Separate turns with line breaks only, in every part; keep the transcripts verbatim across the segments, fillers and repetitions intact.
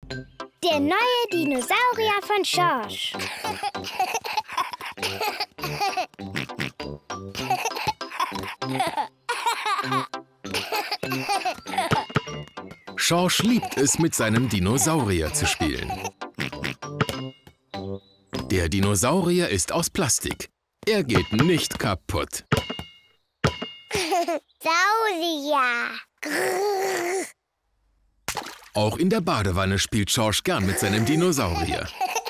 Der neue Dinosaurier von Schorsch.
Schorsch liebt es, mit seinem Dinosaurier zu spielen. Der Dinosaurier ist aus Plastik. Er geht nicht kaputt.
Saurier. Grrr.
Auch in der Badewanne spielt Schorsch gern mit seinem Dinosaurier.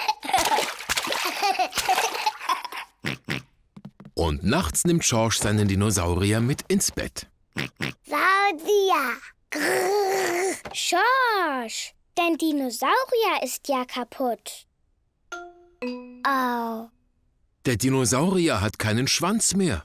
Und nachts nimmt Schorsch seinen Dinosaurier mit ins Bett.
Saurier. Grrr. Schorsch, dein Dinosaurier ist ja kaputt. Oh.
Der Dinosaurier hat keinen Schwanz mehr.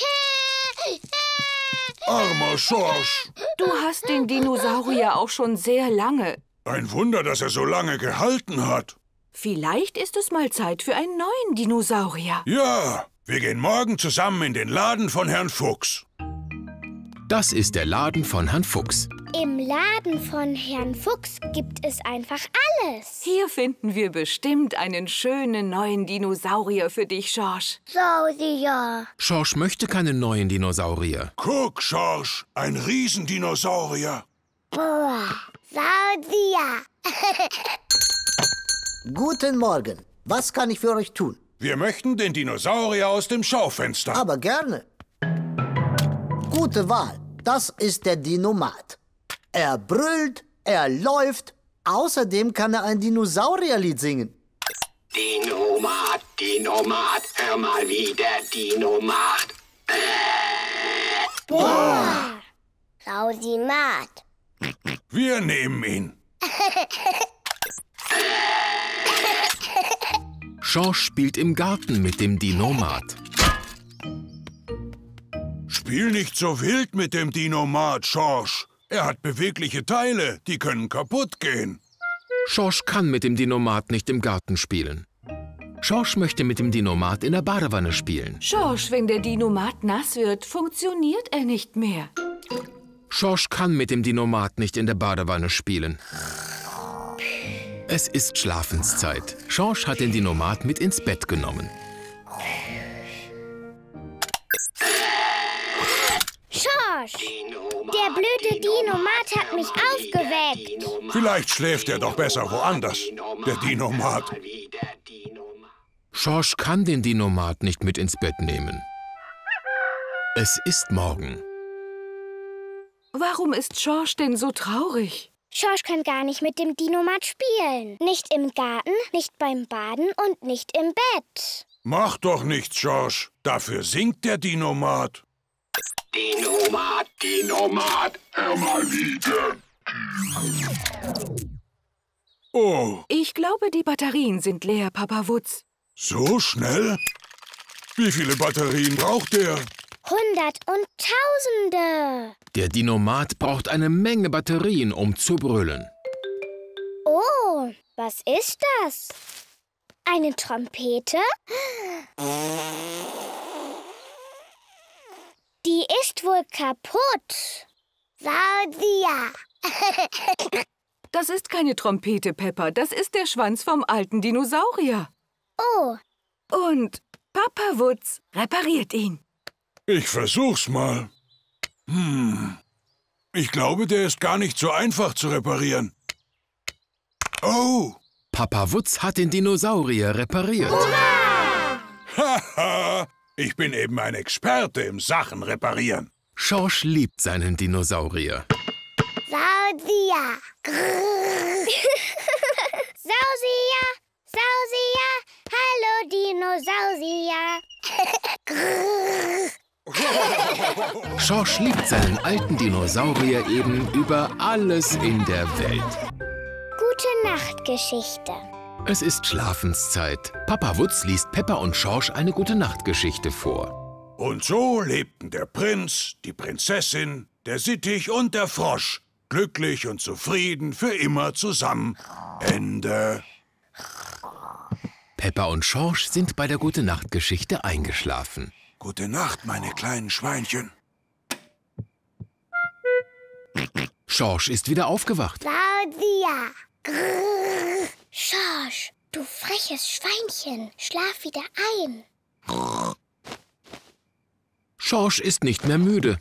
Armer Schorsch.
Du hast den Dinosaurier auch schon sehr lange.
Ein Wunder, dass er so lange gehalten hat.
Vielleicht ist es mal Zeit für einen neuen Dinosaurier.
Ja, wir gehen morgen zusammen in den Laden von Herrn Fuchs.
Das ist der Laden von Herrn Fuchs.
Im Laden von Herrn Fuchs gibt es einfach alles.
Hier finden wir bestimmt einen schönen neuen Dinosaurier für dich, Schorsch.
Saurier.
Schorsch möchte keinen neuen Dinosaurier.
Guck, Schorsch, ein Riesendinosaurier.
Boah. Saurier.
Guten Morgen. Was kann ich für euch tun?
Wir möchten den Dinosaurier aus dem Schaufenster.
Aber gerne. Gute Wahl. Das ist der Dinomat. Er brüllt, er läuft. Außerdem kann er ein Dinosaurierlied singen.
Dinomat, Dinomat, hör mal, wie der Dino macht.
Boah. Sausimat.
Wir nehmen ihn.
Schorsch spielt im Garten mit dem Dinomat.
Spiel nicht so wild mit dem Dinomat, Schorsch. Er hat bewegliche Teile, die können kaputt gehen.
Schorsch kann mit dem Dinomat nicht im Garten spielen. Schorsch möchte mit dem Dinomat in der Badewanne spielen.
Schorsch, wenn der Dinomat nass wird, funktioniert er nicht mehr.
Schorsch kann mit dem Dinomat nicht in der Badewanne spielen. Es ist Schlafenszeit. Schorsch hat den Dinomat mit ins Bett genommen.
Schorsch, der blöde Dinomat hat mich aufgeweckt.
Vielleicht schläft er doch besser woanders, der Dinomat.
Schorsch kann den Dinomat nicht mit ins Bett nehmen. Es ist morgen.
Warum ist Schorsch denn so traurig?
Schorsch kann gar nicht mit dem Dinomat spielen. Nicht im Garten, nicht beim Baden und nicht im Bett.
Mach doch nichts, Schorsch. Dafür singt der Dinomat.
Dinomat, Dinomat, hör mal wieder.
Oh,
Ich glaube, die Batterien sind leer, Papa Wutz.
so schnell? Wie viele Batterien braucht er?
Hundert und Tausende.
Der Dinomat braucht eine Menge Batterien, um zu brüllen.
Oh, was ist das? Eine Trompete? Die ist wohl kaputt. Saurier.
Das ist keine Trompete, Peppa. Das ist der Schwanz vom alten Dinosaurier.
Oh,
Und Papa Wutz repariert ihn.
Ich versuch's mal. Hm. Ich glaube, der ist gar nicht so einfach zu reparieren. Oh!
Papa Wutz hat den Dinosaurier repariert.
Haha! Ich bin eben ein Experte im Sachen reparieren.
Schorsch liebt seinen Dinosaurier.
Saurier. Sausier, Sausier, hallo Dinosaurier.
Schorsch liebt seinen alten Dinosaurier eben über alles in der Welt.
Gute Nachtgeschichte.
Es ist Schlafenszeit. Papa Wutz liest Peppa und Schorsch eine Gute-Nacht-Geschichte vor.
Und so lebten der Prinz, die Prinzessin, der Sittich und der Frosch glücklich und zufrieden für immer zusammen. Ende.
Peppa und Schorsch sind bei der Gute-Nacht-Geschichte eingeschlafen.
Gute Nacht, meine kleinen Schweinchen.
Schorsch ist wieder aufgewacht.
Saurier. Freches Schweinchen, schlaf wieder ein.
Schorsch ist nicht mehr müde.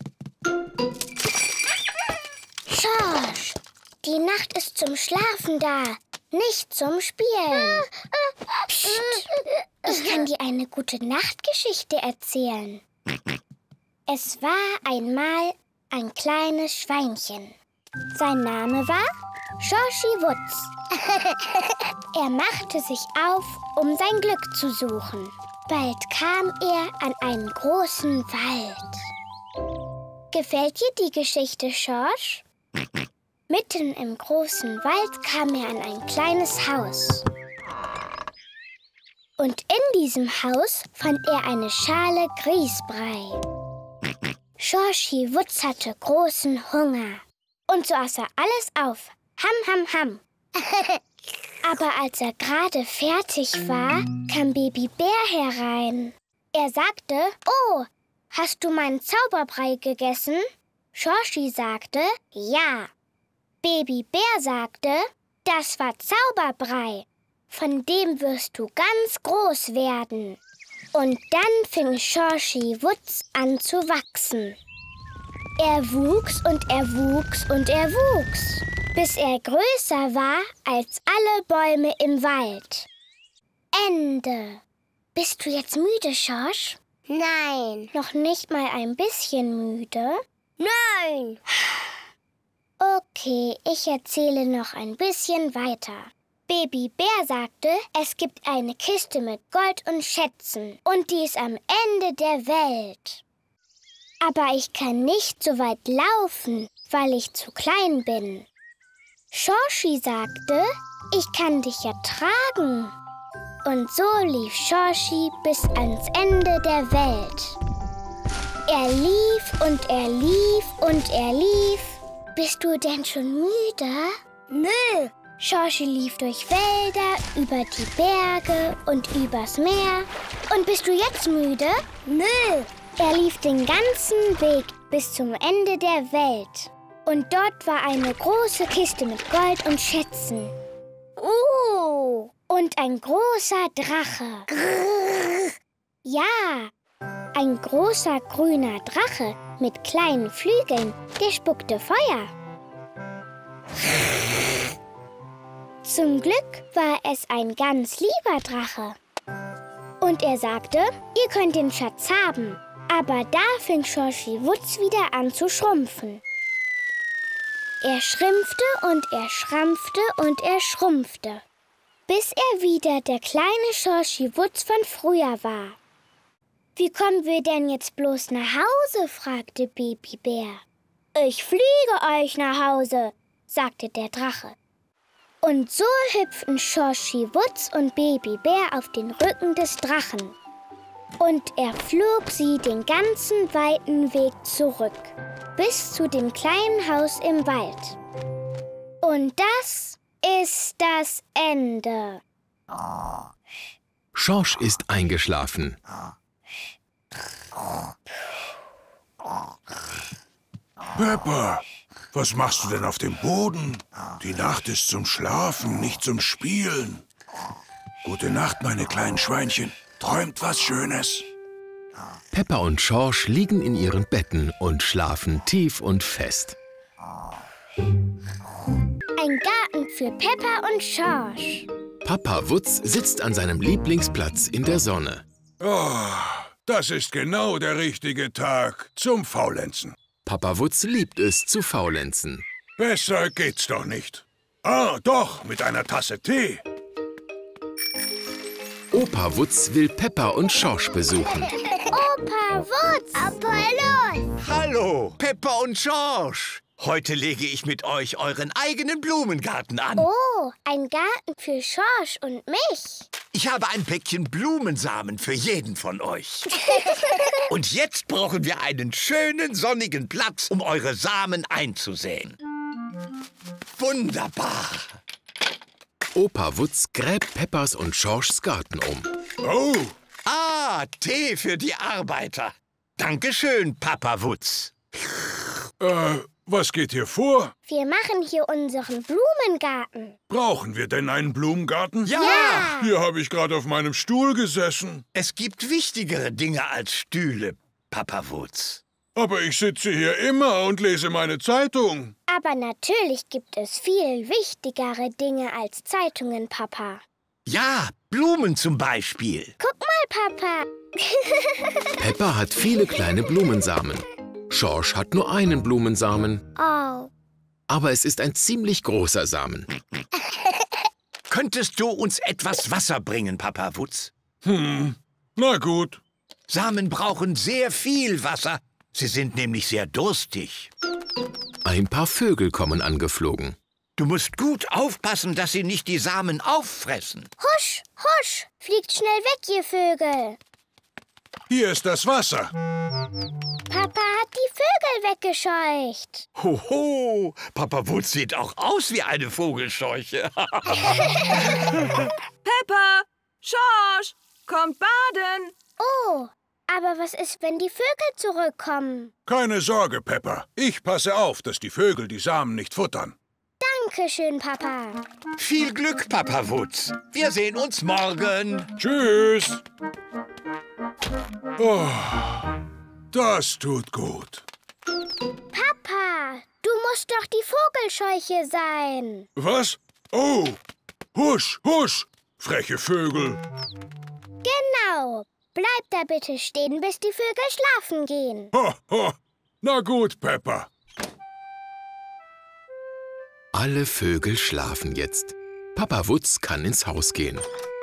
Schorsch, die Nacht ist zum Schlafen da, nicht zum Spielen. Psst, ich kann dir eine gute Nachtgeschichte erzählen. Es war einmal ein kleines Schweinchen. Sein Name war Schorschi Wutz. Er machte sich auf, um sein Glück zu suchen. Bald kam er an einen großen Wald. Gefällt dir die Geschichte, Schorsch? Mitten im großen Wald kam er an ein kleines Haus. Und in diesem Haus fand er eine Schale Grießbrei. Schorschi Wutz hatte großen Hunger. Und so aß er alles auf. Ham, ham, ham. Aber als er gerade fertig war, kam Baby Bär herein. Er sagte, oh, hast du meinen Zauberbrei gegessen? Schorschi sagte, ja. Baby Bär sagte, das war Zauberbrei. Von dem wirst du ganz groß werden. Und dann fing Schorschi Wutz an zu wachsen. Er wuchs und er wuchs und er wuchs, bis er größer war als alle Bäume im Wald. Ende. Bist du jetzt müde, Schorsch?
Nein.
Noch nicht mal ein bisschen müde?
Nein.
Okay, ich erzähle noch ein bisschen weiter. Baby Bär sagte, es gibt eine Kiste mit Gold und Schätzen und die ist am Ende der Welt. Aber ich kann nicht so weit laufen, weil ich zu klein bin. Schorschi sagte, ich kann dich ja tragen. Und so lief Schorschi bis ans Ende der Welt. Er lief und er lief und er lief. Bist du denn schon müde?
Nö.
Schorschi lief durch Wälder, über die Berge und übers Meer. Und bist du jetzt müde?
Nö.
Er lief den ganzen Weg bis zum Ende der Welt. Und dort war eine große Kiste mit Gold und Schätzen.
Uh.
Und ein großer Drache.
Grrr.
Ja, ein großer grüner Drache mit kleinen Flügeln, der spuckte Feuer. Zum Glück war es ein ganz lieber Drache. Und er sagte, ihr könnt den Schatz haben. Aber da fing Schorschi Wutz wieder an zu schrumpfen. Er schrumpfte und er schrampfte und er schrumpfte, bis er wieder der kleine Schorschi Wutz von früher war. »Wie kommen wir denn jetzt bloß nach Hause?« fragte Baby Bär. »Ich fliege euch nach Hause«, sagte der Drache. Und so hüpften Schorschi Wutz und Baby Bär auf den Rücken des Drachen. Und er flog sie den ganzen weiten Weg zurück, bis zu dem kleinen Haus im Wald. Und das ist das Ende.
Schorsch ist eingeschlafen.
Peppa, was machst du denn auf dem Boden? Die Nacht ist zum Schlafen, nicht zum Spielen. Gute Nacht, meine kleinen Schweinchen. Träumt was Schönes.
Peppa und Schorsch liegen in ihren Betten und schlafen tief und fest.
Ein Garten für Peppa und Schorsch.
Papa Wutz sitzt an seinem Lieblingsplatz in der Sonne.
Oh, das ist genau der richtige Tag zum Faulenzen.
Papa Wutz liebt es zu faulenzen.
Besser geht's doch nicht. Ah, doch, mit einer Tasse Tee.
Opa Wutz will Peppa und Schorsch besuchen.
Opa Wutz!
Apollo!
Hallo, Peppa und Schorsch. Heute lege ich mit euch euren eigenen Blumengarten an.
Oh, ein Garten für Schorsch und mich.
Ich habe ein Päckchen Blumensamen für jeden von euch. Und jetzt brauchen wir einen schönen, sonnigen Platz, um eure Samen einzusäen. Wunderbar.
Opa Wutz gräbt Peppas und Schorschs Garten um.
Oh,
Ah, Tee für die Arbeiter. Dankeschön, Papa Wutz.
äh, Was geht hier vor?
Wir machen hier unseren Blumengarten.
Brauchen wir denn einen Blumengarten?
Ja!
Ja.
Hier habe ich gerade auf meinem Stuhl gesessen.
Es gibt wichtigere Dinge als Stühle, Papa Wutz.
Aber ich sitze hier immer und lese meine Zeitung.
Aber natürlich gibt es viel wichtigere Dinge als Zeitungen, Papa.
Ja, Blumen zum Beispiel.
Guck mal, Papa.
Peppa hat viele kleine Blumensamen. Schorsch hat nur einen Blumensamen.
Oh.
Aber es ist ein ziemlich großer Samen.
Könntest du uns etwas Wasser bringen, Papa Wutz?
Hm, na gut.
Samen brauchen sehr viel Wasser. Sie sind nämlich sehr durstig.
Ein paar Vögel kommen angeflogen.
Du musst gut aufpassen, dass sie nicht die Samen auffressen.
Husch, husch. Fliegt schnell weg, ihr Vögel.
Hier ist das Wasser.
Papa hat die Vögel weggescheucht.
Hoho, Papa Wutz sieht auch aus wie eine Vogelscheuche.
Peppa, Schorsch, kommt baden.
Oh, aber was ist, wenn die Vögel zurückkommen?
Keine Sorge, Peppa. Ich passe auf, dass die Vögel die Samen nicht futtern.
Dankeschön, Papa.
Viel Glück, Papa Wutz. Wir sehen uns morgen.
Tschüss. Oh, das tut gut.
Papa, du musst doch die Vogelscheuche sein.
Was? Oh, husch, husch, freche Vögel.
Genau. Bleib da bitte stehen, bis die Vögel schlafen gehen.
Ho, ho. Na gut, Peppa.
Alle Vögel schlafen jetzt. Papa Wutz kann ins Haus gehen.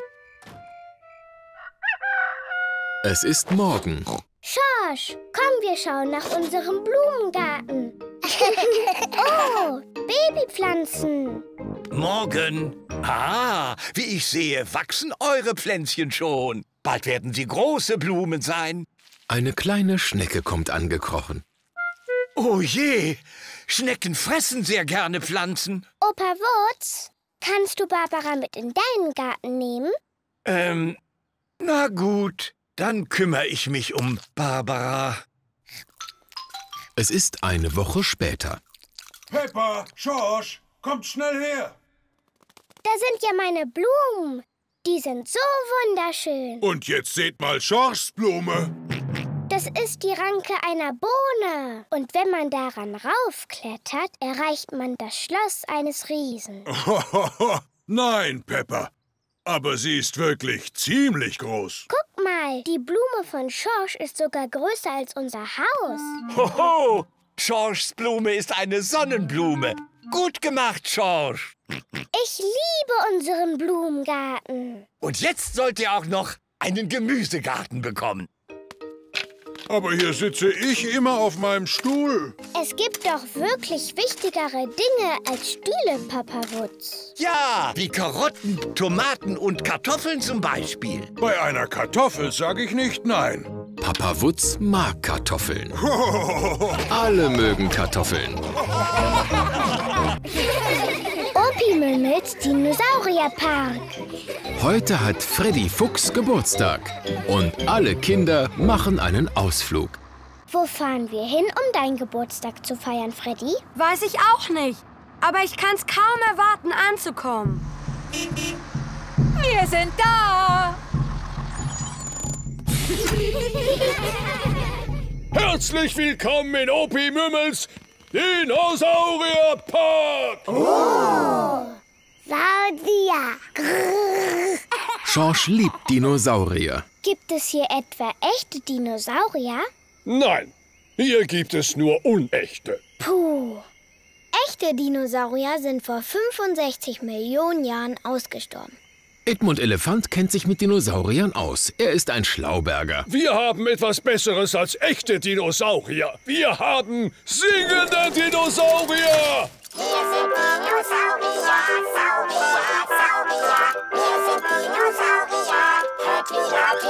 Es ist morgen.
Schorsch, komm, wir schauen nach unserem Blumengarten. Oh, Babypflanzen.
Morgen. Ah, wie ich sehe, wachsen eure Pflänzchen schon. Bald werden sie große Blumen sein.
Eine kleine Schnecke kommt angekrochen.
Oh je, Schnecken fressen sehr gerne Pflanzen.
Opa Wutz, kannst du Barbara mit in deinen Garten nehmen?
Ähm, na gut, dann kümmere ich mich um Barbara.
Es ist eine Woche später.
Peppa, Schorsch, kommt schnell her.
Da sind ja meine Blumen. Die sind so wunderschön.
Und jetzt seht mal Schorschs Blume.
Das ist die Ranke einer Bohne. Und wenn man daran raufklettert, erreicht man das Schloss eines Riesen.
Nein, Peppa. Aber sie ist wirklich ziemlich groß.
Guck mal, die Blume von Schorsch ist sogar größer als unser Haus.
Hoho, Schorschs Blume ist eine Sonnenblume. Gut gemacht, Schorsch.
Ich liebe unseren Blumengarten.
Und jetzt sollt ihr auch noch einen Gemüsegarten bekommen.
Aber hier sitze ich immer auf meinem Stuhl.
Es gibt doch wirklich wichtigere Dinge als Stühle, Papa Wutz.
Ja, wie Karotten, Tomaten und Kartoffeln zum Beispiel.
Bei einer Kartoffel sage ich nicht nein.
Papa Wutz mag Kartoffeln. Alle mögen Kartoffeln.
Opi Mümmels Dinosaurierpark.
Heute hat Freddy Fuchs Geburtstag. Und alle Kinder machen einen Ausflug.
Wo fahren wir hin, um deinen Geburtstag zu feiern, Freddy?
Weiß ich auch nicht. Aber ich kann's kaum erwarten, anzukommen.
Wir sind da.
Herzlich willkommen in Opi Mümmels Dinosaurierpark!
Oh! Saudia!
Schorsch liebt Dinosaurier.
Gibt es hier etwa echte Dinosaurier?
Nein, hier gibt es nur unechte.
Puh. Echte Dinosaurier sind vor fünfundsechzig Millionen Jahren ausgestorben.
Edmund Elefant kennt sich mit Dinosauriern aus. Er ist ein Schlauberger.
Wir haben etwas Besseres als echte Dinosaurier. Wir haben singende Dinosaurier!
Wir sind Dinosaurier, Saurier, Saurier. Wir sind Dinosaurier. Hört, wie laut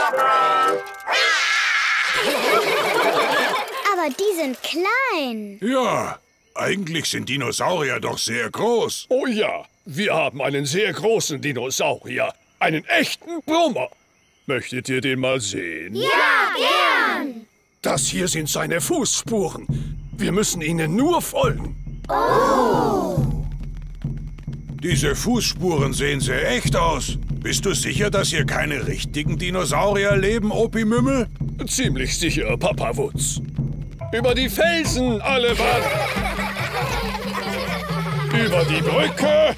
wir brüllen.
Aber die sind klein.
Ja, eigentlich sind Dinosaurier doch sehr groß.
Oh ja, wir haben einen sehr großen Dinosaurier. Einen echten Brummer. Möchtet ihr den mal sehen?
Ja, gern.
Das hier sind seine Fußspuren. Wir müssen ihnen nur folgen.
Oh!
Diese Fußspuren sehen sehr echt aus. Bist du sicher, dass hier keine richtigen Dinosaurier leben, Opi Mümmel?
Ziemlich sicher, Papa Wutz. Über die Felsen, alle Mann! Über die Brücke!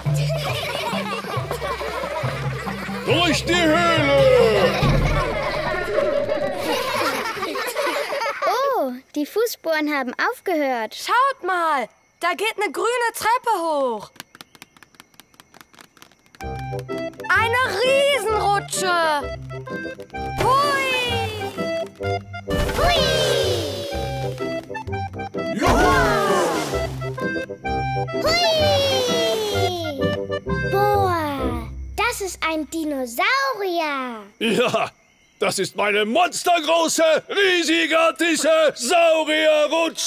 Durch die Höhle!
Oh, die Fußspuren haben aufgehört.
Schaut mal, da geht eine grüne Treppe hoch. Eine Riesenrutsche. Hui!
Hui! Hui! Boah, das ist ein Dinosaurier.
Ja, das ist meine monstergroße, riesigartige Saurierrutsche!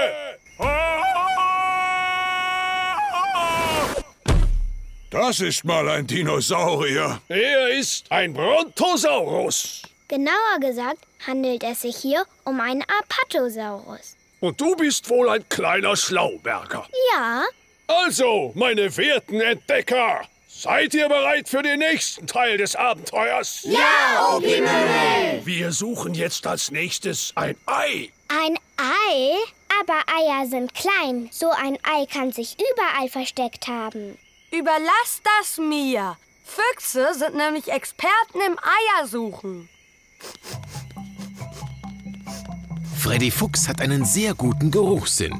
Das ist mal ein Dinosaurier.
Er ist ein Brontosaurus.
Genauer gesagt handelt es sich hier um einen Apatosaurus.
Und du bist wohl ein kleiner Schlauberger.
Ja.
Also, meine werten Entdecker, seid ihr bereit für den nächsten Teil des Abenteuers?
Ja, Opi Mümmel!
Wir suchen jetzt als nächstes ein Ei.
Ein Ei? Aber Eier sind klein. So ein Ei kann sich überall versteckt haben.
Überlass das mir. Füchse sind nämlich Experten im Eiersuchen.
Freddy Fuchs hat einen sehr guten Geruchssinn.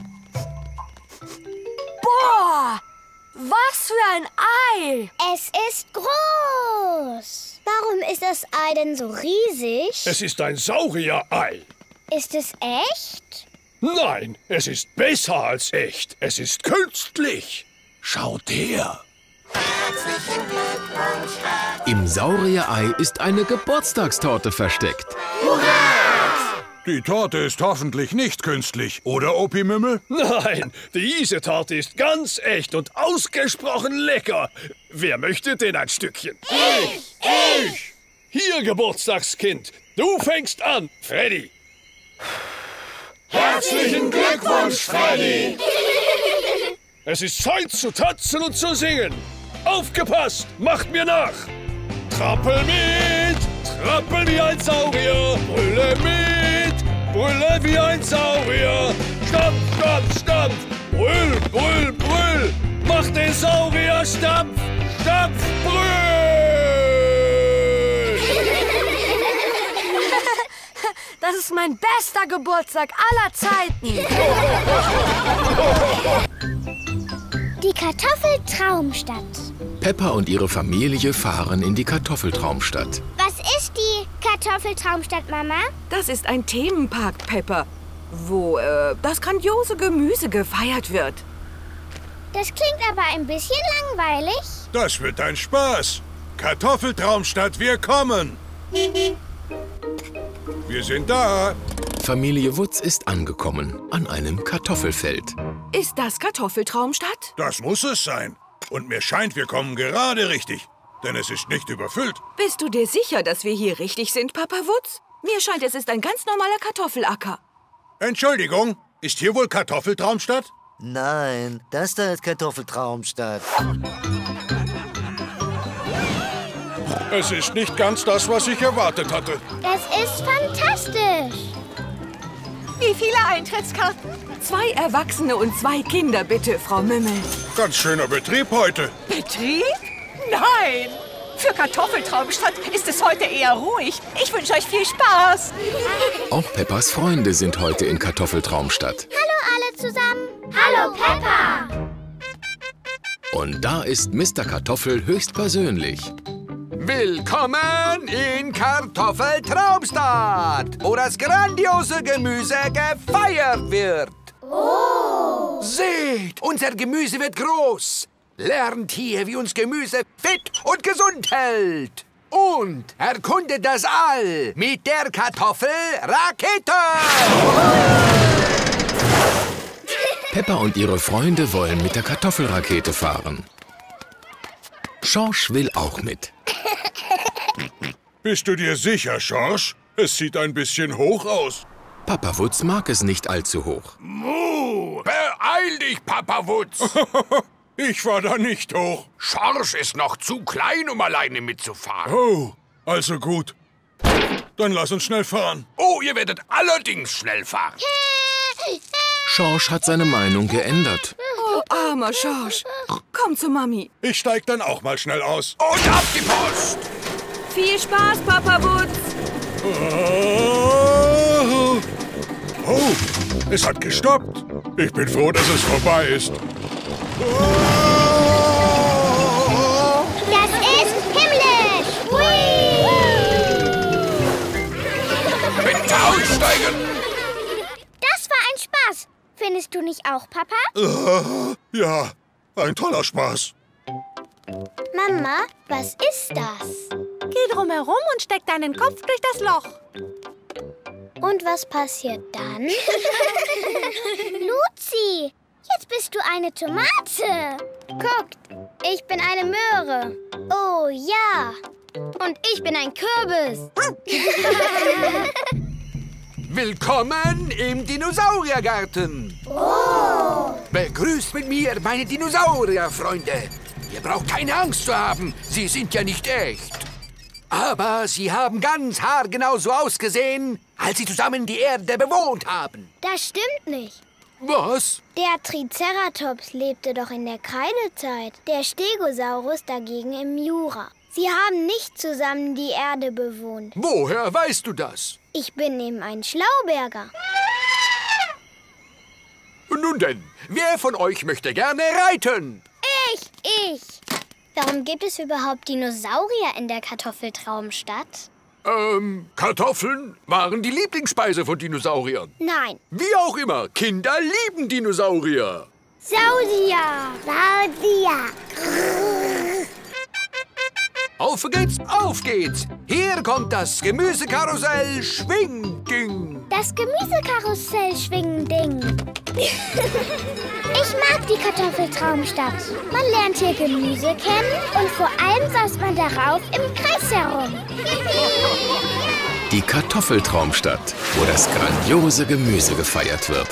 Boah, was für ein Ei!
Es ist groß. Warum ist das Ei denn so riesig?
Es ist ein Saurier-Ei.
Ist es echt?
Nein, es ist besser als echt. Es ist künstlich. Schaut her.
Im Saurier-Ei ist eine Geburtstagstorte versteckt.
Die Torte ist hoffentlich nicht künstlich, oder, Opi Mümmel?
Nein, diese Torte ist ganz echt und ausgesprochen lecker. Wer möchte denn ein Stückchen?
Ich!
Ich! Hier, Geburtstagskind. Du fängst an, Freddy.
Herzlichen Glückwunsch, Freddy!
Es ist Zeit zu tanzen und zu singen. Aufgepasst, macht mir nach. Trappel mit, trappel wie ein Saurier. Brülle mit, brülle wie ein Saurier. Stampf, stampf, stampf, brüll, brüll, brüll. Mach den Saurier stampf, stampf, brüll.
Das ist mein bester Geburtstag aller Zeiten.
Die Kartoffeltraumstadt.
Peppa und ihre Familie fahren in die Kartoffeltraumstadt.
Was ist die Kartoffeltraumstadt, Mama?
Das ist ein Themenpark, Peppa, wo äh, das grandiose Gemüse gefeiert wird.
Das klingt aber ein bisschen langweilig.
Das wird ein Spaß. Kartoffeltraumstadt, wir kommen. Wir sind da.
Familie Wutz ist angekommen an einem Kartoffelfeld.
Ist das Kartoffeltraumstadt?
Das muss es sein. Und mir scheint, wir kommen gerade richtig. Denn es ist nicht überfüllt.
Bist du dir sicher, dass wir hier richtig sind, Papa Wutz? Mir scheint, es ist ein ganz normaler Kartoffelacker.
Entschuldigung, ist hier wohl Kartoffeltraumstadt?
Nein, das da ist Kartoffeltraumstadt.
Es ist nicht ganz das, was ich erwartet hatte.
Es ist fantastisch.
Wie viele Eintrittskarten?
Zwei Erwachsene und zwei Kinder, bitte, Frau Mümmel.
Ganz schöner Betrieb heute.
Betrieb? Nein! Für Kartoffeltraumstadt ist es heute eher ruhig. Ich wünsche euch viel Spaß.
Auch Peppas Freunde sind heute in Kartoffeltraumstadt.
Hallo alle zusammen. Hallo Peppa.
Und da ist Mister Kartoffel höchstpersönlich.
Willkommen in Kartoffeltraumstadt, wo das grandiose Gemüse gefeiert wird.
Oh!
Seht, unser Gemüse wird groß. Lernt hier, wie uns Gemüse fit und gesund hält. Und erkundet das All mit der Kartoffelrakete.
Peppa und ihre Freunde wollen mit der Kartoffelrakete fahren. Schorsch will auch mit.
Bist du dir sicher, Schorsch? Es sieht ein bisschen hoch aus.
Papa Wutz mag es nicht allzu hoch.
Muh!
Beeil dich, Papa Wutz.
Ich fahr da nicht hoch.
Schorsch ist noch zu klein, um alleine mitzufahren.
Oh, also gut. Dann lass uns schnell fahren.
Oh, ihr werdet allerdings schnell fahren.
Schorsch hat seine Meinung geändert.
Oh, armer Schorsch. Komm zu Mami.
Ich steig dann auch mal schnell aus.
Und ab die Post!
Viel Spaß, Papa Wutz.
Oh, oh, es hat gestoppt. Ich bin froh, dass es vorbei ist.
Das ist himmlisch! Hui!
Bitte aussteigen!
Das war ein Spaß. Findest du nicht auch, Papa?
Uh, ja, ein toller Spaß.
Mama, was ist das?
Geh drum herum und steck deinen Kopf durch das Loch.
Und was passiert dann? Luzi, jetzt bist du eine Tomate. Guckt, ich bin eine Möhre. Oh ja. Und ich bin ein Kürbis.
Willkommen im Dinosauriergarten.
Oh.
Begrüßt mit mir meine Dinosaurierfreunde. Ihr braucht keine Angst zu haben, sie sind ja nicht echt. Aber sie haben ganz haargenau so ausgesehen, als sie zusammen die Erde bewohnt haben.
Das stimmt nicht.
Was?
Der Triceratops lebte doch in der Kreidezeit, der Stegosaurus dagegen im Jura. Sie haben nicht zusammen die Erde bewohnt.
Woher weißt du das?
Ich bin eben ein Schlauberger.
Nun denn, wer von euch möchte gerne reiten?
Ich, ich. Warum gibt es überhaupt Dinosaurier in der Kartoffeltraumstadt?
Ähm, Kartoffeln waren die Lieblingsspeise von Dinosauriern.
Nein.
Wie auch immer, Kinder lieben Dinosaurier.
Sausia. Sausia.
Auf geht's, auf geht's. Hier kommt das Gemüsekarussell Schwingding.
Das Gemüsekarussell Schwingding. Ich mag die Kartoffeltraumstadt. Man lernt hier Gemüse kennen und vor allem saust man darauf im Kreis herum.
Die Kartoffeltraumstadt, wo das grandiose Gemüse gefeiert wird.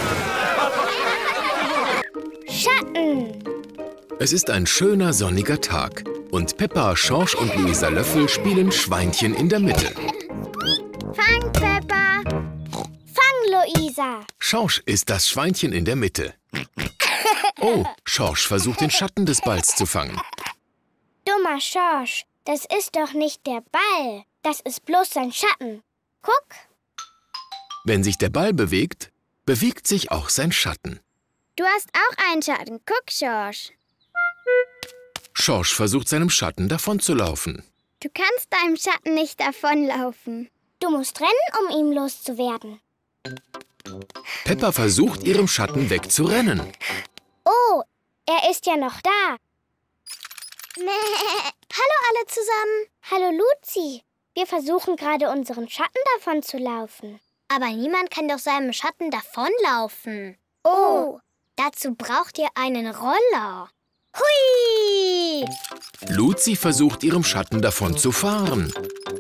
Schatten.
Es ist ein schöner sonniger Tag und Peppa, Schorsch und Luisa Löffel spielen Schweinchen in der Mitte.
Fang, Peppa. Fang, Luisa.
Schorsch ist das Schweinchen in der Mitte. Oh, Schorsch versucht den Schatten des Balls zu fangen.
Dummer Schorsch, das ist doch nicht der Ball. Das ist bloß sein Schatten. Guck.
Wenn sich der Ball bewegt, bewegt sich auch sein Schatten.
Du hast auch einen Schatten. Guck, Schorsch.
Schorsch versucht seinem Schatten davonzulaufen.
Du kannst deinem Schatten nicht davonlaufen. Du musst rennen, um ihm loszuwerden.
Peppa versucht, ihrem Schatten wegzurennen.
Oh, er ist ja noch da. Hallo alle zusammen. Hallo Luzi. Wir versuchen gerade, unseren Schatten davon zu laufen. Aber niemand kann doch seinem Schatten davonlaufen. Oh, dazu braucht ihr einen Roller. Hui!
Luzi versucht, ihrem Schatten davon zu fahren.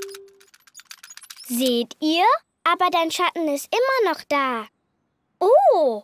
Seht ihr? Aber dein Schatten ist immer noch da. Oh!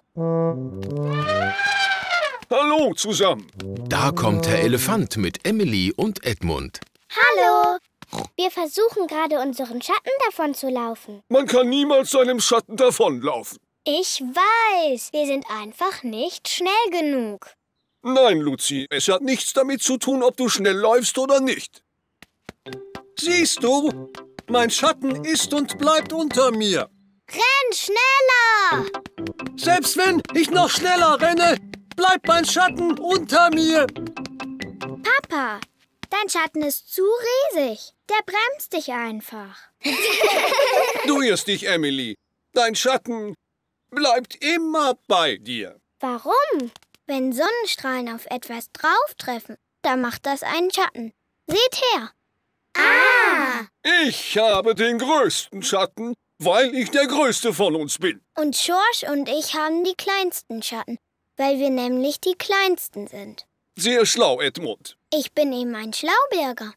Hallo zusammen.
Da kommt Herr Elefant mit Emily und Edmund.
Hallo! Wir versuchen gerade, unseren Schatten davon zu laufen.
Man kann niemals seinem Schatten davonlaufen.
Ich weiß, wir sind einfach nicht schnell genug.
Nein, Luzi, es hat nichts damit zu tun, ob du schnell läufst oder nicht. Siehst du, mein Schatten ist und bleibt unter mir.
Renn schneller!
Selbst wenn ich noch schneller renne, bleibt mein Schatten unter mir.
Papa, dein Schatten ist zu riesig. Der bremst dich einfach.
Du irrst dich, Emily. Dein Schatten bleibt immer bei dir.
Warum? Wenn Sonnenstrahlen auf etwas drauftreffen, dann macht das einen Schatten. Seht her. Ah!
Ich habe den größten Schatten, weil ich der Größte von uns bin.
Und Schorsch und ich haben die kleinsten Schatten, weil wir nämlich die Kleinsten sind.
Sehr schlau, Edmund.
Ich bin eben ein Schlauberger.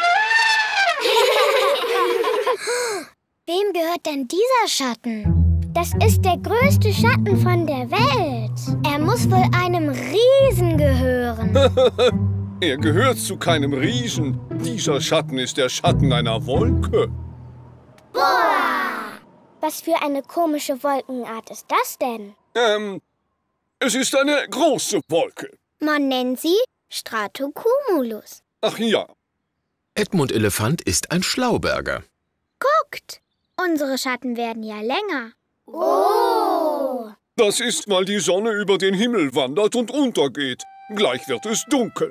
Wem gehört denn dieser Schatten? Das ist der größte Schatten von der Welt. Er muss wohl einem Riesen gehören.
Er gehört zu keinem Riesen. Dieser Schatten ist der Schatten einer Wolke.
Boah! Was für eine komische Wolkenart ist das denn?
Ähm, es ist eine große Wolke.
Man nennt sie Stratocumulus.
Ach ja.
Edmund Elefant ist ein Schlauberger.
Guckt, unsere Schatten werden ja länger. Oh!
Das ist, weil die Sonne über den Himmel wandert und untergeht. Gleich wird es dunkel.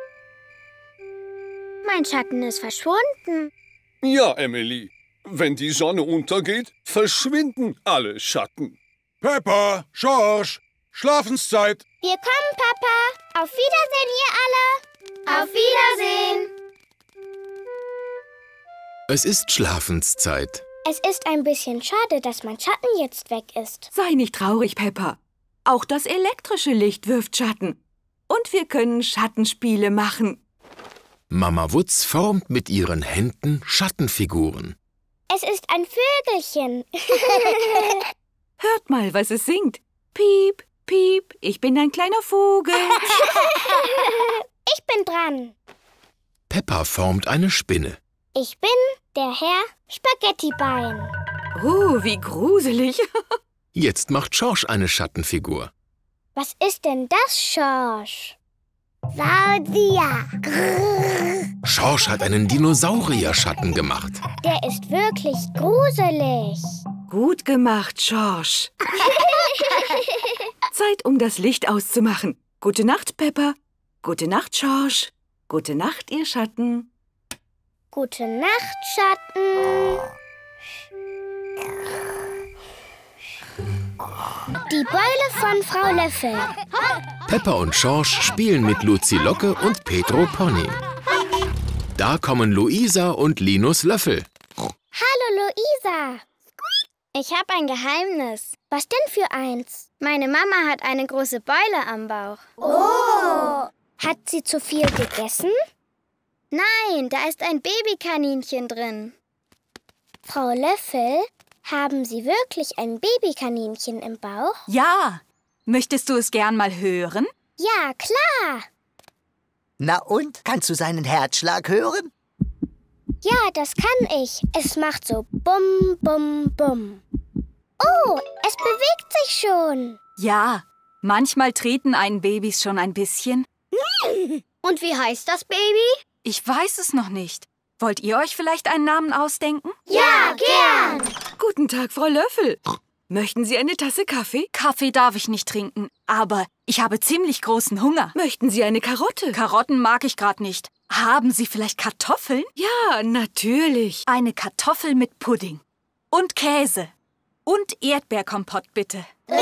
Mein Schatten ist verschwunden.
Ja, Emily. Wenn die Sonne untergeht, verschwinden alle Schatten.
Peppa, Schorsch, Schlafenszeit.
Wir kommen, Papa. Auf Wiedersehen, ihr alle. Auf Wiedersehen.
Es ist Schlafenszeit.
Es ist ein bisschen schade, dass mein Schatten jetzt weg ist.
Sei nicht traurig, Peppa. Auch das elektrische Licht wirft Schatten. Und wir können Schattenspiele machen.
Mama Wutz formt mit ihren Händen Schattenfiguren.
Es ist ein Vögelchen.
Hört mal, was es singt. Piep, piep, ich bin ein kleiner Vogel.
Ich bin dran.
Peppa formt eine Spinne.
Ich bin der Herr Spaghettibein.
Oh, wie gruselig.
Jetzt macht Schorsch eine Schattenfigur.
Was ist denn das, Schorsch? Saudia.
Schorsch hat einen Dinosaurier-Schatten gemacht.
Der ist wirklich gruselig.
Gut gemacht, Schorsch. Zeit, um das Licht auszumachen. Gute Nacht, Peppa. Gute Nacht, Schorsch. Gute Nacht, ihr Schatten.
Gute Nacht, Schatten. Die Beule von Frau Löffel.
Peppa und Schorsch spielen mit Luzi Locke und Petro Pony. Da kommen Luisa und Linus Löffel.
Hallo, Luisa. Ich habe ein Geheimnis. Was denn für eins? Meine Mama hat eine große Beule am Bauch. Oh! Hat sie zu viel gegessen? Nein, da ist ein Babykaninchen drin. Frau Löffel, haben Sie wirklich ein Babykaninchen im Bauch?
Ja. Möchtest du es gern mal hören?
Ja, klar.
Na und? Kannst du seinen Herzschlag hören?
Ja, das kann ich. Es macht so bum, bum, bum. Oh, es bewegt sich schon.
Ja, manchmal treten einen Babys schon ein bisschen.
Und wie heißt das Baby?
Ich weiß es noch nicht. Wollt ihr euch vielleicht einen Namen ausdenken?
Ja, gern.
Guten Tag, Frau Löffel. Möchten Sie eine Tasse Kaffee?
Kaffee darf ich nicht trinken, aber ich habe ziemlich großen Hunger.
Möchten Sie eine Karotte?
Karotten mag ich gerade nicht. Haben Sie vielleicht Kartoffeln?
Ja, natürlich.
Eine Kartoffel mit Pudding. Und Käse. Und Erdbeerkompott, bitte.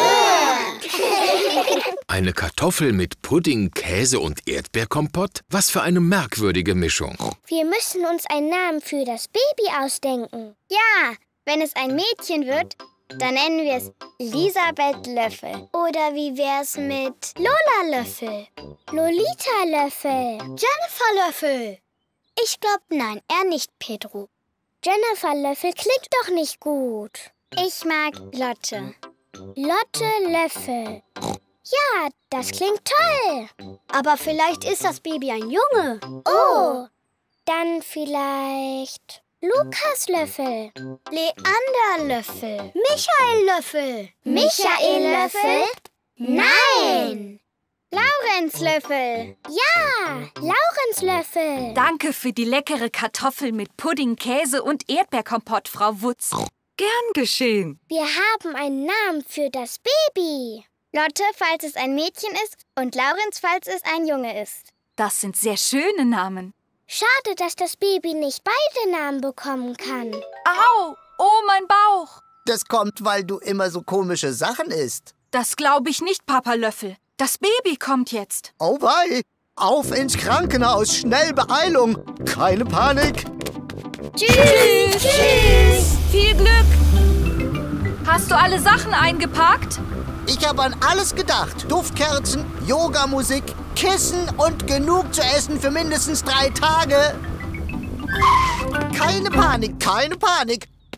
Eine Kartoffel mit Pudding, Käse und Erdbeerkompott? Was für eine merkwürdige Mischung.
Wir müssen uns einen Namen für das Baby ausdenken. Ja, wenn es ein Mädchen wird, dann nennen wir es Elisabeth Löffel. Oder wie wär's mit Lola Löffel? Lolita Löffel? Jennifer Löffel? Ich glaube, nein, eher nicht, Pedro. Jennifer Löffel klingt doch nicht gut. Ich mag Lotte. Lotte Löffel. Ja, das klingt toll. Aber vielleicht ist das Baby ein Junge. Oh, dann vielleicht Lukas Löffel. Leander Löffel. Michael Löffel. Michael Löffel? Nein! Laurenz Löffel. Ja, Laurenz Löffel.
Danke für die leckere Kartoffel mit Pudding, Käse und Erdbeerkompott, Frau Wutz.
Gern geschehen.
Wir haben einen Namen für das Baby. Lotte, falls es ein Mädchen ist, und Laurenz, falls es ein Junge ist.
Das sind sehr schöne Namen.
Schade, dass das Baby nicht beide Namen bekommen kann.
Au! Oh, mein Bauch!
Das kommt, weil du immer so komische Sachen isst.
Das glaube ich nicht, Papa Löffel. Das Baby kommt jetzt.
Oh wei! Auf ins Krankenhaus! Schnell, Beeilung! Keine Panik!
Tschüss! Tschüss! Viel Glück! Hast du alle Sachen eingepackt?
Ich habe an alles gedacht. Duftkerzen, Yogamusik, Kissen und genug zu essen für mindestens drei Tage. Keine Panik, keine Panik.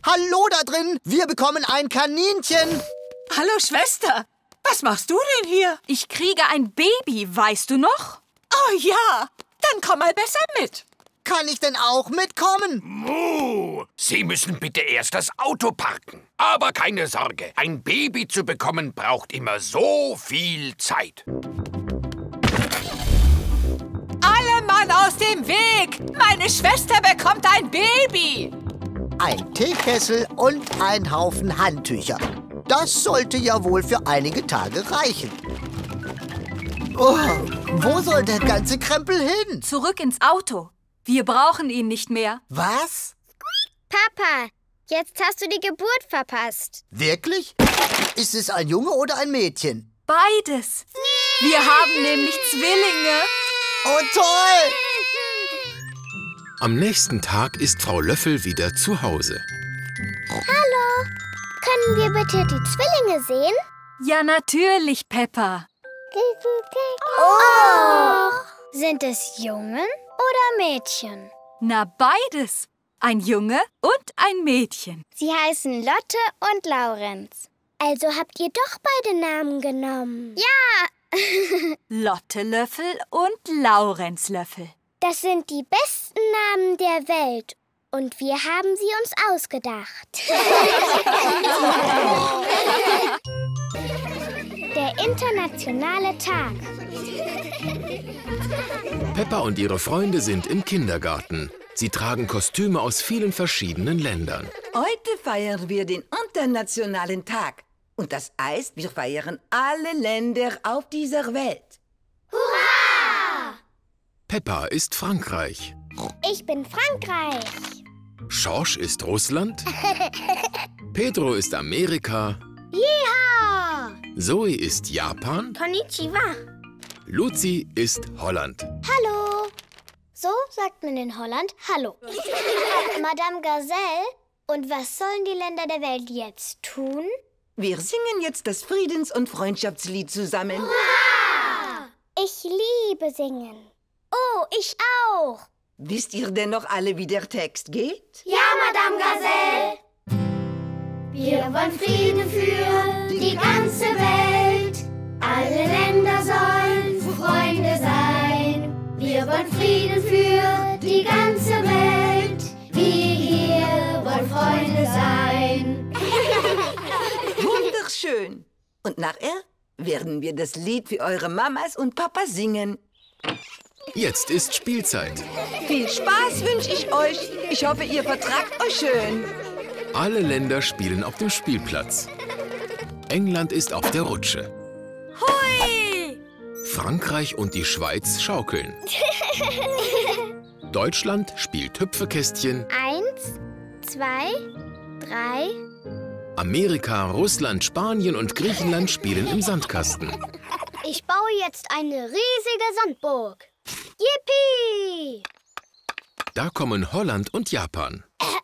Hallo da drin, wir bekommen ein Kaninchen.
Hallo, Schwester. Was machst du denn hier?
Ich kriege ein Baby, weißt du noch?
Oh ja, dann komm mal besser mit.
Kann ich denn auch mitkommen?
Muh, Sie müssen bitte erst das Auto parken. Aber keine Sorge, ein Baby zu bekommen braucht immer so viel Zeit.
Alle Mann aus dem Weg! Meine Schwester bekommt ein Baby!
Ein Teekessel und ein Haufen Handtücher. Das sollte ja wohl für einige Tage reichen. Oh, wo soll der ganze Krempel hin?
Zurück ins Auto. Wir brauchen ihn nicht mehr.
Was?
Papa, jetzt hast du die Geburt verpasst.
Wirklich? Ist es ein Junge oder ein Mädchen?
Beides. Wir haben nämlich Zwillinge.
Oh, toll!
Am nächsten Tag ist Frau Löffel wieder zu Hause.
Hallo, können wir bitte die Zwillinge sehen?
Ja, natürlich, Peppa.
Oh! Sind es Jungen oder Mädchen?
Na, beides. Ein Junge und ein Mädchen.
Sie heißen Lotte und Laurenz. Also habt ihr doch beide Namen genommen. Ja!
Lotte Löffel und Laurenz Löffel.
Das sind die besten Namen der Welt. Und wir haben sie uns ausgedacht. Der internationale Tag.
Peppa und ihre Freunde sind im Kindergarten. Sie tragen Kostüme aus vielen verschiedenen Ländern.
Heute feiern wir den internationalen Tag. Und das heißt, wir feiern alle Länder auf dieser Welt.
Hurra!
Peppa ist Frankreich.
Ich bin Frankreich.
Schorsch ist Russland. Pedro ist Amerika.
Yeehaw!
Zoe ist Japan.
Konnichiwa.
Luzi ist Holland.
Hallo. So sagt man in Holland Hallo. Madame Gazelle, und was sollen die Länder der Welt jetzt tun?
Wir singen jetzt das Friedens- und Freundschaftslied zusammen.
Hurra! Ich liebe singen. Oh, ich auch.
Wisst ihr denn noch alle, wie der Text geht?
Ja, Madame Gazelle. Wir wollen Frieden für die ganze Welt. Alle Länder sollen Freunde sein. Wir wollen Frieden für die ganze Welt. Wir hier wollen Freunde sein.
Wunderschön. Und nachher werden wir das Lied für eure Mamas und Papas singen.
Jetzt ist Spielzeit.
Viel Spaß wünsche ich euch. Ich hoffe, ihr vertragt euch schön.
Alle Länder spielen auf dem Spielplatz. England ist auf der Rutsche.
Hui!
Frankreich und die Schweiz schaukeln. Deutschland spielt Hüpfekästchen.
Eins, zwei, drei.
Amerika, Russland, Spanien und Griechenland spielen im Sandkasten.
Ich baue jetzt eine riesige Sandburg. Yippie!
Da kommen Holland und Japan.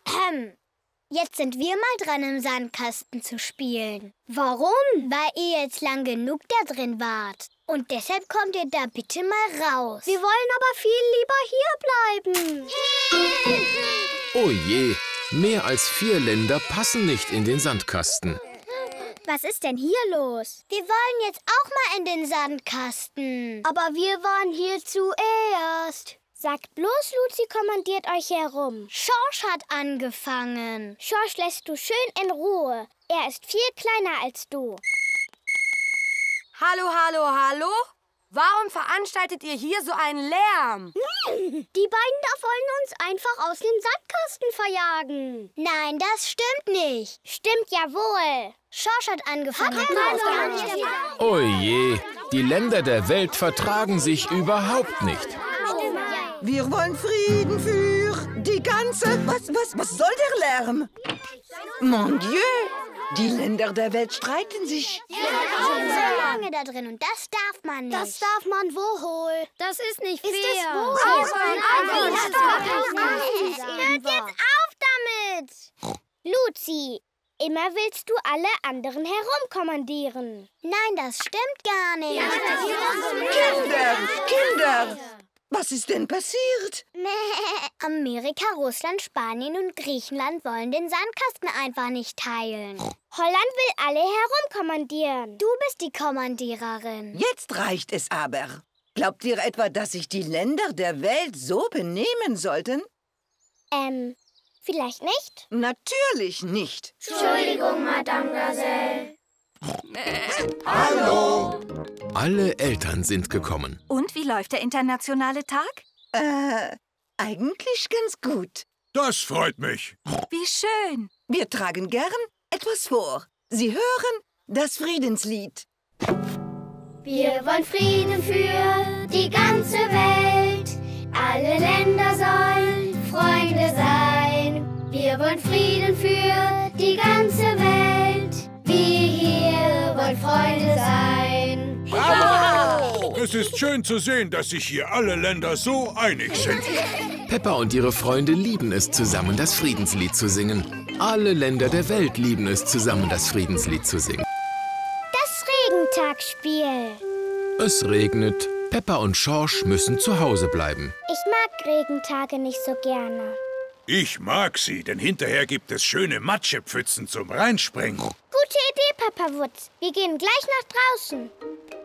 Jetzt sind wir mal dran, im Sandkasten zu spielen. Warum? Weil ihr jetzt lang genug da drin wart. Und deshalb kommt ihr da bitte mal raus. Wir wollen aber viel lieber hier bleiben.
Oh je, mehr als vier Länder passen nicht in den Sandkasten.
Was ist denn hier los? Wir wollen jetzt auch mal in den Sandkasten. Aber wir waren hier zuerst. Sagt bloß, Luzi kommandiert euch herum. Schorsch hat angefangen. Schorsch lässt du schön in Ruhe. Er ist viel kleiner als du.
Hallo, hallo, hallo? Warum veranstaltet ihr hier so einen Lärm?
Die beiden da wollen uns einfach aus dem Sandkasten verjagen. Nein, das stimmt nicht. Stimmt ja wohl. Schorsch hat angefangen. Hat
Oh je, die Länder der Welt vertragen sich überhaupt nicht.
Wir wollen Frieden für die ganze... Was, was, was soll der Lärm? Mon Dieu, die Länder der Welt streiten sich.
Ja, so lange da drin und das darf man nicht. Das darf man wo wohl? Das ist nicht fair. Ist es wohl? Hört jetzt auf damit! Luzi, immer willst du alle anderen herumkommandieren. Nein, das stimmt gar nicht.
Kinder, Kinder! Was ist denn passiert?
Amerika, Russland, Spanien und Griechenland wollen den Sandkasten einfach nicht teilen. Holland will alle herumkommandieren. Du bist die Kommandiererin.
Jetzt reicht es aber. Glaubt ihr etwa, dass sich die Länder der Welt so benehmen sollten?
Ähm, vielleicht nicht?
Natürlich nicht.
Entschuldigung, Madame Gazelle.
Hallo! Alle Eltern sind gekommen.
Und wie läuft der internationale Tag?
Äh, eigentlich ganz gut.
Das freut mich.
Wie schön.
Wir tragen gern etwas vor. Sie hören das Friedenslied.
Wir wollen Frieden für die ganze Welt. Alle Länder sollen Freunde sein. Wir wollen Frieden für die ganze Welt. Wir hier wollen Freunde sein.
Bravo! Es ist schön zu sehen, dass sich hier alle Länder so einig sind.
Peppa und ihre Freunde lieben es, zusammen das Friedenslied zu singen. Alle Länder der Welt lieben es, zusammen das Friedenslied zu singen.
Das Regentagsspiel.
Es regnet. Peppa und Schorsch müssen zu Hause bleiben.
Ich mag Regentage nicht so gerne.
Ich mag sie, denn hinterher gibt es schöne Matschepfützen zum Reinspringen.
Gute Idee, Papa Wutz. Wir gehen gleich nach draußen.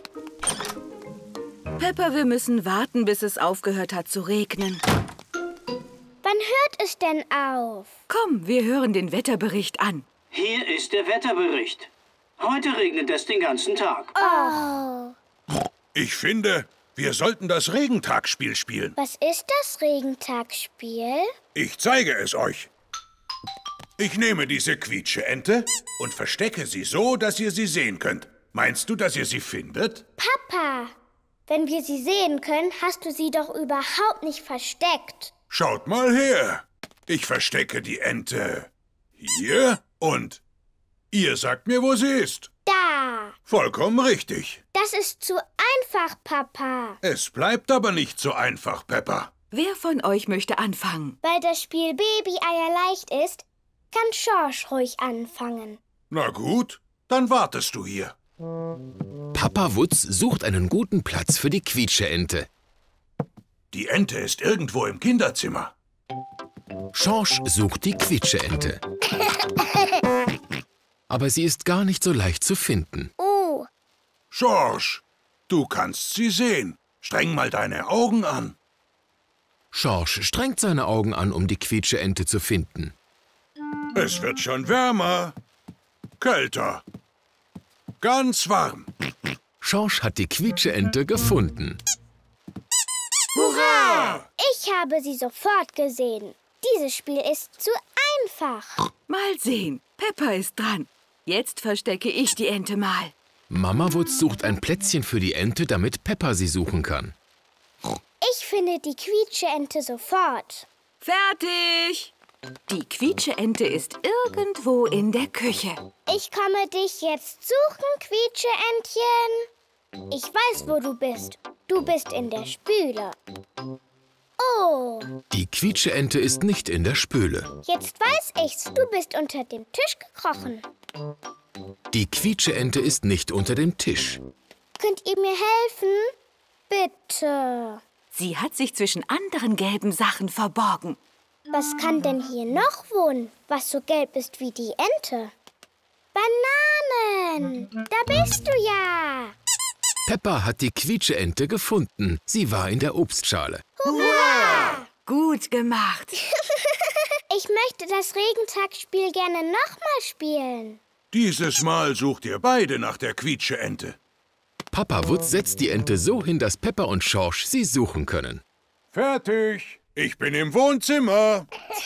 Peppa, wir müssen warten, bis es aufgehört hat zu regnen.
Wann hört es denn auf?
Komm, wir hören den Wetterbericht an.
Hier ist der Wetterbericht. Heute regnet es den ganzen Tag.
Oh.
Ich finde, wir sollten das Regentagsspiel spielen.
Was ist das Regentagsspiel?
Ich zeige es euch. Ich nehme diese Quietsche-Ente und verstecke sie so, dass ihr sie sehen könnt. Meinst du, dass ihr sie findet?
Papa, wenn wir sie sehen können, hast du sie doch überhaupt nicht versteckt.
Schaut mal her. Ich verstecke die Ente hier und ihr sagt mir, wo sie ist.
Da.
Vollkommen richtig.
Das ist zu einfach, Papa.
Es bleibt aber nicht so einfach, Peppa.
Wer von euch möchte anfangen?
Weil das Spiel Baby-Eier leicht ist, kann Schorsch ruhig anfangen.
Na gut, dann wartest du hier.
Papa Wutz sucht einen guten Platz für die Quietsche-Ente.
Die Ente ist irgendwo im Kinderzimmer.
Schorsch sucht die Quietsche-Ente. Aber sie ist gar nicht so leicht zu finden.
Oh.
Schorsch, du kannst sie sehen. Streng mal deine Augen an.
Schorsch strengt seine Augen an, um die Quietsche-Ente zu finden.
Es wird schon wärmer. Kälter. Ganz warm.
Schorsch hat die Quietsche-Ente gefunden.
Hurra! Ich habe sie sofort gesehen. Dieses Spiel ist zu einfach.
Mal sehen. Peppa ist dran. Jetzt verstecke ich die Ente mal.
Mama Wutz sucht ein Plätzchen für die Ente, damit Peppa sie suchen kann.
Ich finde die Quietsche-Ente sofort.
Fertig! Die Quietsche-Ente ist irgendwo in der Küche.
Ich komme dich jetzt suchen, Quietsche-Entchen. Ich weiß, wo du bist. Du bist in der Spüle. Oh.
Die Quietsche-Ente ist nicht in der Spüle.
Jetzt weiß ich's. Du bist unter dem Tisch gekrochen.
Die Quietsche-Ente ist nicht unter dem Tisch.
Könnt ihr mir helfen? Bitte.
Sie hat sich zwischen anderen gelben Sachen verborgen.
Was kann denn hier noch wohnen, was so gelb ist wie die Ente? Bananen! Da bist du ja!
Peppa hat die Quietsche-Ente gefunden. Sie war in der Obstschale.
Hurra!
Gut gemacht.
Ich möchte das Regentagsspiel gerne nochmal spielen.
Dieses Mal sucht ihr beide nach der Quietsche-Ente.
Papa Wutz setzt die Ente so hin, dass Peppa und Schorsch sie suchen können.
Fertig. Ich bin im Wohnzimmer.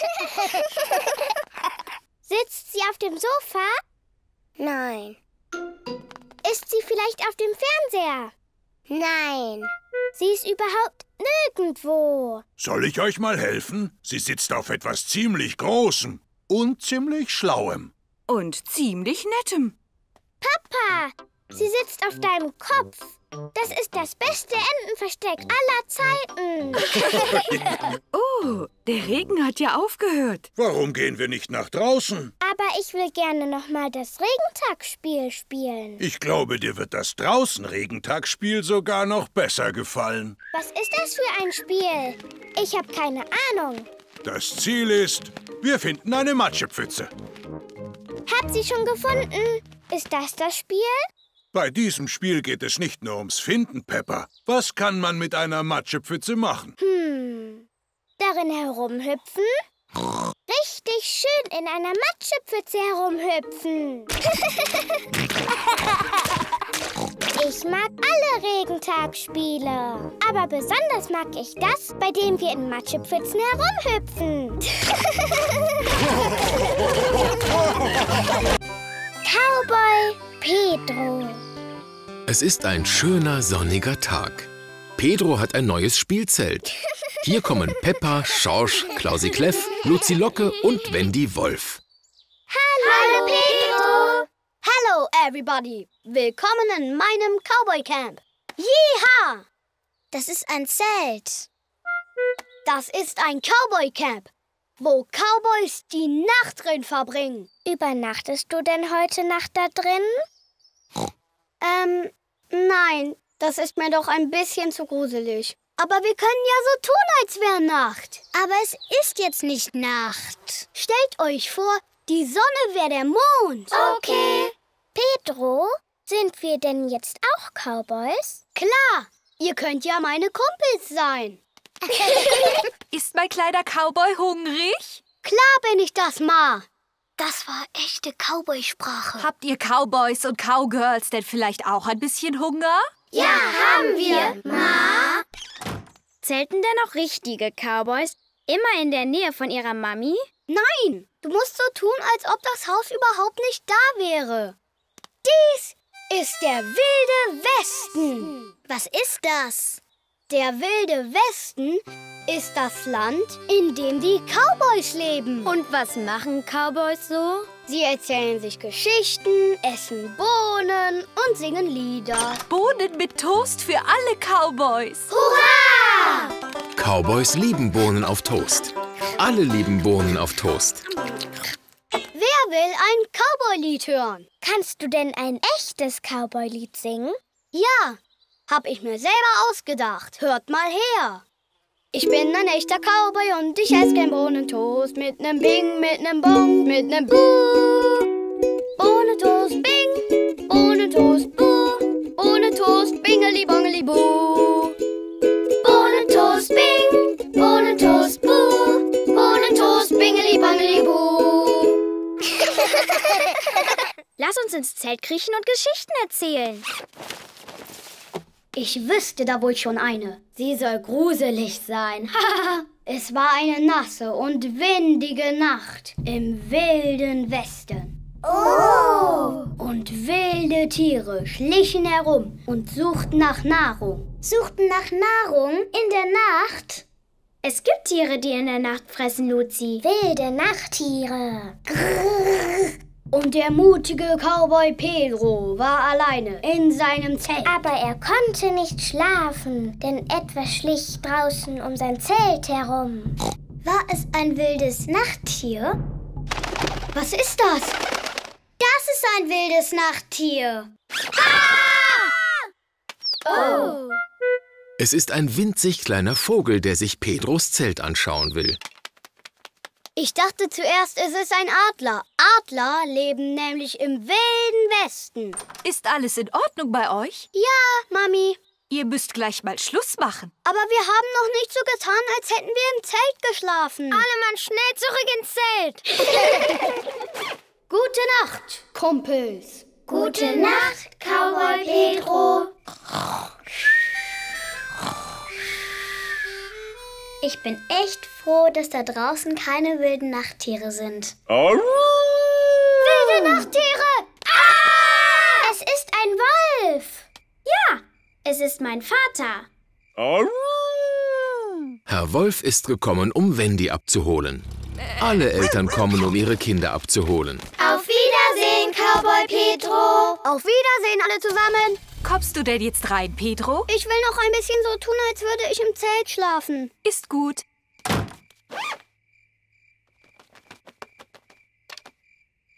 Sitzt sie auf dem Sofa? Nein. Ist sie vielleicht auf dem Fernseher? Nein. Sie ist überhaupt nirgendwo.
Soll ich euch mal helfen? Sie sitzt auf etwas ziemlich Großem und ziemlich Schlauem.
Und ziemlich Nettem.
Papa, sie sitzt auf deinem Kopf. Das ist das beste Entenversteck aller Zeiten.
Oh, der Regen hat ja aufgehört.
Warum gehen wir nicht nach draußen?
Aber ich will gerne noch mal das Regentagsspiel spielen.
Ich glaube, dir wird das Draußen-Regentagsspiel sogar noch besser gefallen.
Was ist das für ein Spiel? Ich habe keine Ahnung.
Das Ziel ist, wir finden eine Matschepfütze.
Hab sie schon gefunden. Ist das das Spiel?
Bei diesem Spiel geht es nicht nur ums Finden, Peppa. Was kann man mit einer Matschepfütze machen?
Hm, darin herumhüpfen? Richtig schön in einer Matschepfütze herumhüpfen. Ich mag alle Regentagsspiele. Aber besonders mag ich das, bei dem wir in Matschepfützen herumhüpfen. Cowboy Pedro.
Es ist ein schöner, sonniger Tag. Pedro hat ein neues Spielzelt. Hier kommen Peppa, Schorsch, Klausi Kleff, Luzi Locke und Wendy Wolf.
Hallo, Pedro!
Hallo, everybody! Willkommen in meinem Cowboy-Camp. Yeeha!
Das ist ein Zelt.
Das ist ein Cowboy-Camp, wo Cowboys die Nacht drin verbringen.
Übernachtest du denn heute Nacht da drin?
Ähm, nein, das ist mir doch ein bisschen zu gruselig. Aber wir können ja so tun, als wäre Nacht.
Aber es ist jetzt nicht Nacht.
Stellt euch vor, die Sonne wäre der Mond.
Okay. Pedro, sind wir denn jetzt auch Cowboys?
Klar, ihr könnt ja meine Kumpels sein.
Ist mein kleiner Cowboy hungrig?
Klar bin ich das, Ma. Das war echte Cowboy-Sprache.
Habt ihr Cowboys und Cowgirls denn vielleicht auch ein bisschen Hunger?
Ja, haben wir, Ma.
Zelten denn auch richtige Cowboys immer in der Nähe von ihrer Mami?
Nein, du musst so tun, als ob das Haus überhaupt nicht da wäre. Dies ist der Wilde Westen.
Was ist das?
Der Wilde Westen ist das Land, in dem die Cowboys leben.
Und was machen Cowboys so?
Sie erzählen sich Geschichten, essen Bohnen und singen Lieder.
Bohnen mit Toast für alle Cowboys.
Hurra!
Cowboys lieben Bohnen auf Toast. Alle lieben Bohnen auf Toast.
Wer will ein Cowboy-Lied hören?
Kannst du denn ein echtes Cowboy-Lied singen?
Ja, hab ich mir selber ausgedacht. Hört mal her. Ich bin ein echter Cowboy und ich esse gern Bohnentoast. Mit nem Bing, mit nem Bong, mit nem Buh. Bohnentoast, Bing, Bohnentoast, Buh. Bohnentoast, Bingeli, Bongeli, Buh.
Bohnentoast, Bing, Bohnentoast, Buh.
Bohnentoast, Bingeli, Bongeli, Buh.
Lass uns ins Zelt kriechen und Geschichten erzählen.
Ich wüsste da wohl schon eine. Sie soll gruselig sein. Es war eine nasse und windige Nacht im wilden Westen.
Oh!
Und wilde Tiere schlichen herum und suchten nach Nahrung.
Suchten nach Nahrung in der Nacht?
Es gibt Tiere, die in der Nacht fressen, Luzi.
Wilde Nachttiere.
Grrr. Und der mutige Cowboy Pedro war alleine in seinem Zelt.
Aber er konnte nicht schlafen, denn etwas schlich draußen um sein Zelt herum.
War es ein wildes Nachttier? Was ist das? Das ist ein wildes Nachttier.
Ah! Oh!
Es ist ein winzig kleiner Vogel, der sich Pedros Zelt anschauen will.
Ich dachte zuerst, es ist ein Adler. Adler leben nämlich im wilden Westen.
Ist alles in Ordnung bei euch?
Ja, Mami.
Ihr müsst gleich mal Schluss machen.
Aber wir haben noch nicht so getan, als hätten wir im Zelt geschlafen.
Alle Mann, schnell zurück ins Zelt.
Gute Nacht, Kumpels.
Gute Nacht, Cowboy Pedro.
Ich bin echt froh, dass da draußen keine wilden Nachttiere sind.
Arr!
Wilde Nachttiere!
Ah! Es ist ein Wolf. Ja, es ist mein Vater.
Arr!
Herr Wolf ist gekommen, um Wendy abzuholen. Alle Eltern kommen, um ihre Kinder abzuholen.
Auf Wiedersehen, Cowboy Pedro.
Auf Wiedersehen, alle zusammen.
Kommst du denn jetzt rein, Pedro?
Ich will noch ein bisschen so tun, als würde ich im Zelt schlafen.
Ist gut.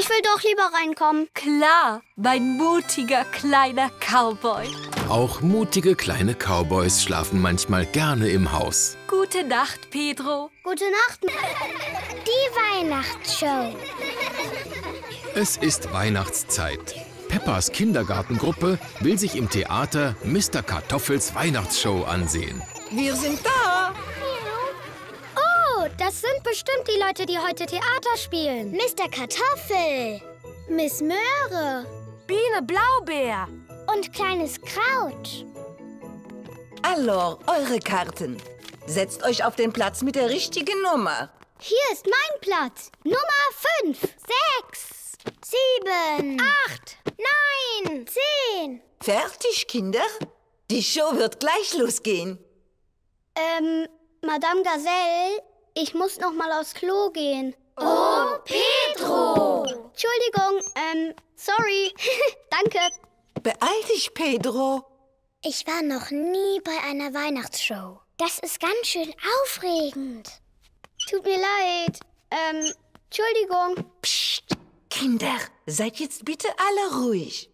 Ich will doch lieber reinkommen.
Klar, mein mutiger kleiner Cowboy.
Auch mutige kleine Cowboys schlafen manchmal gerne im Haus.
Gute Nacht, Pedro.
Gute Nacht. Die Weihnachtsshow.
Es ist Weihnachtszeit. Peppas Kindergartengruppe will sich im Theater Mister Kartoffels Weihnachtsshow ansehen.
Wir sind da.
Oh, das sind bestimmt die Leute, die heute Theater spielen. Mister Kartoffel, Miss Möhre,
Biene Blaubeer
und kleines Kraut.
Alors, eure Karten. Setzt euch auf den Platz mit der richtigen Nummer.
Hier ist mein Platz. Nummer fünf, sechs, sieben, acht, neun, zehn.
Fertig, Kinder? Die Show wird gleich losgehen.
Ähm, Madame Gazelle, ich muss noch mal aufs Klo gehen.
Oh, Pedro!
Entschuldigung, ähm, sorry. Danke.
Beeil dich, Pedro.
Ich war noch nie bei einer Weihnachtsshow. Das ist ganz schön aufregend. Tut mir leid. Ähm, Entschuldigung.
Psst, Kinder, seid jetzt bitte alle ruhig.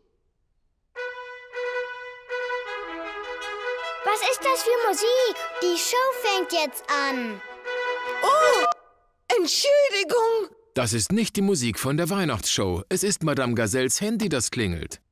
Was ist das für Musik? Die Show fängt jetzt an.
Oh, Entschuldigung.
Das ist nicht die Musik von der Weihnachtsshow. Es ist Madame Gazelles Handy, das klingelt.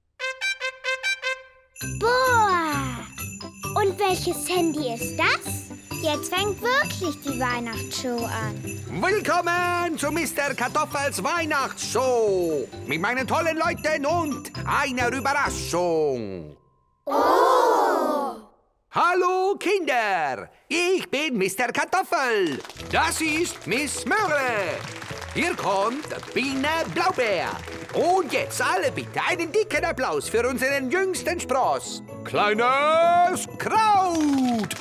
Boah! Und welches Handy ist das? Jetzt fängt wirklich die Weihnachtsshow an.
Willkommen zu Mister Kartoffels Weihnachtsshow. Mit meinen tollen Leuten und einer Überraschung.
Oh!
Hallo Kinder, ich bin Mister Kartoffel. Das ist Miss Möhre. Hier kommt Biene Blaubeer. Und jetzt alle bitte einen dicken Applaus für unseren jüngsten Spross. Kleines Kraut.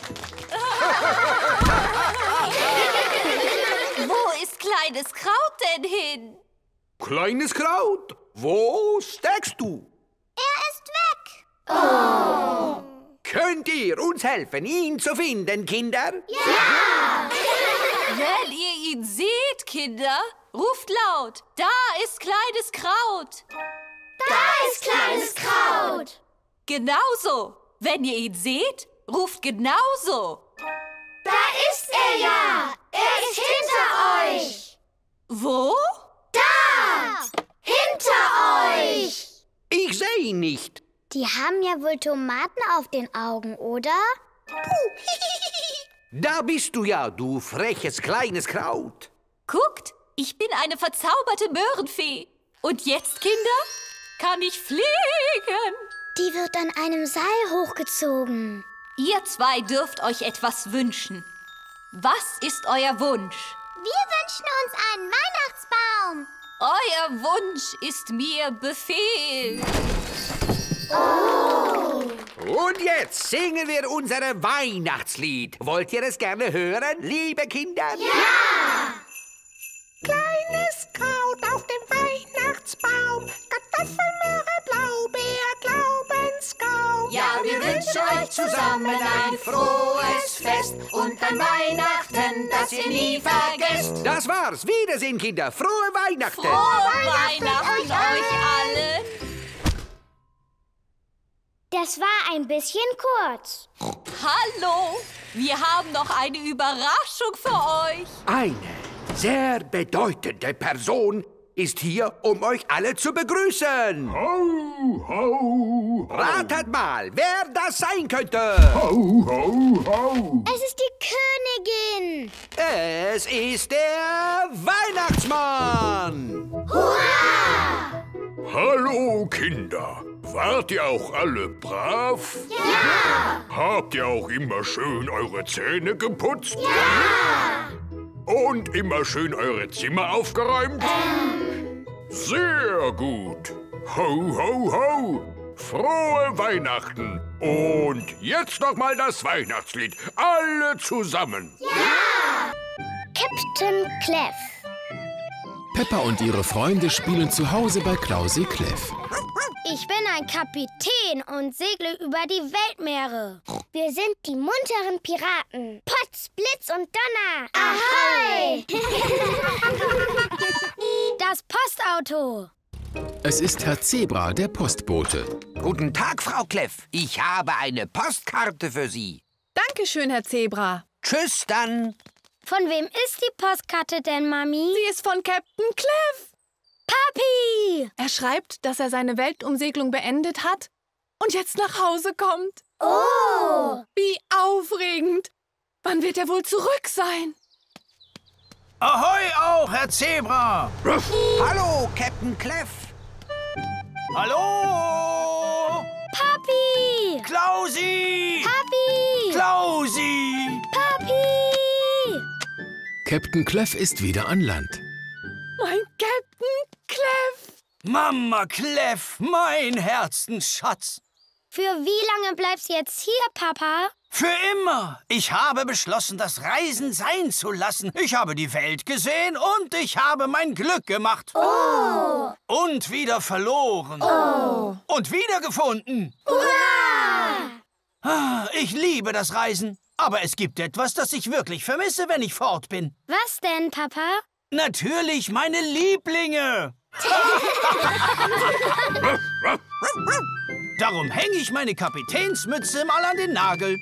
Wo ist kleines Kraut denn hin?
Kleines Kraut, wo steckst du?
Er ist weg.
Oh!
Könnt ihr uns helfen, ihn zu finden, Kinder?
Ja!
Wenn ihr ihn seht, Kinder, ruft laut. Da ist kleines Kraut.
Da ist kleines Kraut.
Genauso. Wenn ihr ihn seht, ruft genauso.
Da ist er ja. Er ist hinter euch.
Wo?
Da! Hinter euch.
Ich sehe ihn nicht.
Die haben ja wohl Tomaten auf den Augen, oder?
Da bist du ja, du freches kleines Kraut.
Guckt, ich bin eine verzauberte Möhrenfee. Und jetzt, Kinder, kann ich fliegen.
Die wird an einem Seil hochgezogen.
Ihr zwei dürft euch etwas wünschen. Was ist euer Wunsch?
Wir wünschen uns einen Weihnachtsbaum.
Euer Wunsch ist mir Befehl.
Oh!
Und jetzt singen wir unser Weihnachtslied. Wollt ihr es gerne hören, liebe Kinder?
Ja!
Kleines Kraut auf dem Weihnachtsbaum, Kartoffel, Möhre, Blaubeer, Glaubenskaum.
Ja, wir wünschen euch zusammen ein frohes Fest und an Weihnachten, das ihr nie vergesst.
Das war's. Wiedersehen, Kinder. Frohe Weihnachten.
Frohe Weihnachten, Weihnachten euch allen.
Das war ein bisschen kurz.
Hallo, wir haben noch eine Überraschung für euch.
Eine sehr bedeutende Person ist hier, um euch alle zu begrüßen.
Ho, ho, ho.
Ratet mal, wer das sein könnte.
Ho, ho, ho.
Es ist die Königin.
Es ist der Weihnachtsmann.
Hurra!
Hallo, Kinder. Wart ihr auch alle brav?
Ja!
Habt ihr auch immer schön eure Zähne geputzt?
Ja!
Und immer schön eure Zimmer aufgeräumt?
Ähm.
Sehr gut. Ho, ho, ho. Frohe Weihnachten. Und jetzt noch mal das Weihnachtslied. Alle zusammen.
Ja!
Captain Clef.
Peppa und ihre Freunde spielen zu Hause bei Klausi Clef.
Ich bin ein Kapitän und segle über die Weltmeere. Wir Wir sind die munteren Piraten. Potz, Blitz und Donner. Ahoi!
Das Postauto.
Es ist Herr Zebra, der Postbote.
Guten Tag, Frau Kleff. Ich habe eine Postkarte für Sie.
Dankeschön, Herr Zebra.
Tschüss dann.
Von wem ist die Postkarte denn, Mami?
Sie ist von Captain Cliff.
Papi!
Er schreibt, dass er seine Weltumsegelung beendet hat und jetzt nach Hause kommt.
Oh!
Wie aufregend. Wann wird er wohl zurück sein?
Ahoi auch, Herr Zebra!
Hallo, Captain Cliff.
Hallo!
Papi!
Klausi!
Papi!
Klausi!
Papi!
Captain Clef ist wieder an Land.
Mein Captain Cliff!
Mama Clef, mein Herzensschatz!
Für wie lange bleibst du jetzt hier, Papa?
Für immer! Ich habe beschlossen, das Reisen sein zu lassen. Ich habe die Welt gesehen und ich habe mein Glück gemacht.
Oh!
Und wieder verloren.
Oh!
Und wiedergefunden.
Hurra!
Ich liebe das Reisen. Aber es gibt etwas, das ich wirklich vermisse, wenn ich fort bin.
Was denn, Papa?
Natürlich meine Lieblinge. Darum hänge ich meine Kapitänsmütze mal an den Nagel.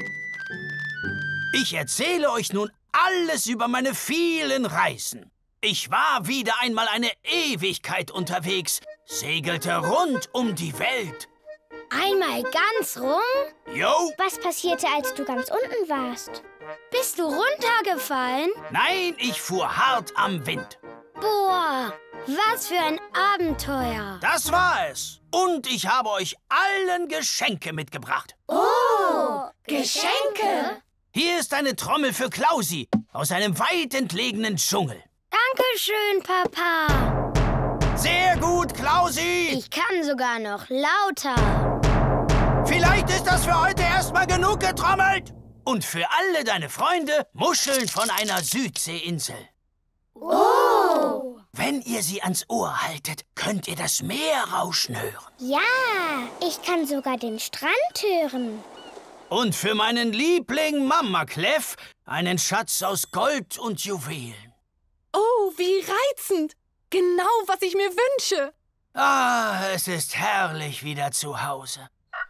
Ich erzähle euch nun alles über meine vielen Reisen. Ich war wieder einmal eine Ewigkeit unterwegs, segelte rund um die Welt.
Einmal ganz rum?
Jo!
Was passierte, als du ganz unten warst?
Bist du runtergefallen?
Nein, ich fuhr hart am Wind.
Boah, was für ein Abenteuer.
Das war es. Und ich habe euch allen Geschenke mitgebracht.
Oh, Geschenke?
Hier ist eine Trommel für Klausi aus einem weit entlegenen Dschungel.
Dankeschön, Papa.
Sehr gut, Klausi.
Ich kann sogar noch lauter.
Vielleicht ist das für heute erstmal genug getrommelt. Und für alle deine Freunde Muscheln von einer Südseeinsel.
Oh!
Wenn ihr sie ans Ohr haltet, könnt ihr das Meer rauschen hören.
Ja, ich kann sogar den Strand hören.
Und für meinen Liebling Mama Clef einen Schatz aus Gold und Juwelen.
Oh, wie reizend. Genau, was ich mir wünsche.
Ah, es ist herrlich wieder zu Hause.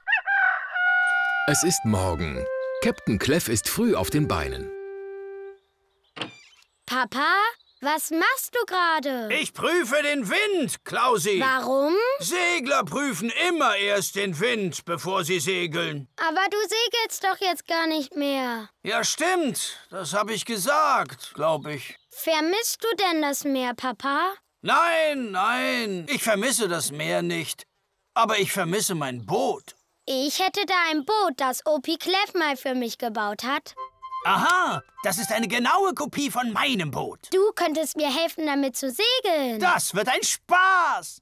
Es ist morgen. Captain Clef ist früh auf den Beinen.
Papa, was machst du gerade?
Ich prüfe den Wind, Klausi.
Warum?
Segler prüfen immer erst den Wind, bevor sie segeln.
Aber du segelst doch jetzt gar nicht mehr.
Ja, stimmt. Das habe ich gesagt, glaube ich.
Vermisst du denn das Meer, Papa?
Nein, nein, ich vermisse das Meer nicht. Aber ich vermisse mein Boot.
Ich hätte da ein Boot, das Opi Clef mal für mich gebaut hat.
Aha, das ist eine genaue Kopie von meinem Boot.
Du könntest mir helfen, damit zu segeln.
Das wird ein Spaß.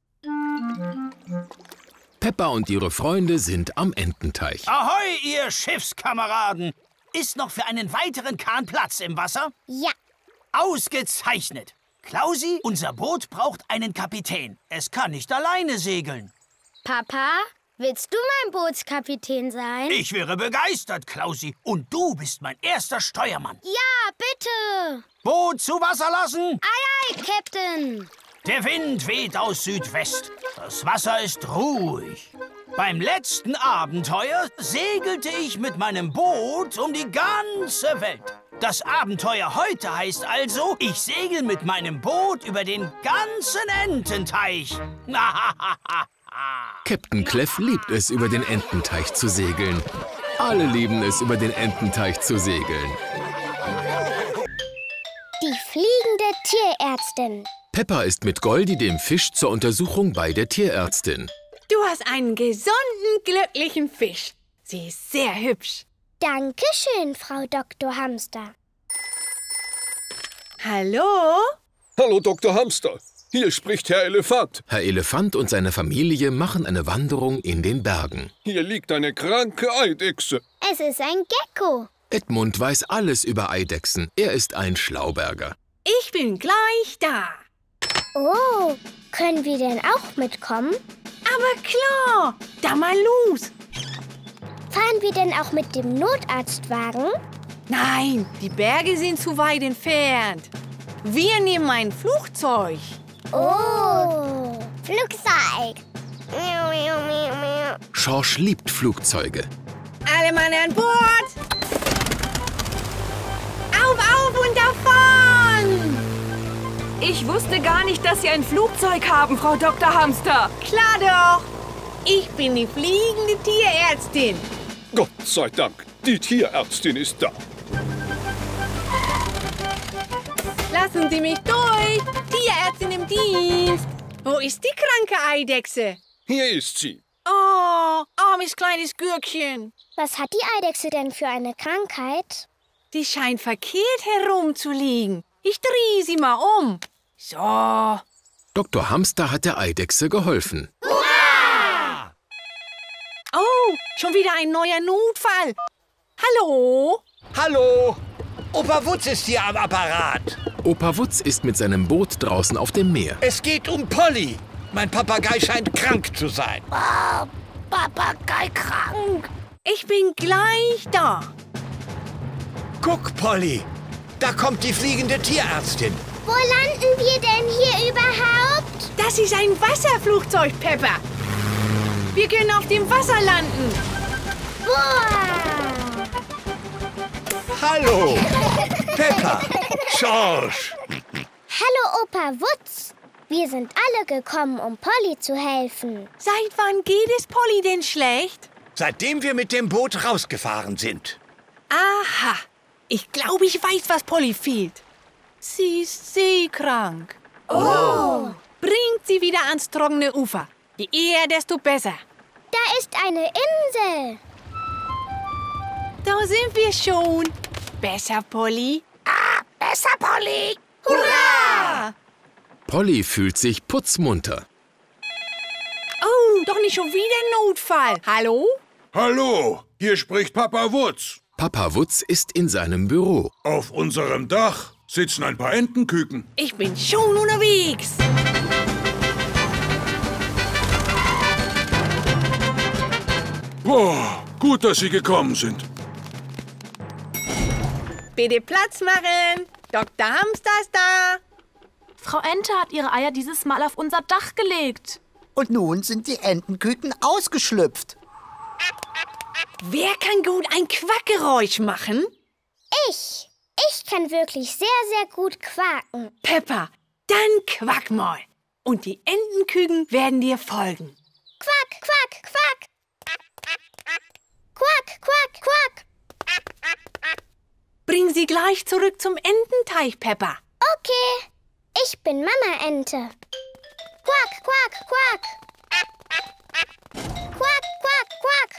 Peppa und ihre Freunde sind am Ententeich.
Ahoi, ihr Schiffskameraden. Ist noch für einen weiteren Kahn Platz im Wasser?
Ja.
Ausgezeichnet. Klausi, unser Boot braucht einen Kapitän. Es kann nicht alleine segeln.
Papa, willst du mein Bootskapitän sein?
Ich wäre begeistert, Klausi. Und du bist mein erster Steuermann.
Ja, bitte.
Boot zu Wasser lassen.
Ei, ei, Captain.
Der Wind weht aus Südwest. Das Wasser ist ruhig. Beim letzten Abenteuer segelte ich mit meinem Boot um die ganze Welt. Das Abenteuer heute heißt also, ich segel mit meinem Boot über den ganzen Ententeich.
Captain Clef liebt es, über den Ententeich zu segeln. Alle lieben es, über den Ententeich zu segeln.
Die fliegende Tierärztin.
Peppa ist mit Goldi, dem Fisch, zur Untersuchung bei der Tierärztin.
Du hast einen gesunden, glücklichen Fisch. Sie ist sehr hübsch.
Dankeschön, Frau Doktor Hamster.
Hallo?
Hallo, Doktor Hamster. Hier spricht Herr Elefant.
Herr Elefant und seine Familie machen eine Wanderung in den Bergen.
Hier liegt eine kranke Eidechse.
Es ist ein Gecko.
Edmund weiß alles über Eidechsen. Er ist ein Schlauberger.
Ich bin gleich da.
Oh, können wir denn auch mitkommen?
Aber klar, da mal los.
Fahren wir denn auch mit dem Notarztwagen?
Nein, die Berge sind zu weit entfernt. Wir nehmen ein Flugzeug.
Oh, Flugzeug.
Schorsch liebt Flugzeuge.
Alle Mann an Bord! Auf, auf und davon!
Ich wusste gar nicht, dass Sie ein Flugzeug haben, Frau Doktor Hamster.
Klar doch! Ich bin die fliegende Tierärztin.
Gott sei Dank, die Tierärztin ist da.
Lassen Sie mich durch! Tierärztin im Dienst! Wo ist die kranke Eidechse?
Hier ist sie.
Oh, armes kleines Gürkchen.
Was hat die Eidechse denn für eine Krankheit?
Die scheint verkehrt herumzuliegen. Ich drehe sie mal um. So.
Doktor Hamster hat der Eidechse geholfen.
Hurra! Oh, schon wieder ein neuer Notfall. Hallo?
Hallo? Opa Wutz ist hier am Apparat.
Opa Wutz ist mit seinem Boot draußen auf dem Meer.
Es geht um Polly. Mein Papagei scheint krank zu sein.
Oh, Papagei krank. Ich bin gleich da.
Guck, Polly. Da kommt die fliegende Tierärztin.
Wo landen wir denn hier überhaupt?
Das ist ein Wasserflugzeug, Peppa. Wir können auf dem Wasser landen.
Boah!
Hallo, Peppa, Schorsch.
Hallo, Opa Wutz. Wir sind alle gekommen, um Polly zu helfen.
Seit wann geht es Polly denn schlecht?
Seitdem wir mit dem Boot rausgefahren sind.
Aha. Ich glaube, ich weiß, was Polly fehlt. Sie ist seekrank.
Oh.
Bringt sie wieder ans trockene Ufer. Je eher, desto besser.
Da ist eine Insel.
Da sind wir schon. Besser, Polly.
Ah, besser, Polly.
Hurra!
Polly fühlt sich putzmunter.
Oh, doch nicht schon wieder Notfall. Hallo?
Hallo, hier spricht Papa Wutz.
Papa Wutz ist in seinem Büro.
Auf unserem Dach sitzen ein paar Entenküken.
Ich bin schon unterwegs.
Boah, gut, dass Sie gekommen sind.
Bitte Platz machen. Doktor Hamster ist da.
Frau Ente hat ihre Eier dieses Mal auf unser Dach gelegt.
Und nun sind die Entenküken ausgeschlüpft.
Wer kann gut ein Quackgeräusch machen?
Ich. Ich kann wirklich sehr, sehr gut quaken.
Peppa, dann quack mal. Und die Entenküken werden dir folgen.
Quack, quack, quack. Quack, quack, quack.
Bring sie gleich zurück zum Ententeich, Peppa.
Okay. Ich bin Mama Ente. Quack, quack, quack. Quack, quack, quack.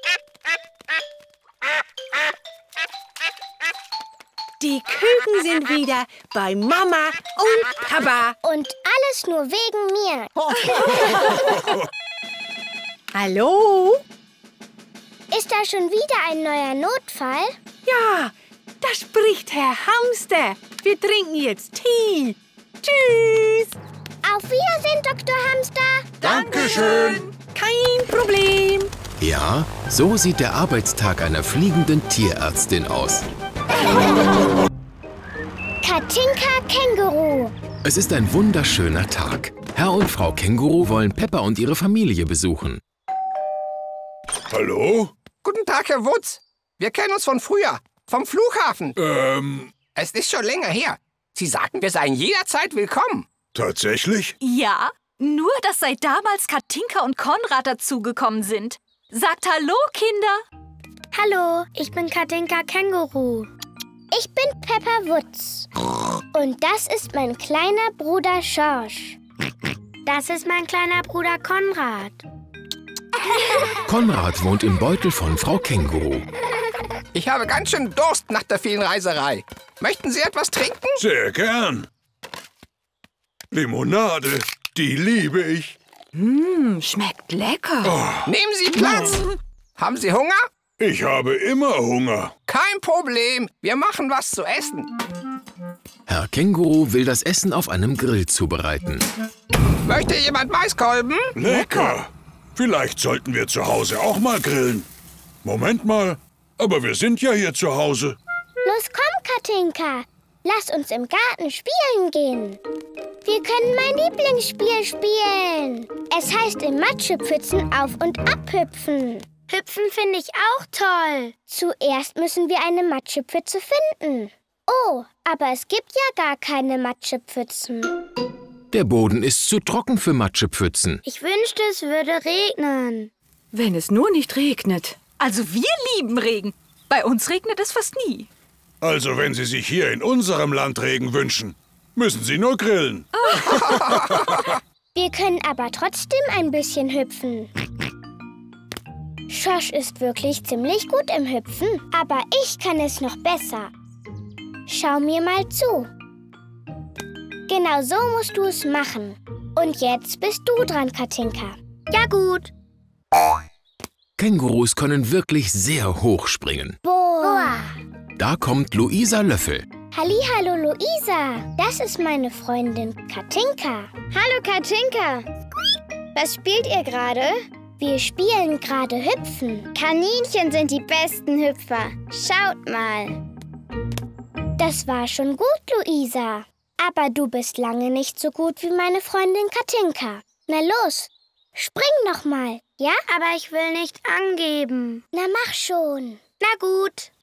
Die Küken sind wieder bei Mama und Papa.
Und alles nur wegen mir.
Hallo?
Ist da schon wieder ein neuer Notfall?
Ja, da spricht Herr Hamster. Wir trinken jetzt Tee. Tschüss.
Auf Wiedersehen, Doktor Hamster.
Dankeschön.
Kein Problem.
Ja, so sieht der Arbeitstag einer fliegenden Tierärztin aus.
Katinka Känguru.
Es ist ein wunderschöner Tag. Herr und Frau Känguru wollen Peppa und ihre Familie besuchen.
Hallo?
Guten Tag, Herr Wutz. Wir kennen uns von früher, vom Flughafen.
Ähm...
Es ist schon länger her. Sie sagten, wir seien jederzeit willkommen.
Tatsächlich?
Ja, nur dass seit damals Katinka und Konrad dazugekommen sind. Sagt Hallo, Kinder.
Hallo, ich bin Katinka Känguru.
Ich bin Peppa Wutz. Und das ist mein kleiner Bruder Schorsch.
Das ist mein kleiner Bruder Konrad.
Konrad wohnt im Beutel von Frau Känguru.
Ich habe ganz schön Durst nach der vielen Reiserei. Möchten Sie etwas trinken?
Sehr gern. Limonade, die liebe ich.
Mmh, schmeckt lecker.
Oh.
Nehmen Sie Platz. Mm. Haben Sie Hunger?
Ich habe immer Hunger.
Kein Problem. Wir machen was zu essen.
Herr Känguru will das Essen auf einem Grill zubereiten.
Möchte jemand Maiskolben?
Lecker. Vielleicht sollten wir zu Hause auch mal grillen. Moment mal, aber wir sind ja hier zu Hause.
Los, komm, Katinka. Lass uns im Garten spielen gehen. Wir können mein Lieblingsspiel spielen. Es heißt im Matschepfützen auf- und abhüpfen. Hüpfen finde ich auch toll. Zuerst müssen wir eine Matschepfütze finden. Oh, aber es gibt ja gar keine Matschepfützen.
Der Boden ist zu trocken für Matschepfützen.
Ich wünschte, es würde regnen.
Wenn es nur nicht regnet.
Also wir lieben Regen. Bei uns regnet es fast nie.
Also wenn Sie sich hier in unserem Land Regen wünschen, müssen Sie nur grillen.
Wir können aber trotzdem ein bisschen hüpfen. Schorsch ist wirklich ziemlich gut im Hüpfen, aber ich kann es noch besser. Schau mir mal zu. Genau so musst du es machen. Und jetzt bist du dran, Katinka.
Ja gut.
Kängurus können wirklich sehr hoch springen.
Boah.
Da kommt Luisa Löffel.
Hallihallo, Luisa. Das ist meine Freundin Katinka.
Hallo, Katinka. Was spielt ihr gerade?
Wir spielen gerade Hüpfen.
Kaninchen sind die besten Hüpfer. Schaut mal.
Das war schon gut, Luisa. Aber du bist lange nicht so gut wie meine Freundin Katinka. Na los, spring noch mal, ja?
Aber ich will nicht angeben.
Na mach schon.
Na gut.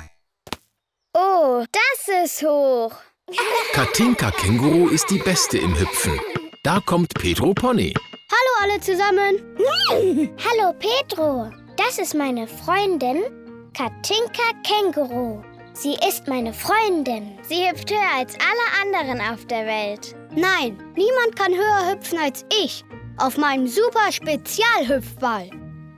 Oh, das ist hoch.
Katinka Känguru ist die Beste im Hüpfen. Da kommt Pedro Pony.
Hallo alle zusammen. Hallo Pedro. Das ist meine Freundin Katinka Känguru. Sie ist meine Freundin.
Sie hüpft höher als alle anderen auf der Welt. Nein, niemand kann höher hüpfen als ich. Auf meinem super Spezialhüpfball.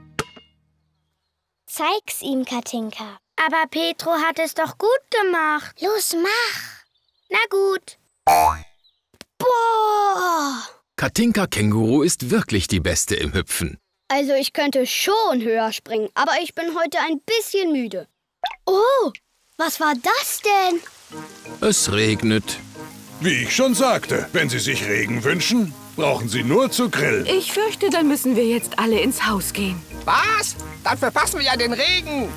Zeig's ihm, Katinka.
Aber Pedro hat es doch gut gemacht.
Los, mach.
Na gut.
Boah!
Katinka Känguru ist wirklich die Beste im Hüpfen.
Also ich könnte schon höher springen, aber ich bin heute ein bisschen müde. Oh, was war das denn?
Es regnet.
Wie ich schon sagte, wenn Sie sich Regen wünschen, brauchen Sie nur zu grillen.
Ich fürchte, dann müssen wir jetzt alle ins Haus gehen.
Was? Dann verpassen wir ja den Regen.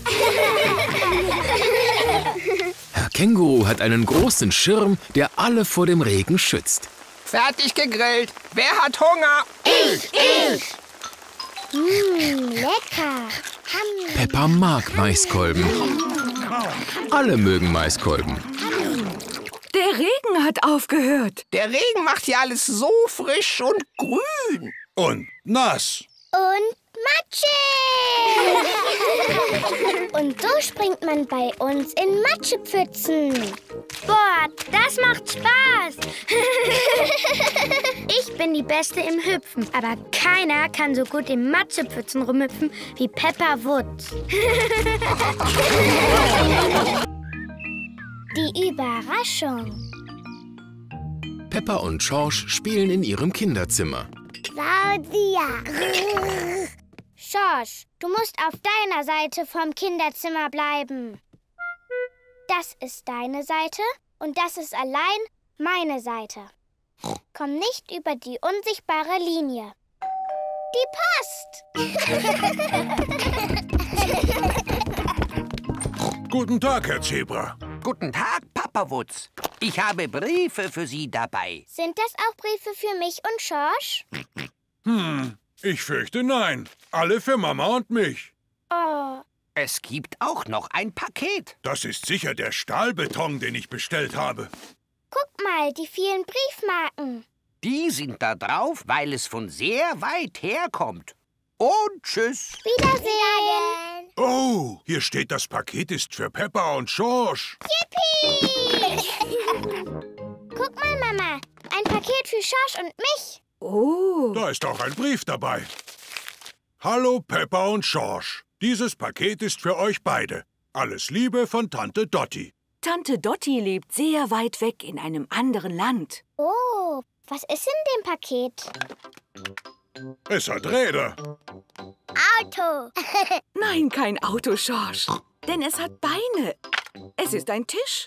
Herr Känguru hat einen großen Schirm, der alle vor dem Regen schützt.
Fertig gegrillt. Wer hat Hunger?
Ich, ich. Mmh, lecker.
Peppa mag Maiskolben. Alle mögen Maiskolben.
Der Regen hat aufgehört.
Der Regen macht hier alles so frisch und grün.
Und nass.
Und matschig. Und so springt man bei uns in Matschepfützen.
Boah, das macht Spaß. Ich bin die Beste im Hüpfen, aber keiner kann so gut in Matschepfützen rumhüpfen wie Peppa Woods.
Die Überraschung.
Peppa und Schorsch spielen in ihrem Kinderzimmer.
Claudia. Schorsch, du musst auf deiner Seite vom Kinderzimmer bleiben. Das ist deine Seite und das ist allein meine Seite. Komm nicht über die unsichtbare Linie. Die
passt. Guten Tag, Herr Zebra.
Guten Tag, Papa Wutz. Ich habe Briefe für Sie dabei.
Sind das auch Briefe für mich und Schorsch?
Hm, ich fürchte nein. Alle für Mama und mich.
Oh.
Es gibt auch noch ein Paket.
Das ist sicher der Stahlbeton, den ich bestellt habe.
Guck mal, die vielen Briefmarken.
Die sind da drauf, weil es von sehr weit herkommt. Und tschüss.
Wiedersehen.
Oh, hier steht, das Paket ist für Peppa und Schorsch.
Yippie! Guck mal, Mama. Ein Paket für Schorsch und mich.
Oh.
Da ist auch ein Brief dabei. Hallo, Peppa und Schorsch. Dieses Paket ist für euch beide. Alles Liebe von Tante Dotti.
Tante Dotti lebt sehr weit weg in einem anderen Land.
Oh, was ist in dem Paket?
Es hat Räder.
Auto.
Nein, kein Auto, Schorsch. Denn es hat Beine. Es ist ein Tisch.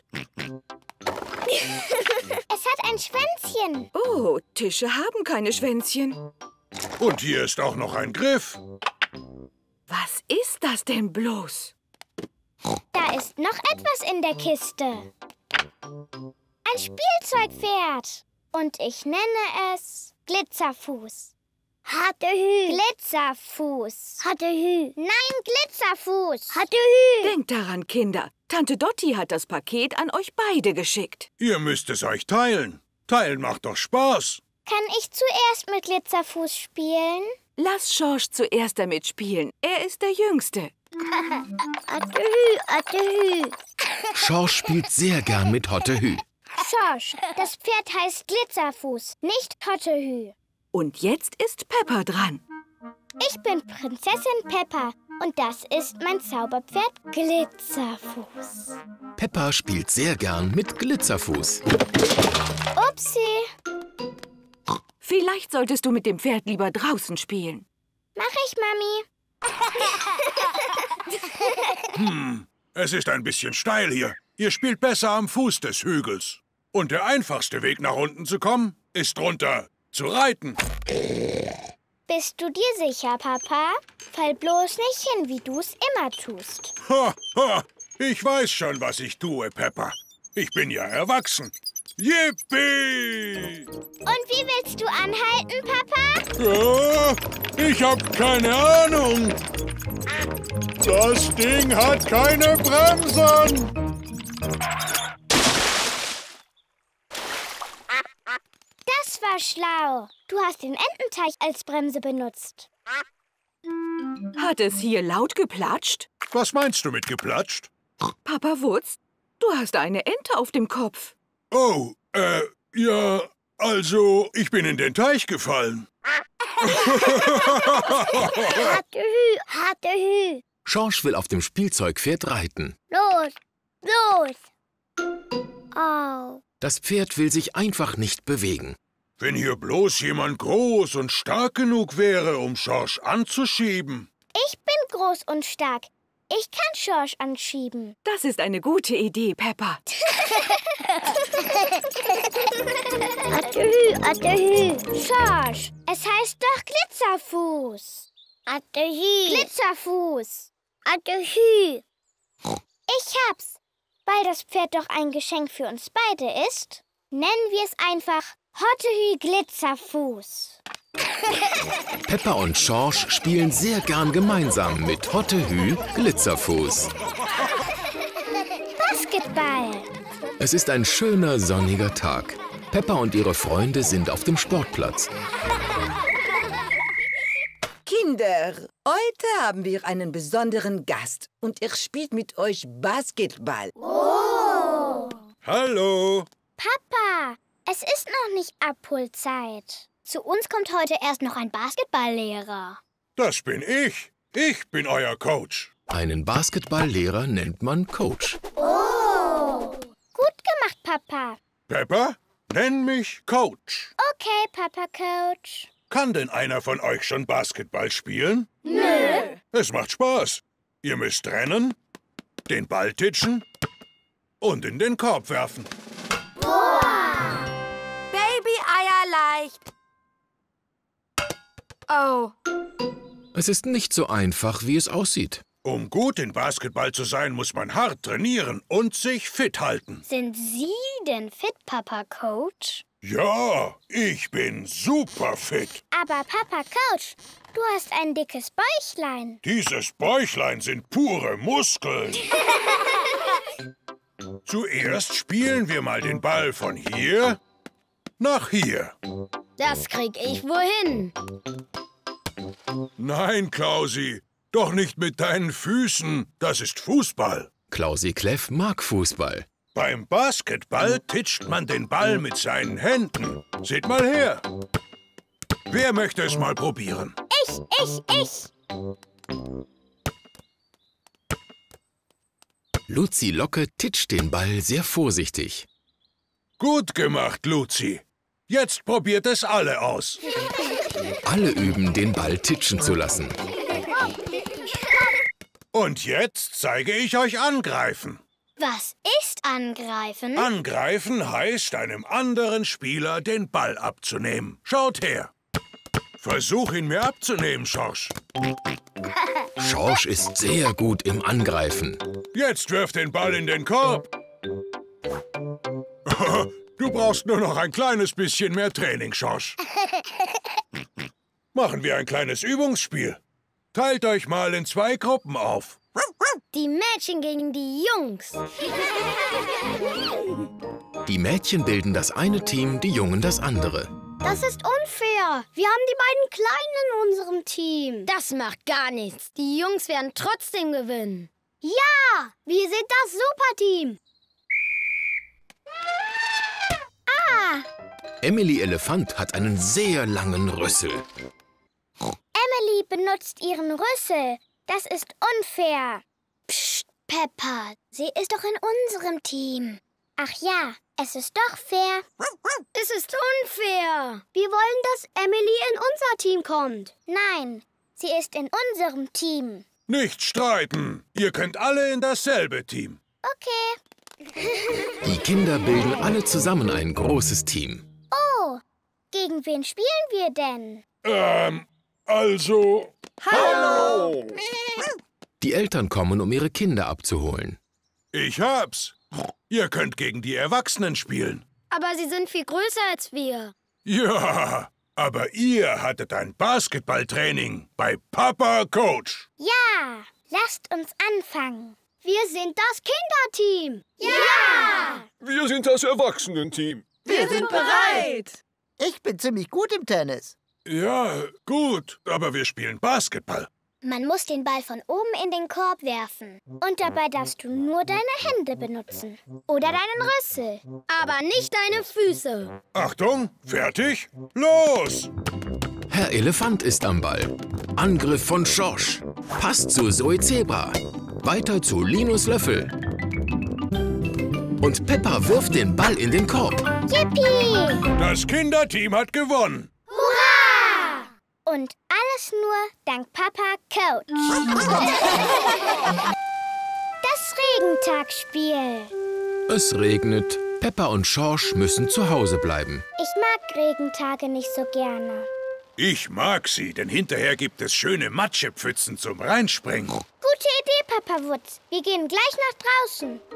Es hat ein Schwänzchen.
Oh, Tische haben keine Schwänzchen.
Und hier ist auch noch ein Griff.
Was ist das denn bloß?
Da ist noch etwas in der Kiste. Ein Spielzeugpferd. Und ich nenne es Glitzerfuß.
Hattehü.
Glitzerfuß.
Hattehü.
Nein, Glitzerfuß.
Hattehü.
Denkt daran, Kinder. Tante Dotti hat das Paket an euch beide geschickt.
Ihr müsst es euch teilen. Teilen macht doch Spaß.
Kann ich zuerst mit Glitzerfuß spielen?
Lass Schorsch zuerst damit spielen. Er ist der Jüngste.
Hattehü, Hattehü.
Schorsch spielt sehr gern mit Hottehü.
Schorsch, das Pferd heißt Glitzerfuß, nicht Hottehü.
Und jetzt ist Peppa dran.
Ich bin Prinzessin Peppa und das ist mein Zauberpferd Glitzerfuß.
Peppa spielt sehr gern mit Glitzerfuß.
Upsi.
Vielleicht solltest du mit dem Pferd lieber draußen spielen.
Mach ich, Mami.
Hm, es ist ein bisschen steil hier. Ihr spielt besser am Fuß des Hügels. Und der einfachste Weg nach unten zu kommen, ist runter zu reiten.
Bist du dir sicher, Papa? Fall bloß nicht hin, wie du es immer tust.
Ha, ha, ich weiß schon, was ich tue, Peppa. Ich bin ja erwachsen. Yippie!
Und wie willst du anhalten, Papa?
Ja, ich hab keine Ahnung. Das Ding hat keine Bremsen.
Das war schlau. Du hast den Ententeich als Bremse benutzt.
Hat es hier laut geplatscht?
Was meinst du mit geplatscht?
Papa Wutz, du hast eine Ente auf dem Kopf.
Oh, äh, ja, also, ich bin in den Teich gefallen.
Hattehü, Hattehü.
Schorsch will auf dem Spielzeugpferd reiten.
Los, los. Au.
Das Pferd will sich einfach nicht bewegen.
Wenn hier bloß jemand groß und stark genug wäre, um Schorsch anzuschieben.
Ich bin groß und stark. Ich kann Schorsch anschieben.
Das ist eine gute Idee, Peppa.
Hattehü, Hattehü.
Schorsch, es heißt doch Glitzerfuß.
Hattehü.
Glitzerfuß.
Hattehü.
Ich hab's. Weil das Pferd doch ein Geschenk für uns beide ist, nennen wir es einfach Hottehü Glitzerfuß.
Peppa und Schorsch spielen sehr gern gemeinsam mit Hottehü Glitzerfuß.
Basketball.
Es ist ein schöner sonniger Tag. Peppa und ihre Freunde sind auf dem Sportplatz.
Kinder, heute haben wir einen besonderen Gast und er spielt mit euch Basketball.
Oh!
Hallo!
Papa, es ist noch nicht Abholzeit.
Zu uns kommt heute erst noch ein Basketballlehrer.
Das bin ich. Ich bin euer Coach.
Einen Basketballlehrer nennt man Coach.
Oh! Gut gemacht, Papa.
Peppa, nenn mich Coach.
Okay, Papa Coach.
Kann denn einer von euch schon Basketball spielen?
Nö.
Es macht Spaß. Ihr müsst rennen, den Ball titschen und in den Korb werfen.
Boah. Baby-Eier leicht. Oh.
Es ist nicht so einfach, wie es aussieht.
Um gut in Basketball zu sein, muss man hart trainieren und sich fit halten.
Sind Sie denn fit, Papa Coach?
Ja, ich bin super fit.
Aber Papa Coach, du hast ein dickes Bäuchlein.
Dieses Bäuchlein sind pure Muskeln. Zuerst spielen wir mal den Ball von hier nach hier.
Das krieg ich wohin.
Nein, Klausi, doch nicht mit deinen Füßen. Das ist Fußball.
Klausi Kleff mag Fußball.
Beim Basketball titscht man den Ball mit seinen Händen. Seht mal her. Wer möchte es mal probieren?
Ich, ich, ich.
Luzi Locke titscht den Ball sehr vorsichtig.
Gut gemacht, Luzi. Jetzt probiert es alle aus.
Alle üben, den Ball titschen zu lassen.
Und jetzt zeige ich euch angreifen.
Was ist angreifen?
Angreifen heißt, einem anderen Spieler den Ball abzunehmen. Schaut her. Versuch ihn mir abzunehmen, Schorsch.
Schorsch ist sehr gut im Angreifen.
Jetzt wirf den Ball in den Korb. Du brauchst nur noch ein kleines bisschen mehr Training, Schorsch. Machen wir ein kleines Übungsspiel. Teilt euch mal in zwei Gruppen auf.
Die Mädchen gegen die Jungs.
Die Mädchen bilden das eine Team, die Jungen das andere.
Das ist unfair. Wir haben die beiden Kleinen in unserem Team. Das macht gar nichts. Die Jungs werden trotzdem gewinnen. Ja, wir sind das Superteam. Ah!
Emily Elefant hat einen sehr langen Rüssel.
Emily benutzt ihren Rüssel. Das ist unfair.
Psst, Peppa, sie ist doch in unserem Team.
Ach ja, es ist doch fair.
Es ist unfair. Wir wollen, dass Emily in unser Team kommt.
Nein, sie ist in unserem Team.
Nicht streiten. Ihr könnt alle in dasselbe Team.
Okay.
Die Kinder bilden alle zusammen ein großes Team.
Oh, gegen wen spielen wir denn?
Ähm, also...
Hallo!
Die Eltern kommen, um ihre Kinder abzuholen.
Ich hab's. Ihr könnt gegen die Erwachsenen spielen.
Aber sie sind viel größer als wir.
Ja, aber ihr hattet ein Basketballtraining bei Papa Coach.
Ja, lasst uns anfangen.
Wir sind das Kinderteam.
Ja!
Wir sind das Erwachsenenteam.
Wir sind bereit.
Ich bin ziemlich gut im Tennis.
Ja, gut, aber wir spielen Basketball.
Man muss den Ball von oben in den Korb werfen. Und dabei darfst du nur deine Hände benutzen. Oder deinen Rüssel.
Aber nicht deine Füße.
Achtung, fertig, los!
Herr Elefant ist am Ball. Angriff von Schorsch. Pass zu Zoe Zebra. Weiter zu Linus Löffel. Und Peppa wirft den Ball in den Korb.
Yippie!
Das Kinderteam hat gewonnen.
Hurra! Und alles nur dank Papa Coach. Das Regentagsspiel.
Es regnet. Peppa und Schorsch müssen zu Hause bleiben.
Ich mag Regentage nicht so gerne.
Ich mag sie, denn hinterher gibt es schöne Matschepfützen zum Reinspringen.
Gute Idee, Papa Wutz. Wir gehen gleich nach draußen.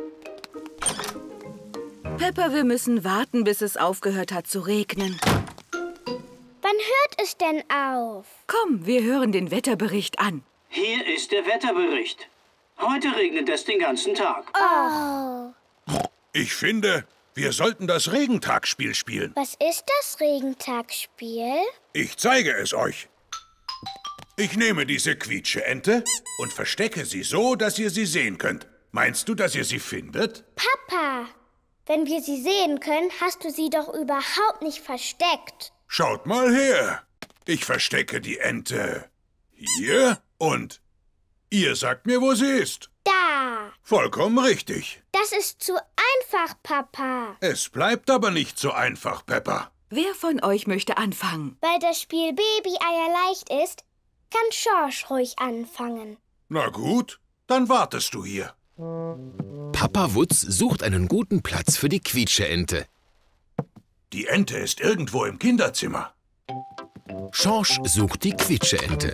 Peppa, wir müssen warten, bis es aufgehört hat zu regnen.
Wann hört es denn auf?
Komm, wir hören den Wetterbericht an.
Hier ist der Wetterbericht. Heute regnet es den ganzen Tag.
Oh.
Ich finde, wir sollten das Regentagsspiel spielen.
Was ist das Regentagsspiel?
Ich zeige es euch. Ich nehme diese Quietsche-Ente und verstecke sie so, dass ihr sie sehen könnt. Meinst du, dass ihr sie findet?
Papa, wenn wir sie sehen können, hast du sie doch überhaupt nicht versteckt.
Schaut mal her. Ich verstecke die Ente hier und ihr sagt mir, wo sie ist.
Da.
Vollkommen richtig.
Das ist zu einfach, Papa.
Es bleibt aber nicht so einfach, Peppa.
Wer von euch möchte anfangen?
Weil das Spiel Baby-Eier leicht ist, kann Schorsch ruhig anfangen.
Na gut, dann wartest du hier.
Papa Wutz sucht einen guten Platz für die Quietsche-Ente.
Die Ente ist irgendwo im Kinderzimmer.
Schorsch sucht die Quietsche-Ente.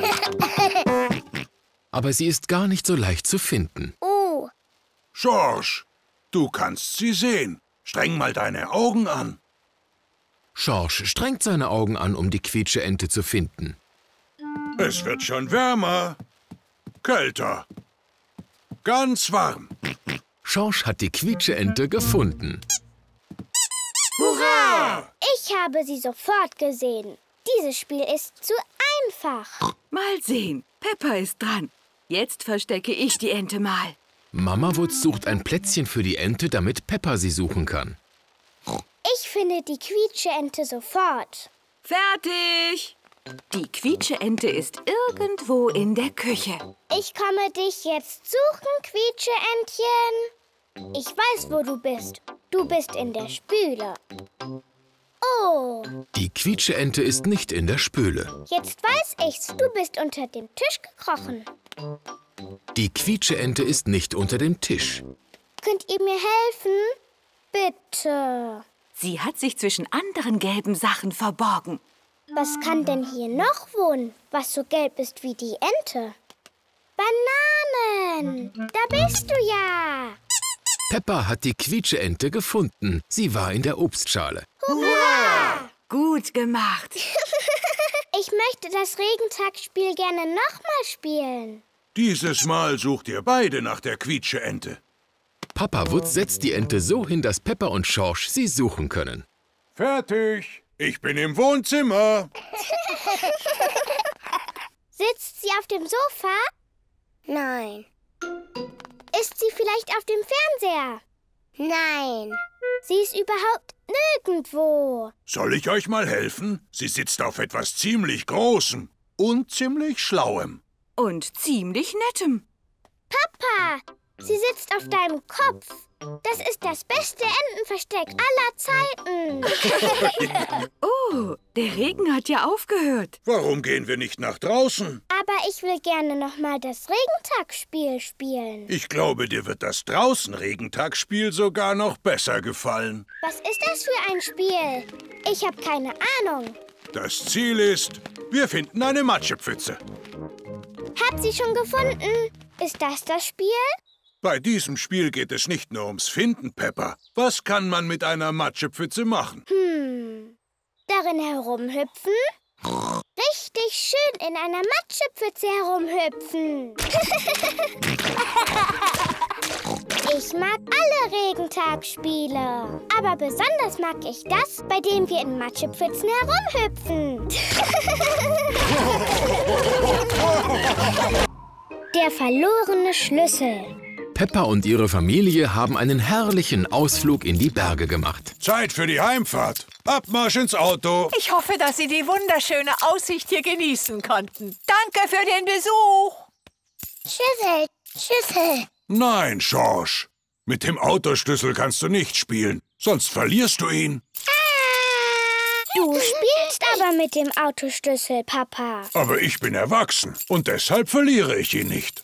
Aber sie ist gar nicht so leicht zu finden.
Oh.
Schorsch, du kannst sie sehen. Streng mal deine Augen an.
Schorsch strengt seine Augen an, um die Quietsche-Ente zu finden.
Es wird schon wärmer. Kälter. Ganz warm.
Schorsch hat die Quietsche-Ente gefunden.
Hurra!
Ich habe sie sofort gesehen. Dieses Spiel ist zu einfach.
Mal sehen. Peppa ist dran. Jetzt verstecke ich die Ente mal.
Mama Wutz sucht ein Plätzchen für die Ente, damit Peppa sie suchen kann.
Ich finde die Quietsche-Ente sofort.
Fertig! Die Quietsche-Ente ist irgendwo in der Küche.
Ich komme dich jetzt suchen, Quietsche-Entchen. Ich weiß, wo du bist. Du bist in der Spüle. Oh.
Die Quietsche-Ente ist nicht in der Spüle.
Jetzt weiß ich's. Du bist unter dem Tisch gekrochen.
Die Quietsche-Ente ist nicht unter dem Tisch.
Könnt ihr mir helfen? Bitte.
Sie hat sich zwischen anderen gelben Sachen verborgen.
Was kann denn hier noch wohnen, was so gelb ist wie die Ente? Bananen! Da bist du ja!
Peppa hat die Quietscheente gefunden. Sie war in der Obstschale.
Hurra! Gut gemacht.
Ich möchte das Regentagspiel gerne nochmal spielen.
Dieses Mal sucht ihr beide nach der Quietscheente.
Papa Wutz setzt die Ente so hin, dass Peppa und Schorsch sie suchen können.
Fertig. Ich bin im Wohnzimmer.
Sitzt sie auf dem Sofa? Nein. Ist sie vielleicht auf dem Fernseher? Nein. Sie ist überhaupt nirgendwo.
Soll ich euch mal helfen? Sie sitzt auf etwas ziemlich Großem und ziemlich Schlauem.
Und ziemlich Nettem.
Papa, sie sitzt auf deinem Kopf. Das ist das beste Entenversteck aller Zeiten.
Oh, der Regen hat ja aufgehört.
Warum gehen wir nicht nach draußen?
Aber ich will gerne noch mal das Regentagspiel spielen.
Ich glaube, dir wird das Draußen-Regentagspiel sogar noch besser gefallen.
Was ist das für ein Spiel? Ich habe keine Ahnung.
Das Ziel ist, wir finden eine Matschepfütze.
Hab sie schon gefunden. Ist das das Spiel?
Bei diesem Spiel geht es nicht nur ums Finden, Peppa. Was kann man mit einer Matschepfütze machen?
Hm, darin herumhüpfen? Richtig schön in einer Matschepfütze herumhüpfen. Ich mag alle Regentagspiele. Aber besonders mag ich das, bei dem wir in Matschepfützen herumhüpfen. Der verlorene Schlüssel.
Peppa und ihre Familie haben einen herrlichen Ausflug in die Berge gemacht.
Zeit für die Heimfahrt. Abmarsch ins Auto.
Ich hoffe, dass Sie die wunderschöne Aussicht hier genießen konnten. Danke für den Besuch.
Schlüssel, Schlüssel.
Nein, Schorsch. Mit dem Autoschlüssel kannst du nicht spielen, sonst verlierst du ihn.
Du spielst aber mit dem Autoschlüssel, Papa.
Aber ich bin erwachsen und deshalb verliere ich ihn nicht.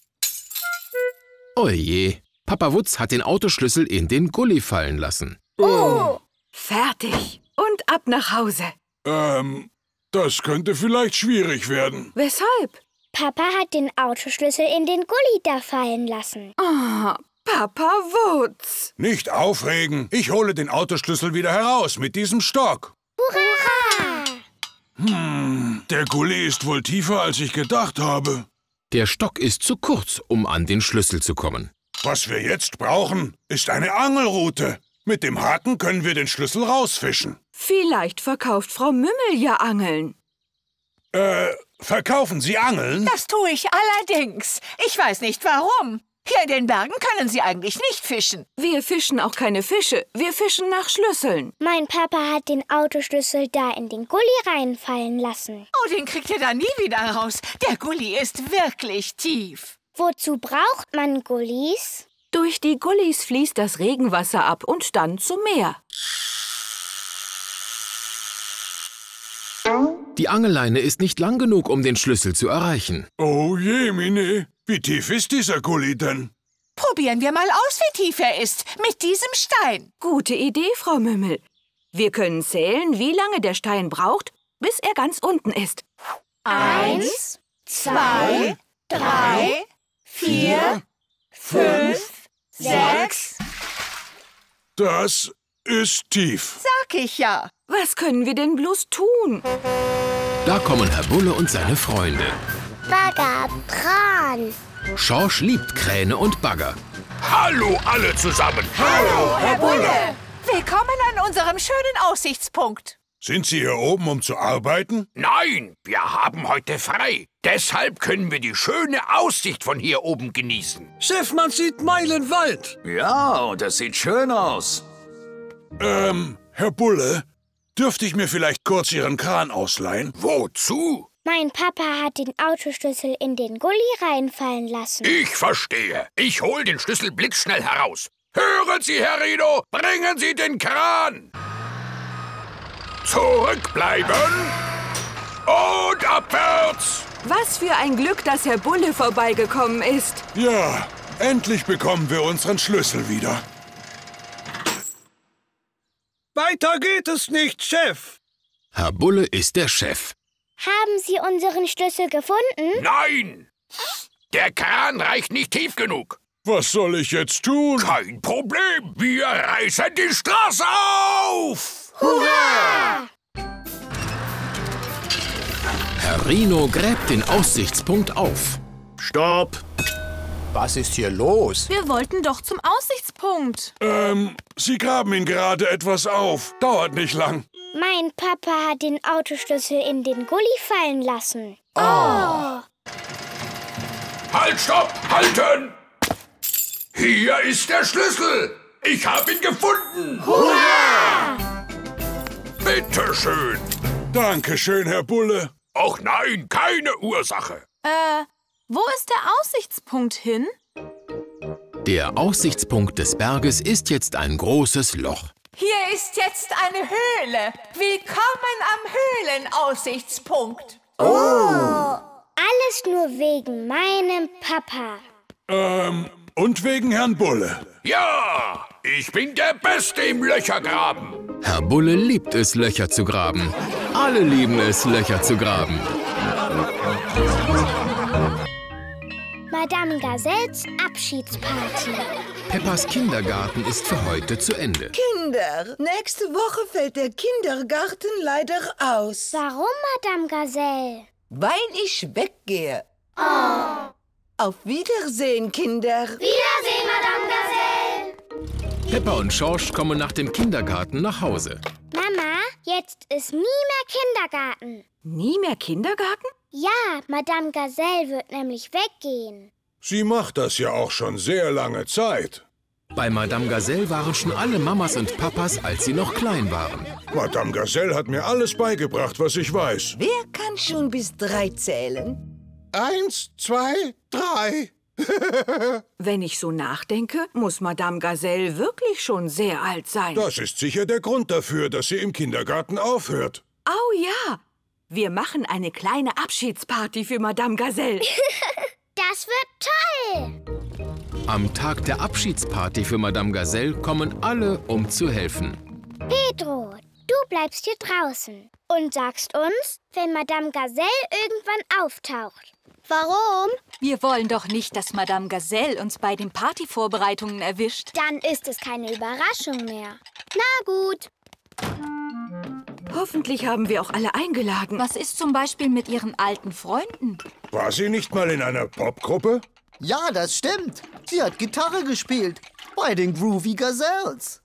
Oje, Papa Wutz hat den Autoschlüssel in den Gully fallen lassen.
Oh, fertig. Und ab nach Hause.
Ähm, das könnte vielleicht schwierig werden.
Weshalb?
Papa hat den Autoschlüssel in den Gully da fallen lassen.
Oh, Papa Wutz.
Nicht aufregen. Ich hole den Autoschlüssel wieder heraus mit diesem Stock.
Hurra!
Hm, der Gully ist wohl tiefer, als ich gedacht habe.
Der Stock ist zu kurz, um an den Schlüssel zu kommen.
Was wir jetzt brauchen, ist eine Angelrute. Mit dem Haken können wir den Schlüssel rausfischen.
Vielleicht verkauft Frau Mümmel ja Angeln.
Äh, verkaufen Sie Angeln?
Das tue ich allerdings. Ich weiß nicht warum. Hier in den Bergen können Sie eigentlich nicht fischen.
Wir fischen auch keine Fische. Wir fischen nach Schlüsseln.
Mein Papa hat den Autoschlüssel da in den Gully reinfallen lassen.
Oh, den kriegt ihr da nie wieder raus. Der Gully ist wirklich tief.
Wozu braucht man Gullis?
Durch die Gullis fließt das Regenwasser ab und dann zum Meer.
Die Angelleine ist nicht lang genug, um den Schlüssel zu erreichen.
Oh je, Mine. Wie tief ist dieser Gully denn?
Probieren wir mal aus, wie tief er ist. Mit diesem Stein.
Gute Idee, Frau Mümmel. Wir können zählen, wie lange der Stein braucht, bis er ganz unten ist.
Eins, zwei, drei, vier, fünf, sechs.
Das ist tief.
Sag ich ja.
Was können wir denn bloß tun?
Da kommen Herr Bulle und seine Freunde.
Bagger, Kran.
Schorsch liebt Kräne und Bagger.
Hallo alle zusammen.
Hallo, Herr Bulle. Willkommen an unserem schönen Aussichtspunkt.
Sind Sie hier oben, um zu arbeiten?
Nein, wir haben heute frei. Deshalb können wir die schöne Aussicht von hier oben genießen.
Chef, man sieht meilenweit.
Ja, und das sieht schön aus.
Ähm, Herr Bulle, dürfte ich mir vielleicht kurz Ihren Kran ausleihen?
Wozu?
Mein Papa hat den Autoschlüssel in den Gully reinfallen lassen.
Ich verstehe. Ich hol den Schlüssel blitzschnell heraus. Hören Sie, Herr Rino, bringen Sie den Kran. Zurückbleiben und abwärts.
Was für ein Glück, dass Herr Bulle vorbeigekommen ist.
Ja, endlich bekommen wir unseren Schlüssel wieder.
Weiter geht es nicht, Chef.
Herr Bulle ist der Chef.
Haben Sie unseren Schlüssel gefunden?
Nein! Der Kran reicht nicht tief genug.
Was soll ich jetzt tun?
Kein Problem. Wir reißen die Straße auf.
Hurra!
Herr Rino gräbt den Aussichtspunkt auf.
Stopp!
Was ist hier los?
Wir wollten doch zum Aussichtspunkt.
Ähm, Sie graben ihn gerade etwas auf. Dauert nicht lang.
Mein Papa hat den Autoschlüssel in den Gully fallen lassen.
Oh! Halt, stopp! Halten! Hier ist der Schlüssel. Ich habe ihn gefunden.
Hurra!
Bitte schön.
Dankeschön, Herr Bulle.
Ach nein, keine Ursache.
Äh, wo ist der Aussichtspunkt hin?
Der Aussichtspunkt des Berges ist jetzt ein großes Loch.
Hier ist jetzt eine Höhle. Willkommen am Höhlenaussichtspunkt.
Oh! Alles nur wegen meinem Papa.
Ähm, und wegen Herrn Bulle.
Ja, ich bin der Beste im Löchergraben.
Herr Bulle liebt es, Löcher zu graben. Alle lieben es, Löcher zu graben.
Madame Gazelles Abschiedsparty.
Peppas Kindergarten ist für heute zu Ende.
Kinder, nächste Woche fällt der Kindergarten leider aus.
Warum, Madame Gazelle?
Weil ich weggehe.
Oh.
Auf Wiedersehen, Kinder.
Wiedersehen, Madame Gazelle.
Peppa und Schorsch kommen nach dem Kindergarten nach Hause.
Mama, jetzt ist nie mehr Kindergarten.
Nie mehr Kindergarten?
Ja, Madame Gazelle wird nämlich weggehen.
Sie macht das ja auch schon sehr lange Zeit.
Bei Madame Gazelle waren schon alle Mamas und Papas, als sie noch klein waren.
Madame Gazelle hat mir alles beigebracht, was ich weiß.
Wer kann schon bis drei zählen?
Eins, zwei, drei.
Wenn ich so nachdenke, muss Madame Gazelle wirklich schon sehr alt sein.
Das ist sicher der Grund dafür, dass sie im Kindergarten aufhört.
Oh ja, wir machen eine kleine Abschiedsparty für Madame Gazelle.
Das wird toll!
Am Tag der Abschiedsparty für Madame Gazelle kommen alle, um zu helfen.
Pedro, du bleibst hier draußen und sagst uns, wenn Madame Gazelle irgendwann auftaucht.
Warum?
Wir wollen doch nicht, dass Madame Gazelle uns bei den Partyvorbereitungen erwischt.
Dann ist es keine Überraschung mehr. Na gut.
Hoffentlich haben wir auch alle eingeladen.
Was ist zum Beispiel mit Ihren alten Freunden?
War sie nicht mal in einer Popgruppe?
Ja, das stimmt. Sie hat Gitarre gespielt. Bei den Groovy Gazelles.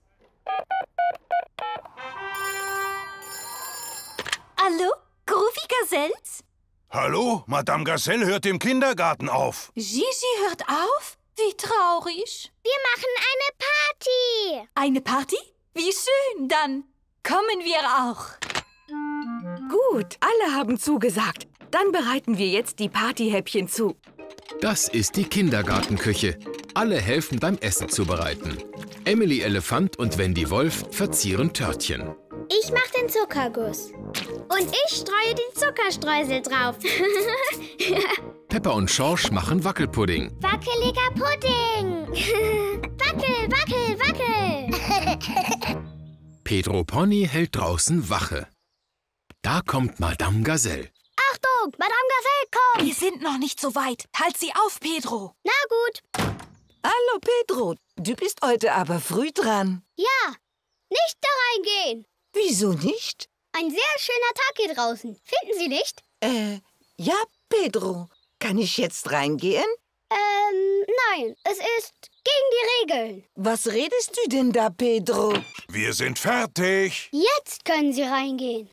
Hallo? Groovy Gazelles?
Hallo, Madame Gazelle hört im Kindergarten auf.
Gigi hört auf? Wie traurig.
Wir machen eine Party.
Eine Party? Wie schön, dann kommen wir auch.
Gut, alle haben zugesagt. Dann bereiten wir jetzt die Partyhäppchen zu.
Das ist die Kindergartenküche. Alle helfen beim Essen zubereiten. Emily Elefant und Wendy Wolf verzieren Törtchen.
Ich mach den Zuckerguss. Und ich streue die Zuckerstreusel drauf.
Peppa und Schorsch machen Wackelpudding.
Wackeliger Pudding. Wackel, wackel, wackel.
Pedro Pony hält draußen Wache. Da kommt Madame Gazelle.
Achtung, Madame Gazelle kommt.
Wir sind noch nicht so weit. Halt sie auf, Pedro.
Na gut.
Hallo, Pedro. Du bist heute aber früh dran.
Ja, nicht da reingehen.
Wieso nicht?
Ein sehr schöner Tag hier draußen. Finden Sie nicht?
Äh, ja, Pedro. Kann ich jetzt reingehen?
Ähm, nein. Es ist gegen die Regeln.
Was redest du denn da, Pedro?
Wir sind fertig.
Jetzt können Sie reingehen.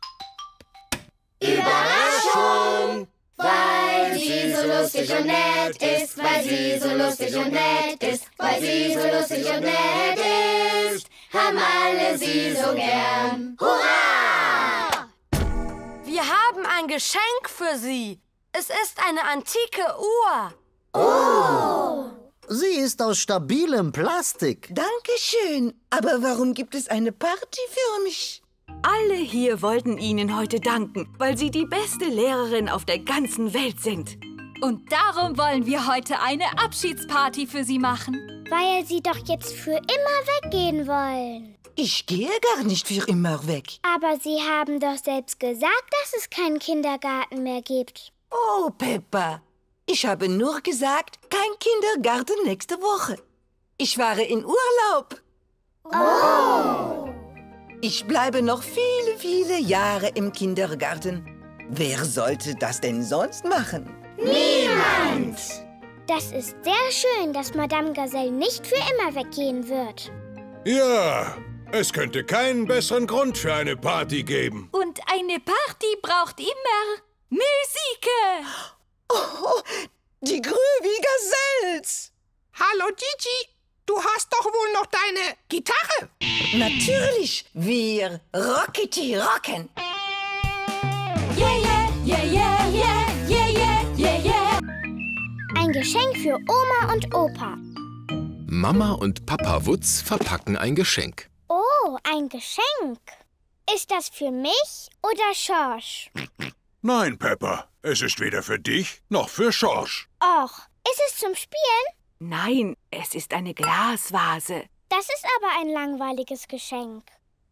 Überraschung! Weil sie so lustig und nett ist, weil sie so lustig und nett ist, weil sie so lustig und nett ist, haben alle sie so gern. Hurra!
Wir haben ein Geschenk für Sie. Es ist eine antike Uhr.
Oh! Sie ist aus stabilem Plastik.
Dankeschön. Aber warum gibt es eine Party für mich?
Alle hier wollten Ihnen heute danken, weil Sie die beste Lehrerin auf der ganzen Welt sind.
Und darum wollen wir heute eine Abschiedsparty für Sie machen.
Weil Sie doch jetzt für immer weggehen wollen.
Ich gehe gar nicht für immer weg.
Aber Sie haben doch selbst gesagt, dass es keinen Kindergarten mehr gibt.
Oh, Peppa, Ich habe nur gesagt, kein Kindergarten nächste Woche. Ich fahre in Urlaub. Oh. Ich bleibe noch viele, viele Jahre im Kindergarten. Wer sollte das denn sonst machen?
Niemand! Das ist sehr schön, dass Madame Gazelle nicht für immer weggehen wird.
Ja, es könnte keinen besseren Grund für eine Party geben.
Und eine Party braucht immer Musik.
Oh, die Grüvi Gazelles.
Hallo, Gigi. Du hast doch wohl noch deine Gitarre.
Natürlich, wir Rockety rocken.
Yeah, yeah, yeah, yeah, yeah, yeah, yeah, yeah, yeah.
Ein Geschenk für Oma und Opa.
Mama und Papa Wutz verpacken ein Geschenk.
Oh, ein Geschenk. Ist das für mich oder Schorsch?
Nein, Peppa, es ist weder für dich noch für Schorsch.
Och, ist es zum Spielen?
Nein, es ist eine Glasvase.
Das ist aber ein langweiliges Geschenk.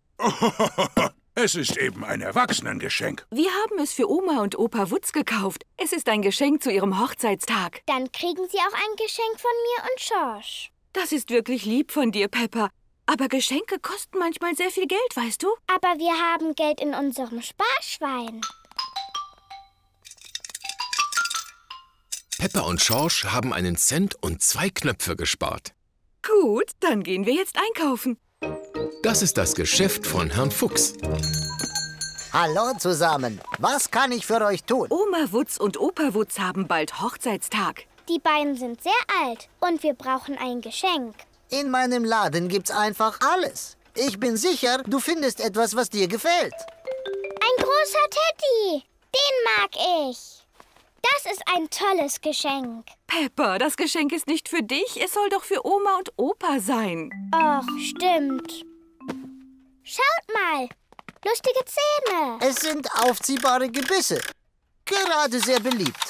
Es ist eben ein Erwachsenengeschenk.
Wir haben es für Oma und Opa Wutz gekauft. Es ist ein Geschenk zu ihrem Hochzeitstag.
Dann kriegen Sie auch ein Geschenk von mir und Schorsch.
Das ist wirklich lieb von dir, Peppa. Aber Geschenke kosten manchmal sehr viel Geld, weißt du?
Aber wir haben Geld in unserem Sparschwein.
Peppa und Schorsch haben einen Cent und zwei Knöpfe gespart.
Gut, dann gehen wir jetzt einkaufen.
Das ist das Geschäft von Herrn Fuchs.
Hallo zusammen. Was kann ich für euch tun?
Oma Wutz und Opa Wutz haben bald Hochzeitstag.
Die beiden sind sehr alt und wir brauchen ein Geschenk.
In meinem Laden gibt's einfach alles. Ich bin sicher, du findest etwas, was dir gefällt.
Ein großer Teddy. Den mag ich. Das ist ein tolles Geschenk.
Peppa, das Geschenk ist nicht für dich. Es soll doch für Oma und Opa sein.
Ach, stimmt. Schaut mal. Lustige Zähne.
Es sind aufziehbare Gebisse. Gerade sehr beliebt.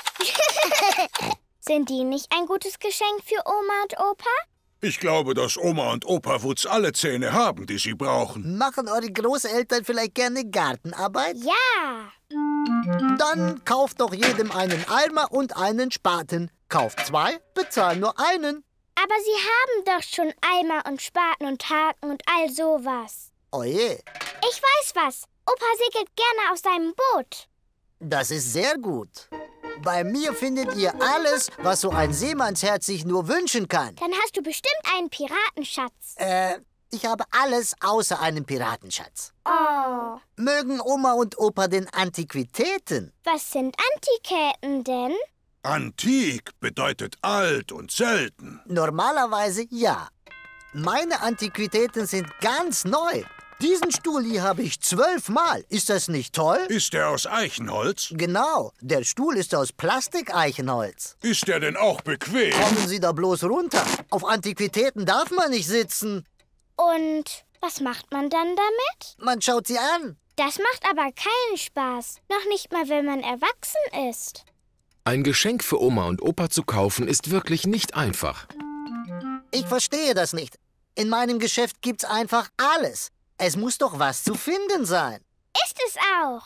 Sind die nicht ein gutes Geschenk für Oma und Opa?
Ich glaube, dass Oma und Opa Wutz alle Zähne haben, die sie brauchen.
Machen eure Großeltern vielleicht gerne Gartenarbeit?
Ja.
Dann kauft doch jedem einen Eimer und einen Spaten. Kauft zwei, bezahlt nur einen.
Aber Sie haben doch schon Eimer und Spaten und Haken und all sowas.
Oje.
Ich weiß was. Opa segelt gerne auf seinem Boot.
Das ist sehr gut. Bei mir findet ihr alles, was so ein Seemannsherz sich nur wünschen kann.
Dann hast du bestimmt einen Piratenschatz.
Äh, ich habe alles außer einem Piratenschatz.
Oh.
Mögen Oma und Opa denn Antiquitäten?
Was sind Antiquitäten denn?
Antik bedeutet alt und selten.
Normalerweise ja. Meine Antiquitäten sind ganz neu. Diesen Stuhl hier habe ich zwölfmal. Ist das nicht toll?
Ist der aus Eichenholz?
Genau. Der Stuhl ist aus Plastikeichenholz.
Ist der denn auch bequem?
Kommen Sie da bloß runter. Auf Antiquitäten darf man nicht sitzen.
Und was macht man dann damit?
Man schaut sie an.
Das macht aber keinen Spaß. Noch nicht mal, wenn man erwachsen ist.
Ein Geschenk für Oma und Opa zu kaufen, ist wirklich nicht einfach.
Ich verstehe das nicht. In meinem Geschäft gibt's einfach alles. Es muss doch was zu finden sein.
Ist es auch.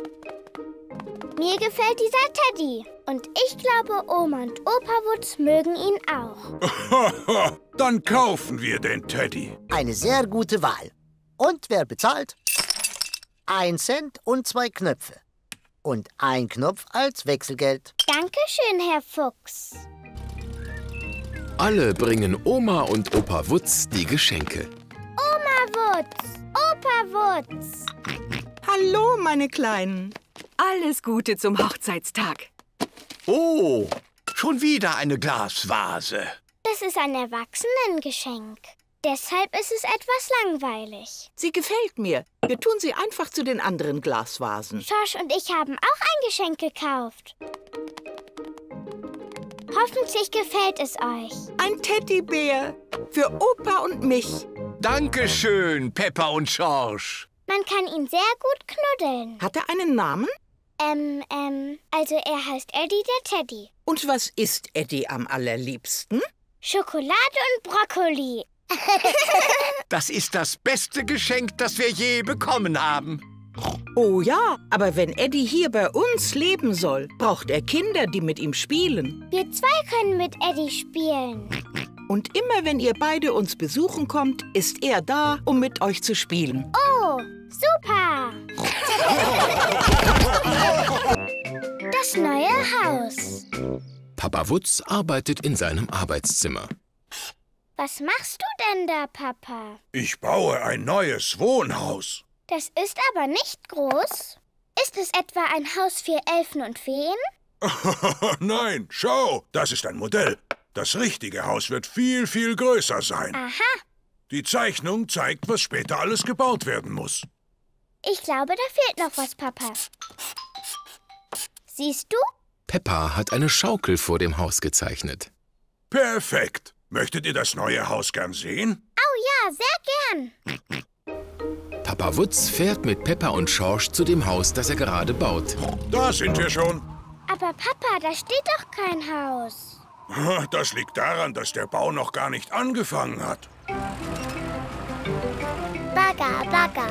Mir gefällt dieser Teddy. Und ich glaube, Oma und Opa Wutz mögen ihn auch.
Dann kaufen wir den Teddy.
Eine sehr gute Wahl. Und wer bezahlt? Ein Cent und zwei Knöpfe. Und ein Knopf als Wechselgeld.
Dankeschön, Herr Fuchs.
Alle bringen Oma und Opa Wutz die Geschenke.
Oma Wutz, Opa Wutz.
Hallo, meine Kleinen.
Alles Gute zum Hochzeitstag.
Oh, schon wieder eine Glasvase.
Das ist ein Erwachsenengeschenk. Deshalb ist es etwas langweilig.
Sie gefällt mir. Wir tun sie einfach zu den anderen Glasvasen.
Schorsch und ich haben auch ein Geschenk gekauft. Hoffentlich gefällt es euch.
Ein Teddybär für Opa und mich.
Dankeschön, Peppa und Schorsch.
Man kann ihn sehr gut knuddeln.
Hat er einen Namen?
Ähm, ähm, also er heißt Eddie der Teddy.
Und was isst Eddie am allerliebsten?
Schokolade und Brokkoli.
Das ist das beste Geschenk, das wir je bekommen haben.
Oh ja, aber wenn Eddie hier bei uns leben soll, braucht er Kinder, die mit ihm spielen.
Wir zwei können mit Eddie spielen.
Und immer wenn ihr beide uns besuchen kommt, ist er da, um mit euch zu spielen.
Oh, super! Das neue Haus.
Papa Wutz arbeitet in seinem Arbeitszimmer.
Was machst du denn da, Papa?
Ich baue ein neues Wohnhaus.
Das ist aber nicht groß. Ist es etwa ein Haus für Elfen und Feen?
Nein, schau, das ist ein Modell. Das richtige Haus wird viel, viel größer sein.
Aha.
Die Zeichnung zeigt, was später alles gebaut werden muss.
Ich glaube, da fehlt noch was, Papa. Siehst du?
Peppa hat eine Schaukel vor dem Haus gezeichnet.
Perfekt. Möchtet ihr das neue Haus gern sehen?
Oh ja, sehr gern.
Papa Wutz fährt mit Peppa und Schorsch zu dem Haus, das er gerade baut.
Da sind wir schon.
Aber Papa, da steht doch kein Haus.
Das liegt daran, dass der Bau noch gar nicht angefangen hat.
Bagger, Bagger.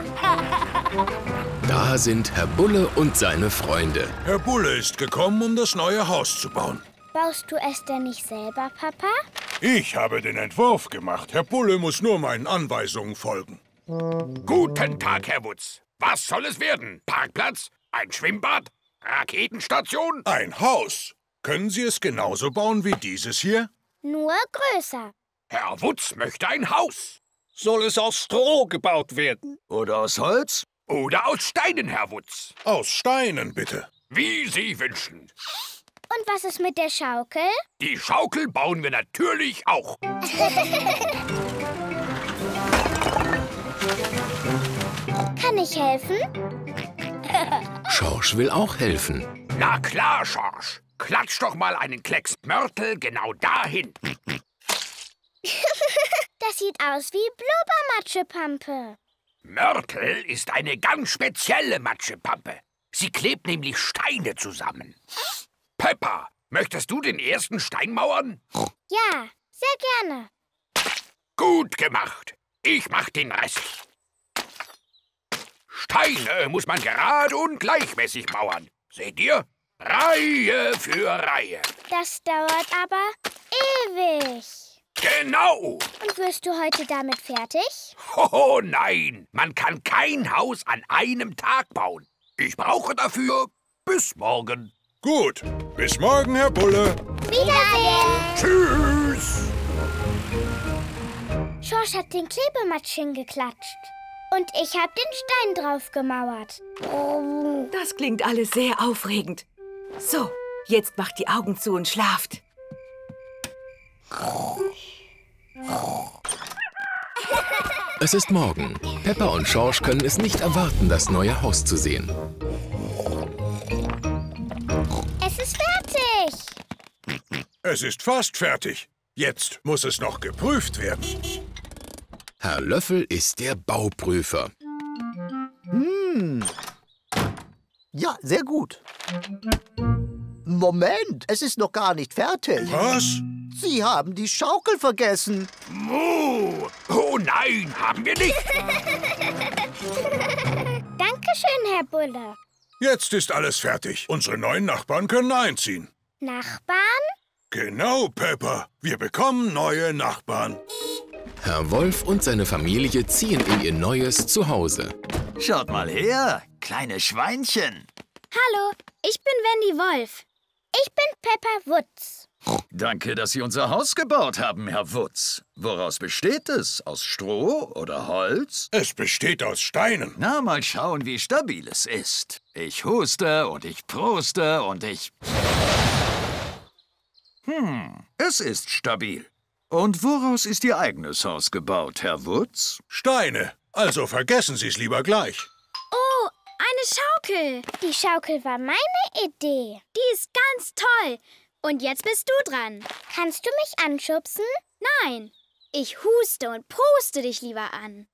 Da sind Herr Bulle und seine Freunde.
Herr Bulle ist gekommen, um das neue Haus zu bauen.
Baust du es denn nicht selber, Papa?
Ich habe den Entwurf gemacht. Herr Bulle muss nur meinen Anweisungen folgen.
Guten Tag, Herr Wutz. Was soll es werden? Parkplatz? Ein Schwimmbad? Raketenstation?
Ein Haus. Können Sie es genauso bauen wie dieses hier?
Nur größer.
Herr Wutz möchte ein Haus.
Soll es aus Stroh gebaut werden?
Oder aus Holz?
Oder aus Steinen, Herr Wutz.
Aus Steinen, bitte.
Wie Sie wünschen.
Und was ist mit der Schaukel?
Die Schaukel bauen wir natürlich auch.
Kann ich helfen?
Schorsch will auch helfen.
Na klar, Schorsch. Klatsch doch mal einen Klecks Mörtel genau dahin.
Das sieht aus wie Blubbermatschepampe.
Mörtel ist eine ganz spezielle Matschepampe. Sie klebt nämlich Steine zusammen. Peppa, möchtest du den ersten Stein mauern?
Ja, sehr gerne.
Gut gemacht. Ich mach den Rest. Steine muss man gerade und gleichmäßig mauern. Seht ihr? Reihe für Reihe.
Das dauert aber ewig.
Genau.
Und wirst du heute damit fertig?
Oh nein, man kann kein Haus an einem Tag bauen. Ich brauche dafür bis morgen.
Gut, bis morgen, Herr Bulle.
Wiedersehen.
Tschüss.
Schorsch hat den Klebematsch hingeklatscht. Und ich habe den Stein drauf gemauert.
Das klingt alles sehr aufregend. So, jetzt macht die Augen zu und schlaft.
Es ist morgen. Peppa und Schorsch können es nicht erwarten, das neue Haus zu sehen.
Es ist fertig.
Es ist fast fertig. Jetzt muss es noch geprüft werden.
Herr Löffel ist der Bauprüfer.
Hm. Ja, sehr gut. Moment, es ist noch gar nicht fertig.
Was?
Sie haben die Schaukel vergessen.
Oh, oh nein, haben wir nicht.
Dankeschön, Herr Bulle.
Jetzt ist alles fertig. Unsere neuen Nachbarn können einziehen.
Nachbarn?
Genau, Peppa. Wir bekommen neue Nachbarn.
Herr Wolf und seine Familie ziehen in ihr neues Zuhause.
Schaut mal her, kleine Schweinchen.
Hallo, ich bin Wendy Wolf.
Ich bin Peppa Wutz.
Danke, dass Sie unser Haus gebaut haben, Herr Wutz. Woraus besteht es? Aus Stroh oder Holz?
Es besteht aus Steinen.
Na, mal schauen, wie stabil es ist. Ich huste und ich pruste und ich... Hm, es ist stabil. Und woraus ist Ihr eigenes Haus gebaut, Herr Wutz?
Steine. Also vergessen Sie es lieber gleich.
Oh, eine Schaukel.
Die Schaukel war meine Idee.
Die ist ganz toll. Und jetzt bist du dran.
Kannst du mich anschubsen?
Nein. Ich huste und pruste dich lieber an.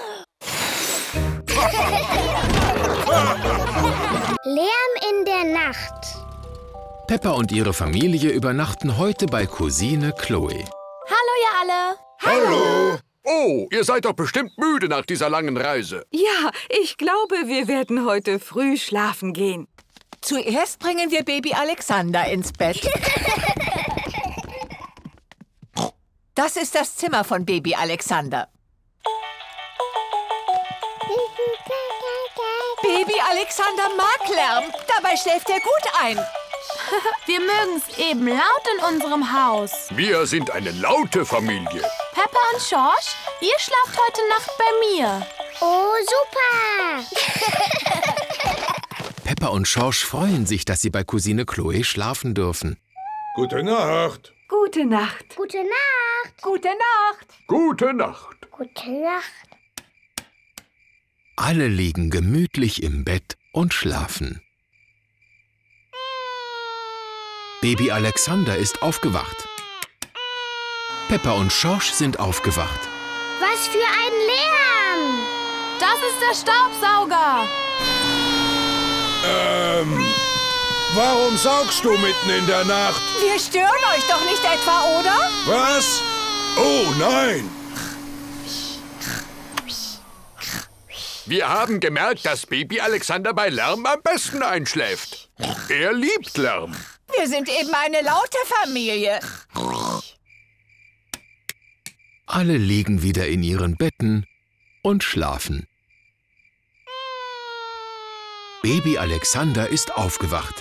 Lärm in der Nacht.
Peppa und ihre Familie übernachten heute bei Cousine Chloe.
Hallo, ihr alle.
Hallo.
Oh, ihr seid doch bestimmt müde nach dieser langen Reise.
Ja, ich glaube, wir werden heute früh schlafen gehen.
Zuerst bringen wir Baby Alexander ins Bett. Das ist das Zimmer von Baby Alexander. Baby Alexander mag Lärm. Dabei schläft er gut ein.
Wir mögen es eben laut in unserem Haus.
Wir sind eine laute Familie.
Peppa und Schorsch, ihr schlaft heute Nacht bei mir.
Oh, super!
Peppa und Schorsch freuen sich, dass sie bei Cousine Chloe schlafen dürfen.
Gute Nacht.
Gute Nacht.
Gute Nacht.
Gute Nacht.
Gute Nacht.
Gute Nacht.
Alle liegen gemütlich im Bett und schlafen. Baby Alexander ist aufgewacht. Peppa und Schorsch sind aufgewacht.
Was für ein Lärm!
Das ist der Staubsauger.
Ähm, warum saugst du mitten in der Nacht?
Wir stören euch doch nicht etwa, oder?
Was? Oh, nein!
Wir haben gemerkt, dass Baby Alexander bei Lärm am besten einschläft. Er liebt Lärm.
Wir sind eben eine laute Familie.
Alle liegen wieder in ihren Betten und schlafen. Baby Alexander ist aufgewacht.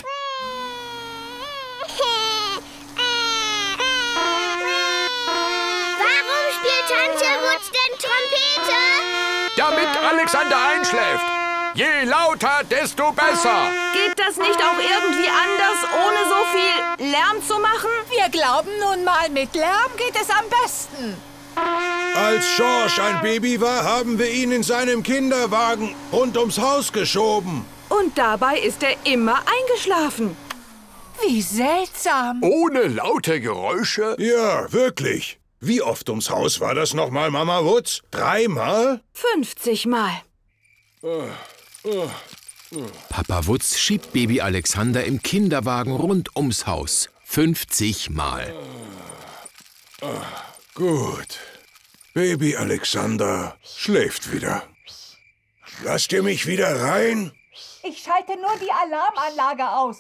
Warum spielt Tante Wutz denn Trompete?
Damit Alexander einschläft. Je lauter, desto besser.
Geht das nicht auch irgendwie anders, ohne so viel Lärm zu machen?
Wir glauben nun mal, mit Lärm geht es am besten.
Als Schorsch ein Baby war, haben wir ihn in seinem Kinderwagen rund ums Haus geschoben.
Und dabei ist er immer eingeschlafen.
Wie seltsam.
Ohne laute Geräusche?
Ja, wirklich. Wie oft ums Haus war das nochmal, Mama Wutz? Dreimal?
fünfzig Mal.
Uh, uh, uh.
Papa Wutz schiebt Baby Alexander im Kinderwagen rund ums Haus. fünfzig Mal.
Uh, uh, gut. Baby Alexander schläft wieder. Lasst ihr mich wieder rein?
Ich schalte nur die Alarmanlage aus.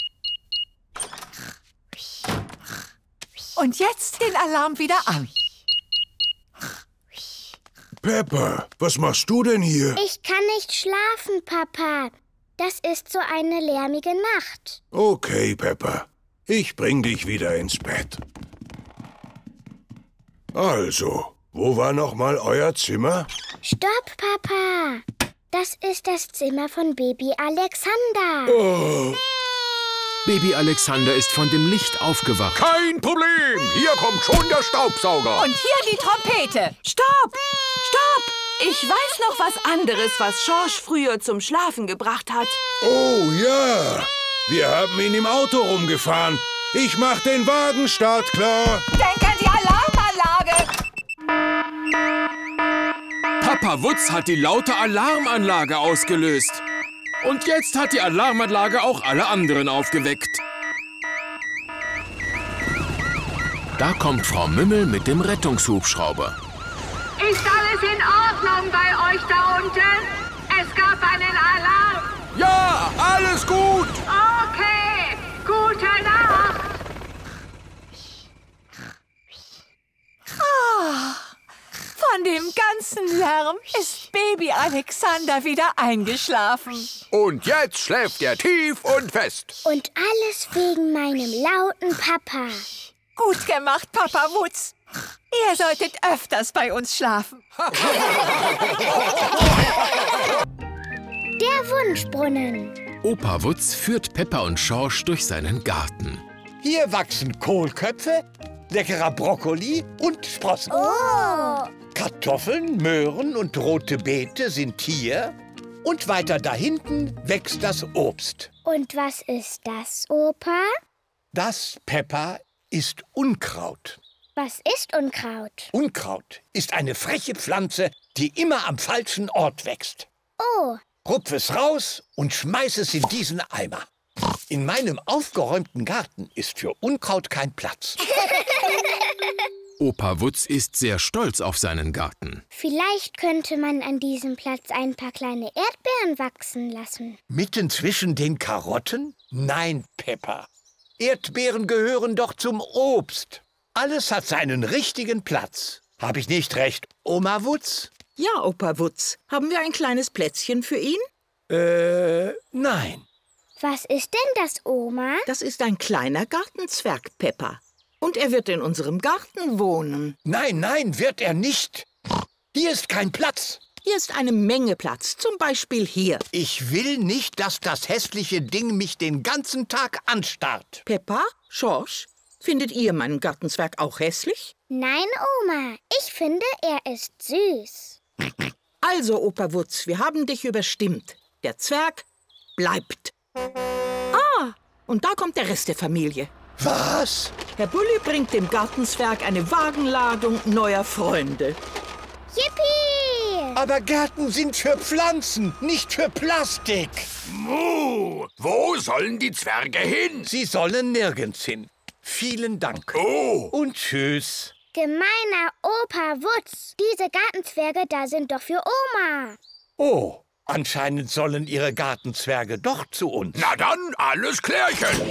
Und jetzt den Alarm wieder an.
Peppa, was machst du denn hier?
Ich kann nicht schlafen, Papa. Das ist so eine lärmige Nacht.
Okay, Peppa. Ich bring dich wieder ins Bett. Also, wo war noch mal euer Zimmer?
Stopp, Papa. Das ist das Zimmer von Baby Alexander.
Oh.
Baby Alexander ist von dem Licht aufgewacht.
Kein Problem. Hier kommt schon der Staubsauger.
Und hier die Trompete.
Stopp! Stopp! Ich weiß noch was anderes, was Schorsch früher zum Schlafen gebracht hat.
Oh ja. Wir haben ihn im Auto rumgefahren. Ich mach den Wagen startklar.
Denk an die Alarmanlage.
Papa Wutz hat die laute Alarmanlage ausgelöst. Und jetzt hat die Alarmanlage auch alle anderen aufgeweckt. Da kommt Frau Mümmel mit dem Rettungshubschrauber.
Ist alles in Ordnung bei euch da unten? Es gab einen Alarm.
Ja, alles gut.
Okay, gute Nacht.
Ah, von dem ganzen Lärm ist Baby Alexander wieder eingeschlafen.
Und jetzt schläft er tief und fest.
Und alles wegen meinem lauten Papa.
Gut gemacht, Papa Wutz. Ihr solltet öfters bei uns schlafen.
Der Wunschbrunnen.
Opa Wutz führt Peppa und Schorsch durch seinen Garten.
Hier wachsen Kohlköpfe, leckerer Brokkoli und Sprossen.
Oh!
Kartoffeln, Möhren und rote Beete sind hier. Und weiter da hinten wächst das Obst.
Und was ist das, Opa?
Das, Peppa, ist Unkraut.
Was ist Unkraut?
Unkraut ist eine freche Pflanze, die immer am falschen Ort wächst.
Oh.
Rupf es raus und schmeiß es in diesen Eimer. In meinem aufgeräumten Garten ist für Unkraut kein Platz.
Opa Wutz ist sehr stolz auf seinen Garten.
Vielleicht könnte man an diesem Platz ein paar kleine Erdbeeren wachsen lassen.
Mitten zwischen den Karotten? Nein, Peppa. Erdbeeren gehören doch zum Obst. Alles hat seinen richtigen Platz. Hab ich nicht recht, Oma Wutz?
Ja, Opa Wutz. Haben wir ein kleines Plätzchen für ihn?
Äh, nein.
Was ist denn das, Oma?
Das ist ein kleiner Gartenzwerg, Peppa. Und er wird in unserem Garten wohnen.
Nein, nein, wird er nicht. Hier ist kein Platz.
Hier ist eine Menge Platz, zum Beispiel hier.
Ich will nicht, dass das hässliche Ding mich den ganzen Tag anstarrt.
Peppa, Schorsch, findet ihr meinen Gartenzwerg auch hässlich?
Nein, Oma. Ich finde, er ist süß.
Also, Opa Wutz, wir haben dich überstimmt. Der Zwerg bleibt. Ah, und da kommt der Rest der Familie.
Was?
Herr Bulli bringt dem Gartenzwerg eine Wagenladung neuer Freunde.
Yippie!
Aber Gärten sind für Pflanzen, nicht für Plastik.
Muh, wo sollen die Zwerge hin?
Sie sollen nirgends hin. Vielen Dank.
Oh.
Und tschüss.
Gemeiner Opa Wutz. Diese Gartenzwerge da sind doch für Oma.
Oh, anscheinend sollen Ihre Gartenzwerge doch zu uns.
Na dann, alles klärchen.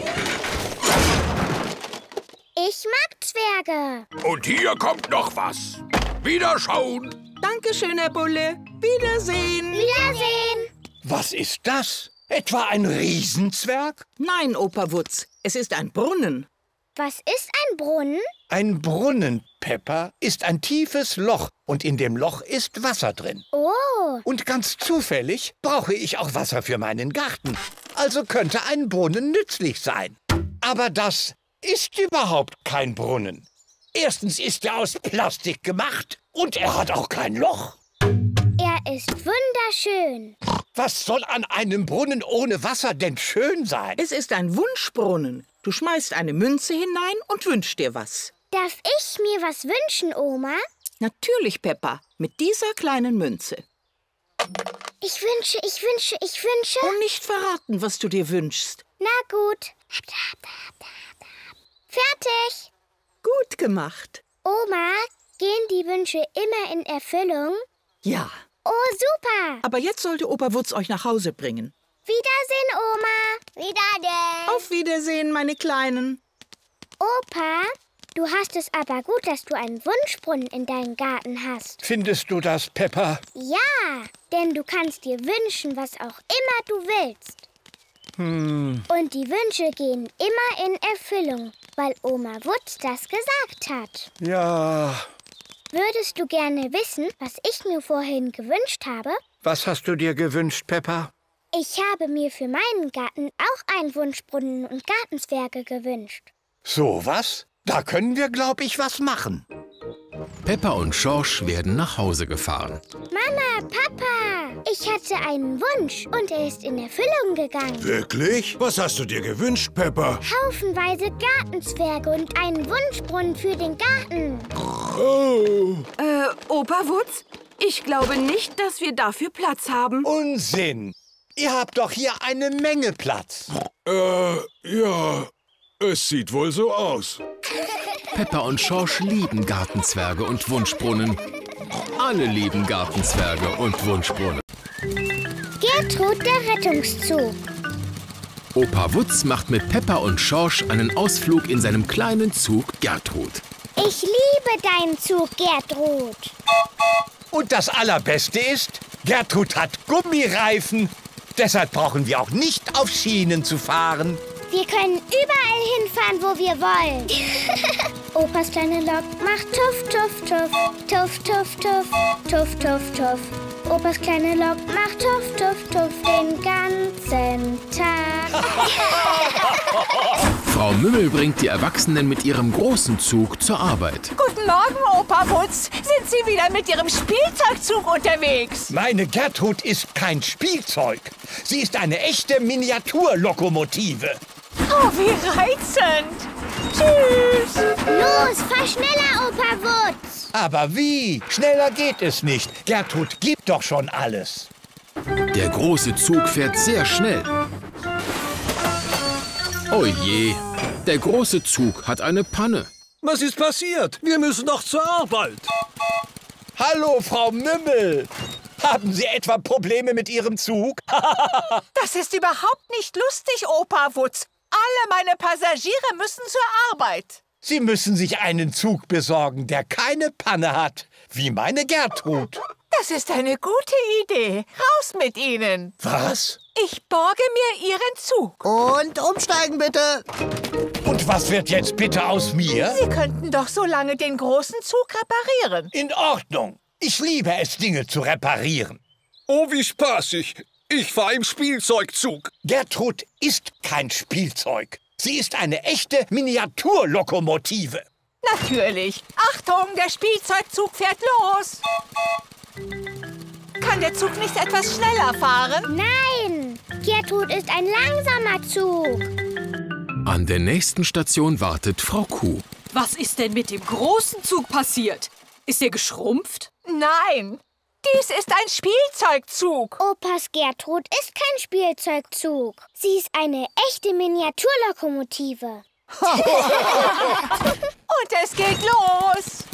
Ich mag Zwerge.
Und hier kommt noch was. Wiederschauen.
Dankeschön, Herr Bulle. Wiedersehen.
Wiedersehen.
Was ist das? Etwa ein Riesenzwerg?
Nein, Opa Wutz. Es ist ein Brunnen.
Was ist ein Brunnen?
Ein Brunnen, Peppa, ist ein tiefes Loch und in dem Loch ist Wasser drin.
Oh.
Und ganz zufällig brauche ich auch Wasser für meinen Garten. Also könnte ein Brunnen nützlich sein. Aber das ist überhaupt kein Brunnen. Erstens ist er aus Plastik gemacht und er hat auch kein Loch.
Er ist wunderschön.
Was soll an einem Brunnen ohne Wasser denn schön sein?
Es ist ein Wunschbrunnen. Du schmeißt eine Münze hinein und wünschst dir was.
Darf ich mir was wünschen, Oma?
Natürlich, Peppa, mit dieser kleinen Münze.
Ich wünsche, ich wünsche, ich wünsche...
Und nicht verraten, was du dir wünschst.
Na gut. Fertig.
Gut gemacht.
Oma, gehen die Wünsche immer in Erfüllung?
Ja.
Oh, super.
Aber jetzt sollte Opa Wutz euch nach Hause bringen.
Wiedersehen, Oma. Wiedersehen.
Auf Wiedersehen, meine Kleinen.
Opa, du hast es aber gut, dass du einen Wunschbrunnen in deinem Garten hast.
Findest du das, Peppa?
Ja, denn du kannst dir wünschen, was auch immer du willst.
Hm.
Und die Wünsche gehen immer in Erfüllung, weil Oma Wutz das gesagt hat.
Ja.
Würdest du gerne wissen, was ich mir vorhin gewünscht habe?
Was hast du dir gewünscht, Peppa?
Ich habe mir für meinen Garten auch einen Wunschbrunnen und Gartenzwerge gewünscht.
So was? Da können wir, glaub ich, was machen.
Peppa und Schorsch werden nach Hause gefahren.
Mama, Papa, ich hatte einen Wunsch und er ist in Erfüllung gegangen.
Wirklich? Was hast du dir gewünscht, Peppa?
Haufenweise Gartenzwerge und einen Wunschbrunnen für den Garten.
Oh.
Äh, Opa Wutz, ich glaube nicht, dass wir dafür Platz haben.
Unsinn! Ihr habt doch hier eine Menge Platz.
Äh, ja, es sieht wohl so aus.
Peppa und Schorsch lieben Gartenzwerge und Wunschbrunnen. Alle lieben Gartenzwerge und Wunschbrunnen.
Gertrud, der Rettungszug.
Opa Wutz macht mit Peppa und Schorsch einen Ausflug in seinem kleinen Zug Gertrud.
Ich liebe deinen Zug, Gertrud.
Und das Allerbeste ist, Gertrud hat Gummireifen. Deshalb brauchen wir auch nicht auf Schienen zu fahren.
Wir können überall hinfahren, wo wir wollen. Opas kleine Lok macht tuff, tuff, tuff. Tuff, tuff, tuff. Tuff, tuff, tuff. Opas kleine Lok macht tuff, tuff, tuff. Den ganzen Tag.
Frau Mümmel bringt die Erwachsenen mit ihrem großen Zug zur Arbeit.
Guten Morgen, Opa Wutz. Sind Sie wieder mit Ihrem Spielzeugzug unterwegs?
Meine Gertrud ist kein Spielzeug. Sie ist eine echte Miniaturlokomotive.
Oh, wie reizend. Tschüss.
Los, fahr schneller, Opa Wutz.
Aber wie? Schneller geht es nicht. Gertrud gibt doch schon alles.
Der große Zug fährt sehr schnell. Oh je, der große Zug hat eine Panne.
Was ist passiert? Wir müssen doch zur Arbeit.
Hallo, Frau Mümmel. Haben Sie etwa Probleme mit Ihrem Zug?
Das ist überhaupt nicht lustig, Opa Wutz. Alle meine Passagiere müssen zur Arbeit.
Sie müssen sich einen Zug besorgen, der keine Panne hat, wie meine Gertrud.
Das ist eine gute Idee. Raus mit Ihnen.
Was?
Ich borge mir Ihren Zug.
Und umsteigen bitte.
Und was wird jetzt bitte aus mir?
Sie könnten doch so lange den großen Zug reparieren.
In Ordnung. Ich liebe es, Dinge zu reparieren.
Oh, wie spaßig. Ich fahre im Spielzeugzug.
Gertrud ist kein Spielzeug. Sie ist eine echte Miniaturlokomotive.
Natürlich. Achtung, der Spielzeugzug fährt los. Kann der Zug nicht etwas schneller fahren?
Nein, Gertrud ist ein langsamer Zug.
An der nächsten Station wartet Frau Kuh.
Was ist denn mit dem großen Zug passiert? Ist er geschrumpft?
Nein, dies ist ein Spielzeugzug.
Opas Gertrud ist kein Spielzeugzug. Sie ist eine echte Miniaturlokomotive.
Und es geht los.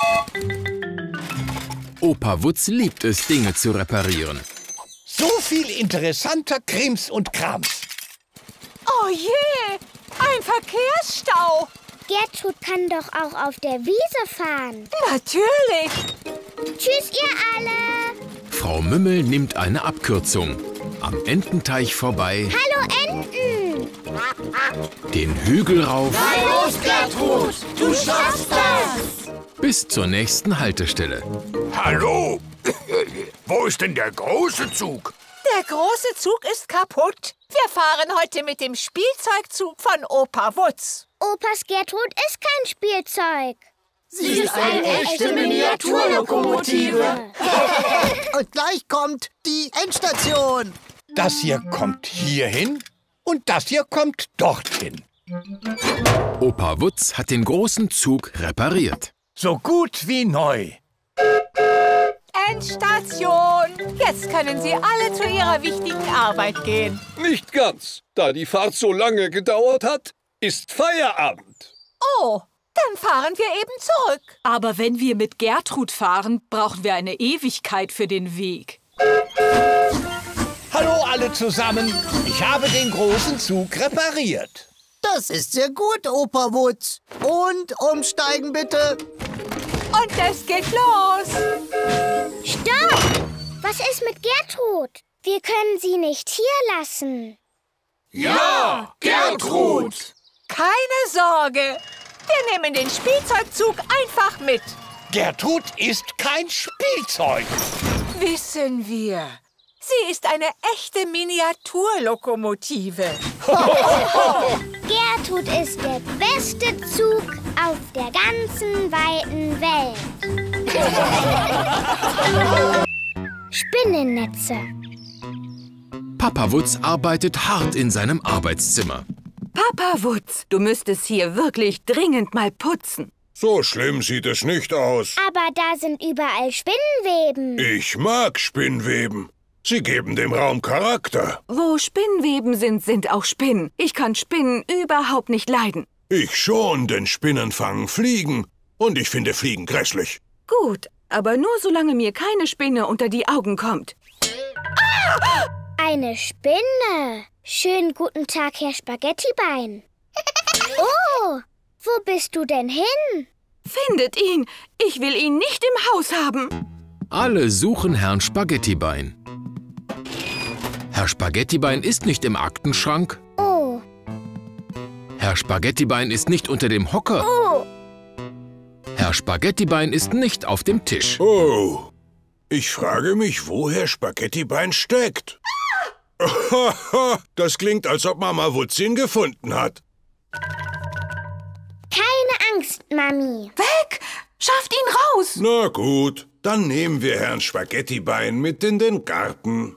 Opa Wutz liebt es, Dinge zu reparieren.
So viel interessanter Krims und Krams.
Oh je, ein Verkehrsstau.
Gertrud kann doch auch auf der Wiese fahren.
Natürlich.
Tschüss, ihr alle.
Frau Mümmel nimmt eine Abkürzung. Am Ententeich vorbei.
Hallo, Enten.
Den Hügel rauf.
Na los, Gertrud, du schaffst das.
Bis zur nächsten Haltestelle.
Hallo? Wo ist denn der große Zug?
Der große Zug ist kaputt. Wir fahren heute mit dem Spielzeugzug von Opa Wutz.
Opas Gertrud ist kein Spielzeug.
Sie ist eine echte Miniaturlokomotive.
Und gleich kommt die Endstation.
Das hier kommt hierhin und das hier kommt dorthin.
Opa Wutz hat den großen Zug repariert.
So gut wie neu.
Endstation. Jetzt können Sie alle zu Ihrer wichtigen Arbeit gehen.
Nicht ganz. Da die Fahrt so lange gedauert hat, ist Feierabend.
Oh, dann fahren wir eben zurück.
Aber wenn wir mit Gertrud fahren, brauchen wir eine Ewigkeit für den Weg.
Hallo alle zusammen. Ich habe den großen Zug repariert.
Das ist sehr gut, Opa Wutz. Und umsteigen bitte.
Und es geht los.
Stopp! Was ist mit Gertrud? Wir können sie nicht hier lassen.
Ja, Gertrud!
Keine Sorge. Wir nehmen den Spielzeugzug einfach mit.
Gertrud ist kein Spielzeug.
Wissen wir. Sie ist eine echte Miniaturlokomotive.
Gertrud ist der beste Zug auf der ganzen weiten Welt. Spinnennetze.
Papa Wutz arbeitet hart in seinem Arbeitszimmer.
Papa Wutz, du müsstest hier wirklich dringend mal putzen.
So schlimm sieht es nicht aus.
Aber da sind überall Spinnenweben.
Ich mag Spinnweben. Sie geben dem Raum Charakter.
Wo Spinnweben sind, sind auch Spinnen. Ich kann Spinnen überhaupt nicht leiden.
Ich schon, denn Spinnen fangen Fliegen. Und ich finde Fliegen grässlich.
Gut, aber nur solange mir keine Spinne unter die Augen kommt.
Ah! Eine Spinne. Schönen guten Tag, Herr Spaghettibein. Oh, wo bist du denn hin?
Findet ihn. Ich will ihn nicht im Haus haben.
Alle suchen Herrn Spaghettibein. Herr Spaghettibein ist nicht im Aktenschrank.
Oh.
Herr Spaghettibein ist nicht unter dem Hocker.
Oh.
Herr Spaghettibein ist nicht auf dem Tisch.
Oh. Ich frage mich, wo Herr Spaghettibein steckt. Das klingt, als ob Mama Wutz ihn gefunden hat.
Keine Angst, Mami.
Weg! Schafft ihn raus!
Na gut, dann nehmen wir Herrn Spaghettibein mit in den Garten.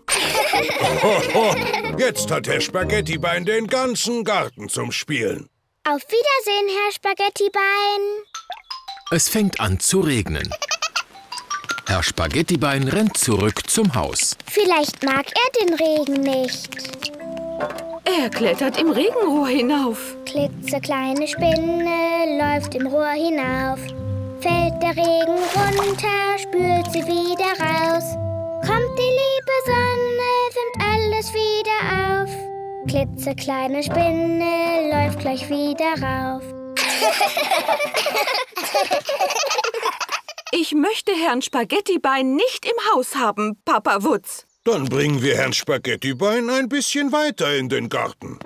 Jetzt hat Herr Spaghettibein den ganzen Garten zum Spielen.
Auf Wiedersehen, Herr Spaghettibein.
Es fängt an zu regnen. Herr Spaghettibein rennt zurück zum Haus.
Vielleicht mag er den Regen nicht.
Er klettert im Regenrohr hinauf.
Klitzekleine Spinne läuft im Rohr hinauf. Fällt der Regen runter, spült sie wieder raus. Kommt die liebe Sonne, wärmt alles wieder auf. Klitzekleine Spinne läuft gleich wieder rauf.
Ich möchte Herrn Spaghettibein nicht im Haus haben, Papa Wutz.
Dann bringen wir Herrn Spaghettibein ein bisschen weiter in den Garten.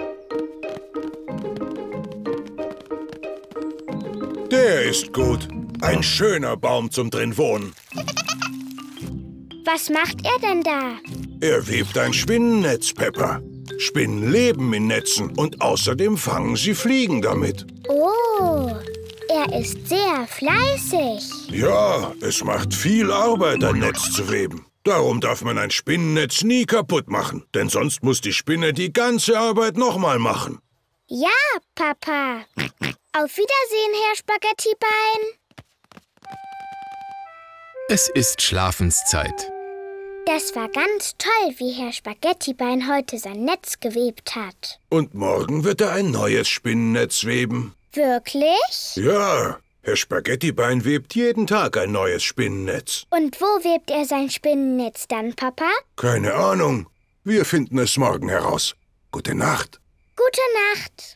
Der ist gut. Ein schöner Baum zum drin wohnen.
Was macht er denn da?
Er webt ein Spinnennetz, Peppa. Spinnen leben in Netzen und außerdem fangen sie Fliegen damit.
Oh, er ist sehr fleißig.
Ja, es macht viel Arbeit, ein Netz zu weben. Darum darf man ein Spinnennetz nie kaputt machen, denn sonst muss die Spinne die ganze Arbeit nochmal machen.
Ja, Papa. Auf Wiedersehen, Herr Spaghettibein.
Es ist Schlafenszeit.
Das war ganz toll, wie Herr Spaghettibein heute sein Netz gewebt hat.
Und morgen wird er ein neues Spinnennetz weben.
Wirklich?
Ja, Herr Spaghettibein webt jeden Tag ein neues Spinnennetz.
Und wo webt er sein Spinnennetz dann, Papa?
Keine Ahnung. Wir finden es morgen heraus. Gute Nacht.
Gute Nacht.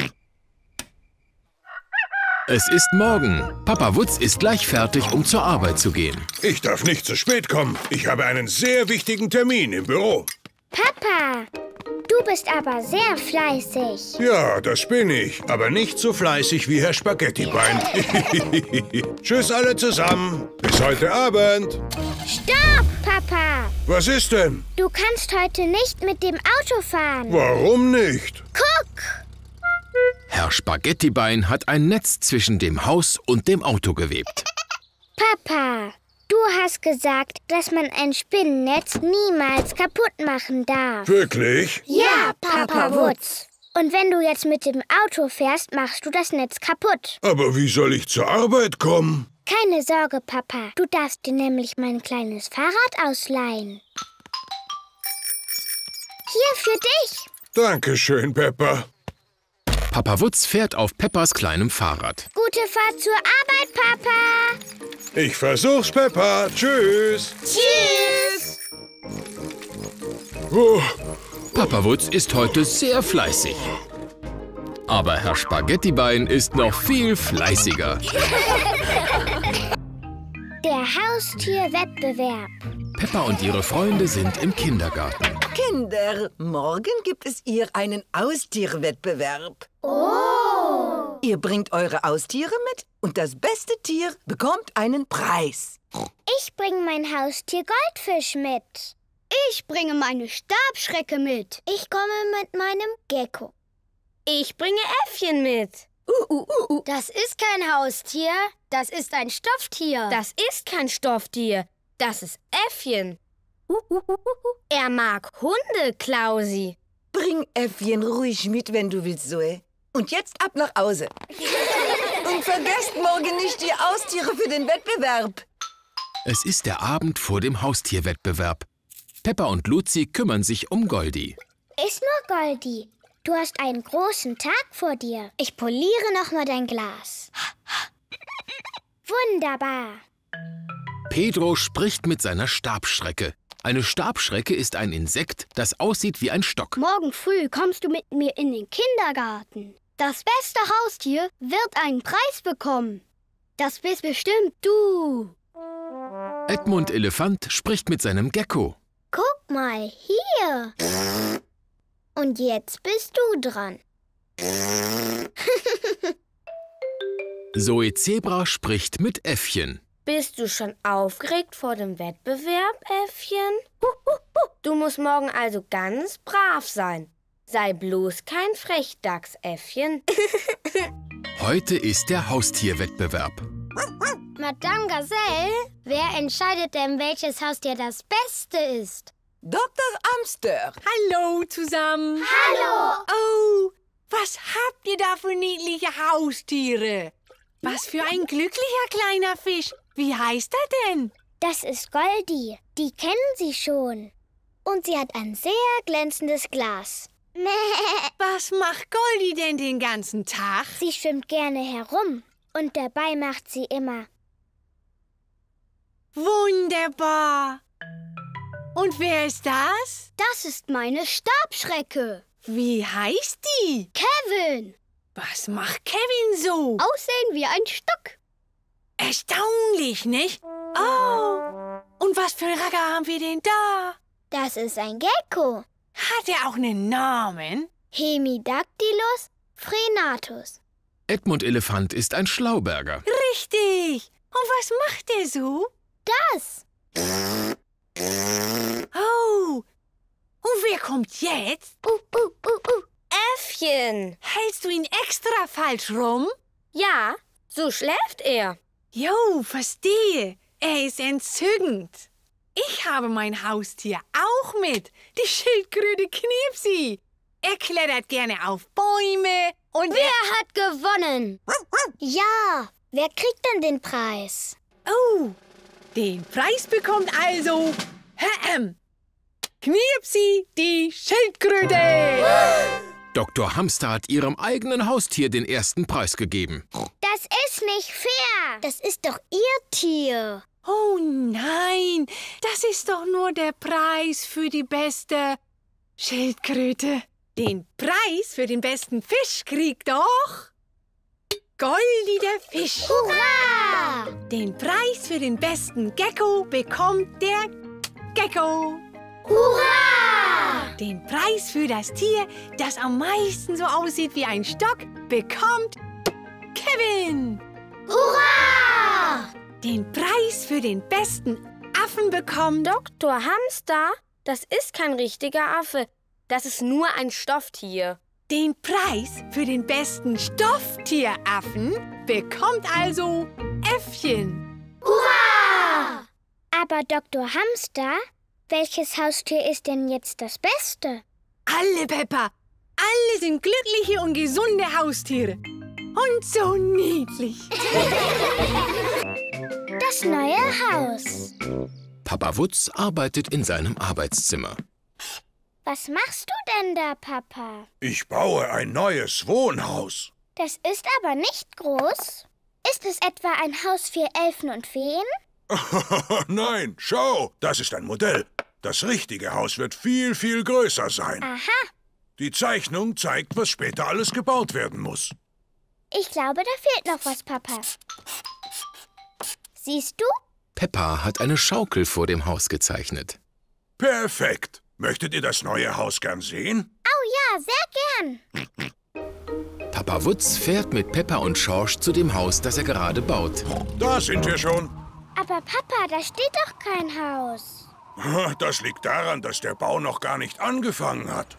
Es ist morgen. Papa Wutz ist gleich fertig, um zur Arbeit zu gehen.
Ich darf nicht zu spät kommen. Ich habe einen sehr wichtigen Termin im Büro.
Papa, du bist aber sehr fleißig.
Ja, das bin ich. Aber nicht so fleißig wie Herr Spaghettibein. Tschüss alle zusammen. Bis heute Abend.
Stopp, Papa.
Was ist denn?
Du kannst heute nicht mit dem Auto fahren.
Warum nicht?
Guck!
Herr Spaghettibein hat ein Netz zwischen dem Haus und dem Auto gewebt.
Papa, du hast gesagt, dass man ein Spinnennetz niemals kaputt machen darf.
Wirklich?
Ja, Papa Wutz. Und wenn du jetzt mit dem Auto fährst, machst du das Netz kaputt.
Aber wie soll ich zur Arbeit kommen?
Keine Sorge, Papa. Du darfst dir nämlich mein kleines Fahrrad ausleihen. Hier für dich.
Dankeschön, Peppa.
Papa Wutz fährt auf Peppas kleinem Fahrrad.
Gute Fahrt zur Arbeit, Papa.
Ich versuch's, Peppa. Tschüss.
Tschüss.
Oh.
Papa Wutz ist heute sehr fleißig. Aber Herr Spaghettibein ist noch viel fleißiger.
Der Haustierwettbewerb.
Peppa und ihre Freunde sind im Kindergarten.
Kinder, morgen gibt es hier einen Haustierwettbewerb.
Oh!
Ihr bringt eure Haustiere mit und das beste Tier bekommt einen Preis.
Ich bringe mein Haustier Goldfisch mit.
Ich bringe meine Stabschrecke mit.
Ich komme mit meinem Gecko.
Ich bringe Äffchen mit.
Uh, uh, uh, uh. Das ist kein Haustier, das ist ein Stofftier.
Das ist kein Stofftier, das ist Äffchen. Uh, uh, uh, uh. Er mag Hunde, Klausi.
Bring Äffchen ruhig mit, wenn du willst, Zoe. Und jetzt ab nach Hause. Und vergesst morgen nicht die Haustiere für den Wettbewerb.
Es ist der Abend vor dem Haustierwettbewerb. Peppa und Luzi kümmern sich um Goldi.
Ist nur Goldi. Du hast einen großen Tag vor dir. Ich poliere noch mal dein Glas. Wunderbar.
Pedro spricht mit seiner Stabschrecke. Eine Stabschrecke ist ein Insekt, das aussieht wie ein Stock.
Morgen früh kommst du mit mir in den Kindergarten. Das beste Haustier wird einen Preis bekommen. Das bist bestimmt du.
Edmund Elefant spricht mit seinem Gecko.
Guck mal, hier. Und jetzt bist du dran.
Zoe Zebra spricht mit Äffchen.
Bist du schon aufgeregt vor dem Wettbewerb, Äffchen? Du musst morgen also ganz brav sein. Sei bloß kein Frechdachs, Äffchen.
Heute ist der Haustierwettbewerb.
Madame Gazelle, wer entscheidet denn, welches Haustier das Beste ist?
Doktor Amster.
Hallo zusammen.
Hallo.
Oh, was habt ihr da für niedliche Haustiere? Was für ein glücklicher kleiner Fisch. Wie heißt er denn?
Das ist Goldi. Die kennen Sie schon. Und sie hat ein sehr glänzendes Glas.
Was macht Goldi denn den ganzen Tag?
Sie schwimmt gerne herum und dabei macht sie immer.
Wunderbar. Und wer ist das?
Das ist meine Stabschrecke.
Wie heißt die?
Kevin.
Was macht Kevin so?
Aussehen wie ein Stock.
Erstaunlich, nicht? Oh, und was für ein Racker haben wir denn da?
Das ist ein Gecko.
Hat er auch einen Namen?
Hemidactylus frenatus.
Edmund Elefant ist ein Schlauberger.
Richtig. Und was macht er so?
Das.
Oh, und wer kommt jetzt?
Uh, uh, uh, uh. Äffchen.
Hältst du ihn extra falsch rum?
Ja, so schläft er.
Jo, verstehe. Er ist entzückend. Ich habe mein Haustier auch mit. Die Schildkröte Knipsi. Er klettert gerne auf Bäume und...
Wer hat gewonnen?
Ja, wer kriegt denn den Preis?
Oh, den Preis bekommt also... Ahem, Knipsi, die Schildkröte.
Doktor Hamster hat ihrem eigenen Haustier den ersten Preis gegeben.
Das ist nicht fair. Das ist doch ihr Tier.
Oh nein, das ist doch nur der Preis für die beste Schildkröte. Den Preis für den besten Fisch kriegt doch Goldi der Fisch.
Hurra!
Den Preis für den besten Gecko bekommt der Gecko.
Hurra!
Den Preis für das Tier, das am meisten so aussieht wie ein Stock, bekommt Kevin.
Hurra!
Den Preis für den besten Affen bekommt
Doktor Hamster? Das ist kein richtiger Affe. Das ist nur ein Stofftier.
Den Preis für den besten Stofftieraffen bekommt also Äffchen.
Hurra! Aber Doktor Hamster, welches Haustier ist denn jetzt das Beste?
Alle, Peppa. Alle sind glückliche und gesunde Haustiere. Und so niedlich.
Das neue Haus.
Papa Wutz arbeitet in seinem Arbeitszimmer.
Was machst du denn da, Papa?
Ich baue ein neues Wohnhaus.
Das ist aber nicht groß. Ist es etwa ein Haus für Elfen und Feen?
Nein, schau, das ist ein Modell. Das richtige Haus wird viel, viel größer sein.
Aha.
Die Zeichnung zeigt, was später alles gebaut werden muss.
Ich glaube, da fehlt noch was, Papa. Siehst du?
Peppa hat eine Schaukel vor dem Haus gezeichnet.
Perfekt. Möchtet ihr das neue Haus gern sehen?
Oh ja, sehr gern.
Papa Wutz fährt mit Peppa und Schorsch zu dem Haus, das er gerade baut.
Da sind wir schon.
Aber Papa, da steht doch kein Haus.
Das liegt daran, dass der Bau noch gar nicht angefangen hat.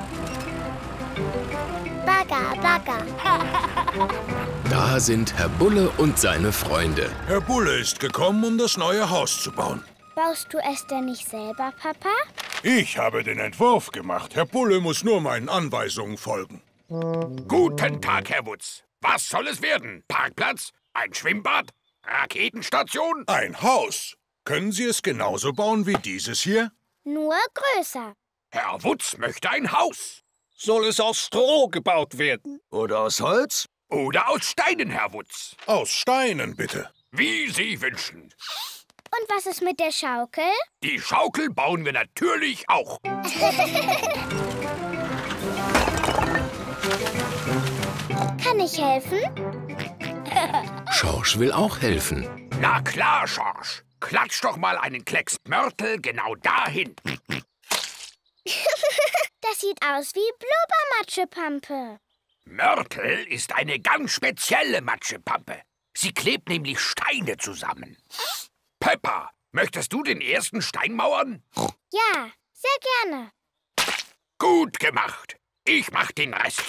Bagger, Bagger.
Da sind Herr Bulle und seine Freunde.
Herr Bulle ist gekommen, um das neue Haus zu bauen.
Baust du es denn nicht selber, Papa?
Ich habe den Entwurf gemacht. Herr Bulle muss nur meinen Anweisungen folgen.
Guten Tag, Herr Wutz. Was soll es werden? Parkplatz? Ein Schwimmbad? Raketenstation?
Ein Haus. Können Sie es genauso bauen wie dieses hier?
Nur größer.
Herr Wutz möchte ein Haus.
Soll es aus Stroh gebaut werden?
Oder aus Holz?
Oder aus Steinen, Herr Wutz.
Aus Steinen, bitte.
Wie Sie wünschen.
Und was ist mit der Schaukel?
Die Schaukel bauen wir natürlich auch.
Kann ich helfen?
Schorsch will auch helfen.
Na klar, Schorsch. Klatsch doch mal einen Klecks Mörtel genau dahin.
Das sieht aus wie Blubbermatschepampe.
Mörtel ist eine ganz spezielle Matschepampe. Sie klebt nämlich Steine zusammen. Peppa, möchtest du den ersten Stein mauern?
Ja, sehr gerne.
Gut gemacht. Ich mach den Rest.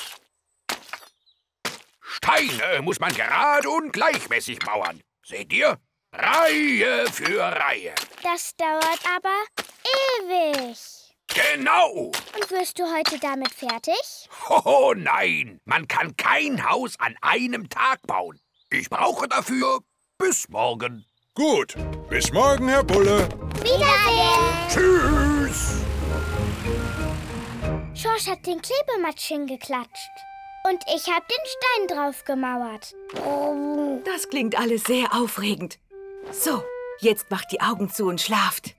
Steine muss man gerade und gleichmäßig mauern. Seht ihr? Reihe für Reihe.
Das dauert aber ewig.
Genau.
Und wirst du heute damit fertig?
Oh nein, man kann kein Haus an einem Tag bauen. Ich brauche dafür bis morgen.
Gut, bis morgen, Herr Bulle.
Wiedersehen.
Tschüss.
Schorsch Schorsch hat den Klebematsch hingeklatscht. Und ich habe den Stein drauf gemauert.
Das klingt alles sehr aufregend. So, jetzt macht die Augen zu und schlaft.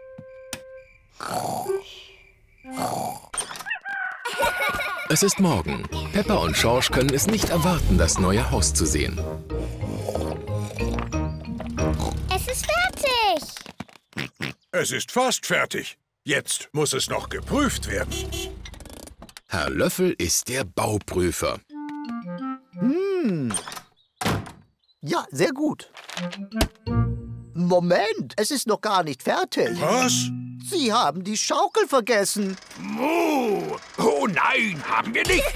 Es ist morgen. Peppa und Schorsch können es nicht erwarten, das neue Haus zu sehen.
Es ist fertig.
Es ist fast fertig. Jetzt muss es noch geprüft werden.
Herr Löffel ist der Bauprüfer.
Hm. Ja, sehr gut. Moment, es ist noch gar nicht fertig.
Was?
Sie haben die Schaukel vergessen.
Oh, oh nein, haben wir nicht.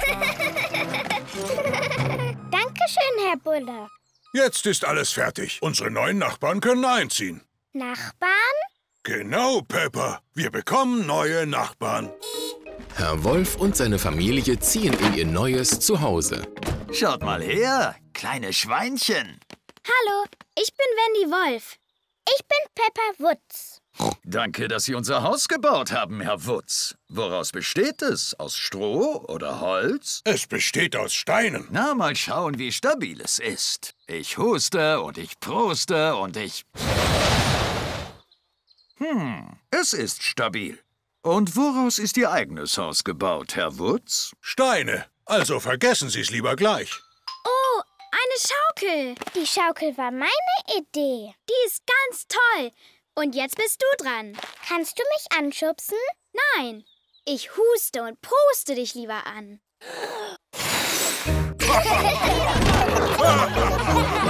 Dankeschön, Herr Bulle.
Jetzt ist alles fertig. Unsere neuen Nachbarn können einziehen.
Nachbarn?
Genau, Peppa. Wir bekommen neue Nachbarn.
Herr Wolf und seine Familie ziehen in ihr neues Zuhause.
Schaut mal her, kleine Schweinchen.
Hallo, ich bin Wendy Wolf.
Ich bin Peppa Wutz.
Danke, dass Sie unser Haus gebaut haben, Herr Wutz. Woraus besteht es? Aus Stroh oder Holz?
Es besteht aus Steinen.
Na, mal schauen, wie stabil es ist. Ich huste und ich pruste und ich... Hm, es ist stabil. Und woraus ist Ihr eigenes Haus gebaut, Herr Wutz?
Steine. Also vergessen Sie es lieber gleich.
Oh, eine Schaukel.
Die Schaukel war meine Idee.
Die ist ganz toll. Und jetzt bist du dran.
Kannst du mich anschubsen?
Nein. Ich huste und pruste dich lieber an.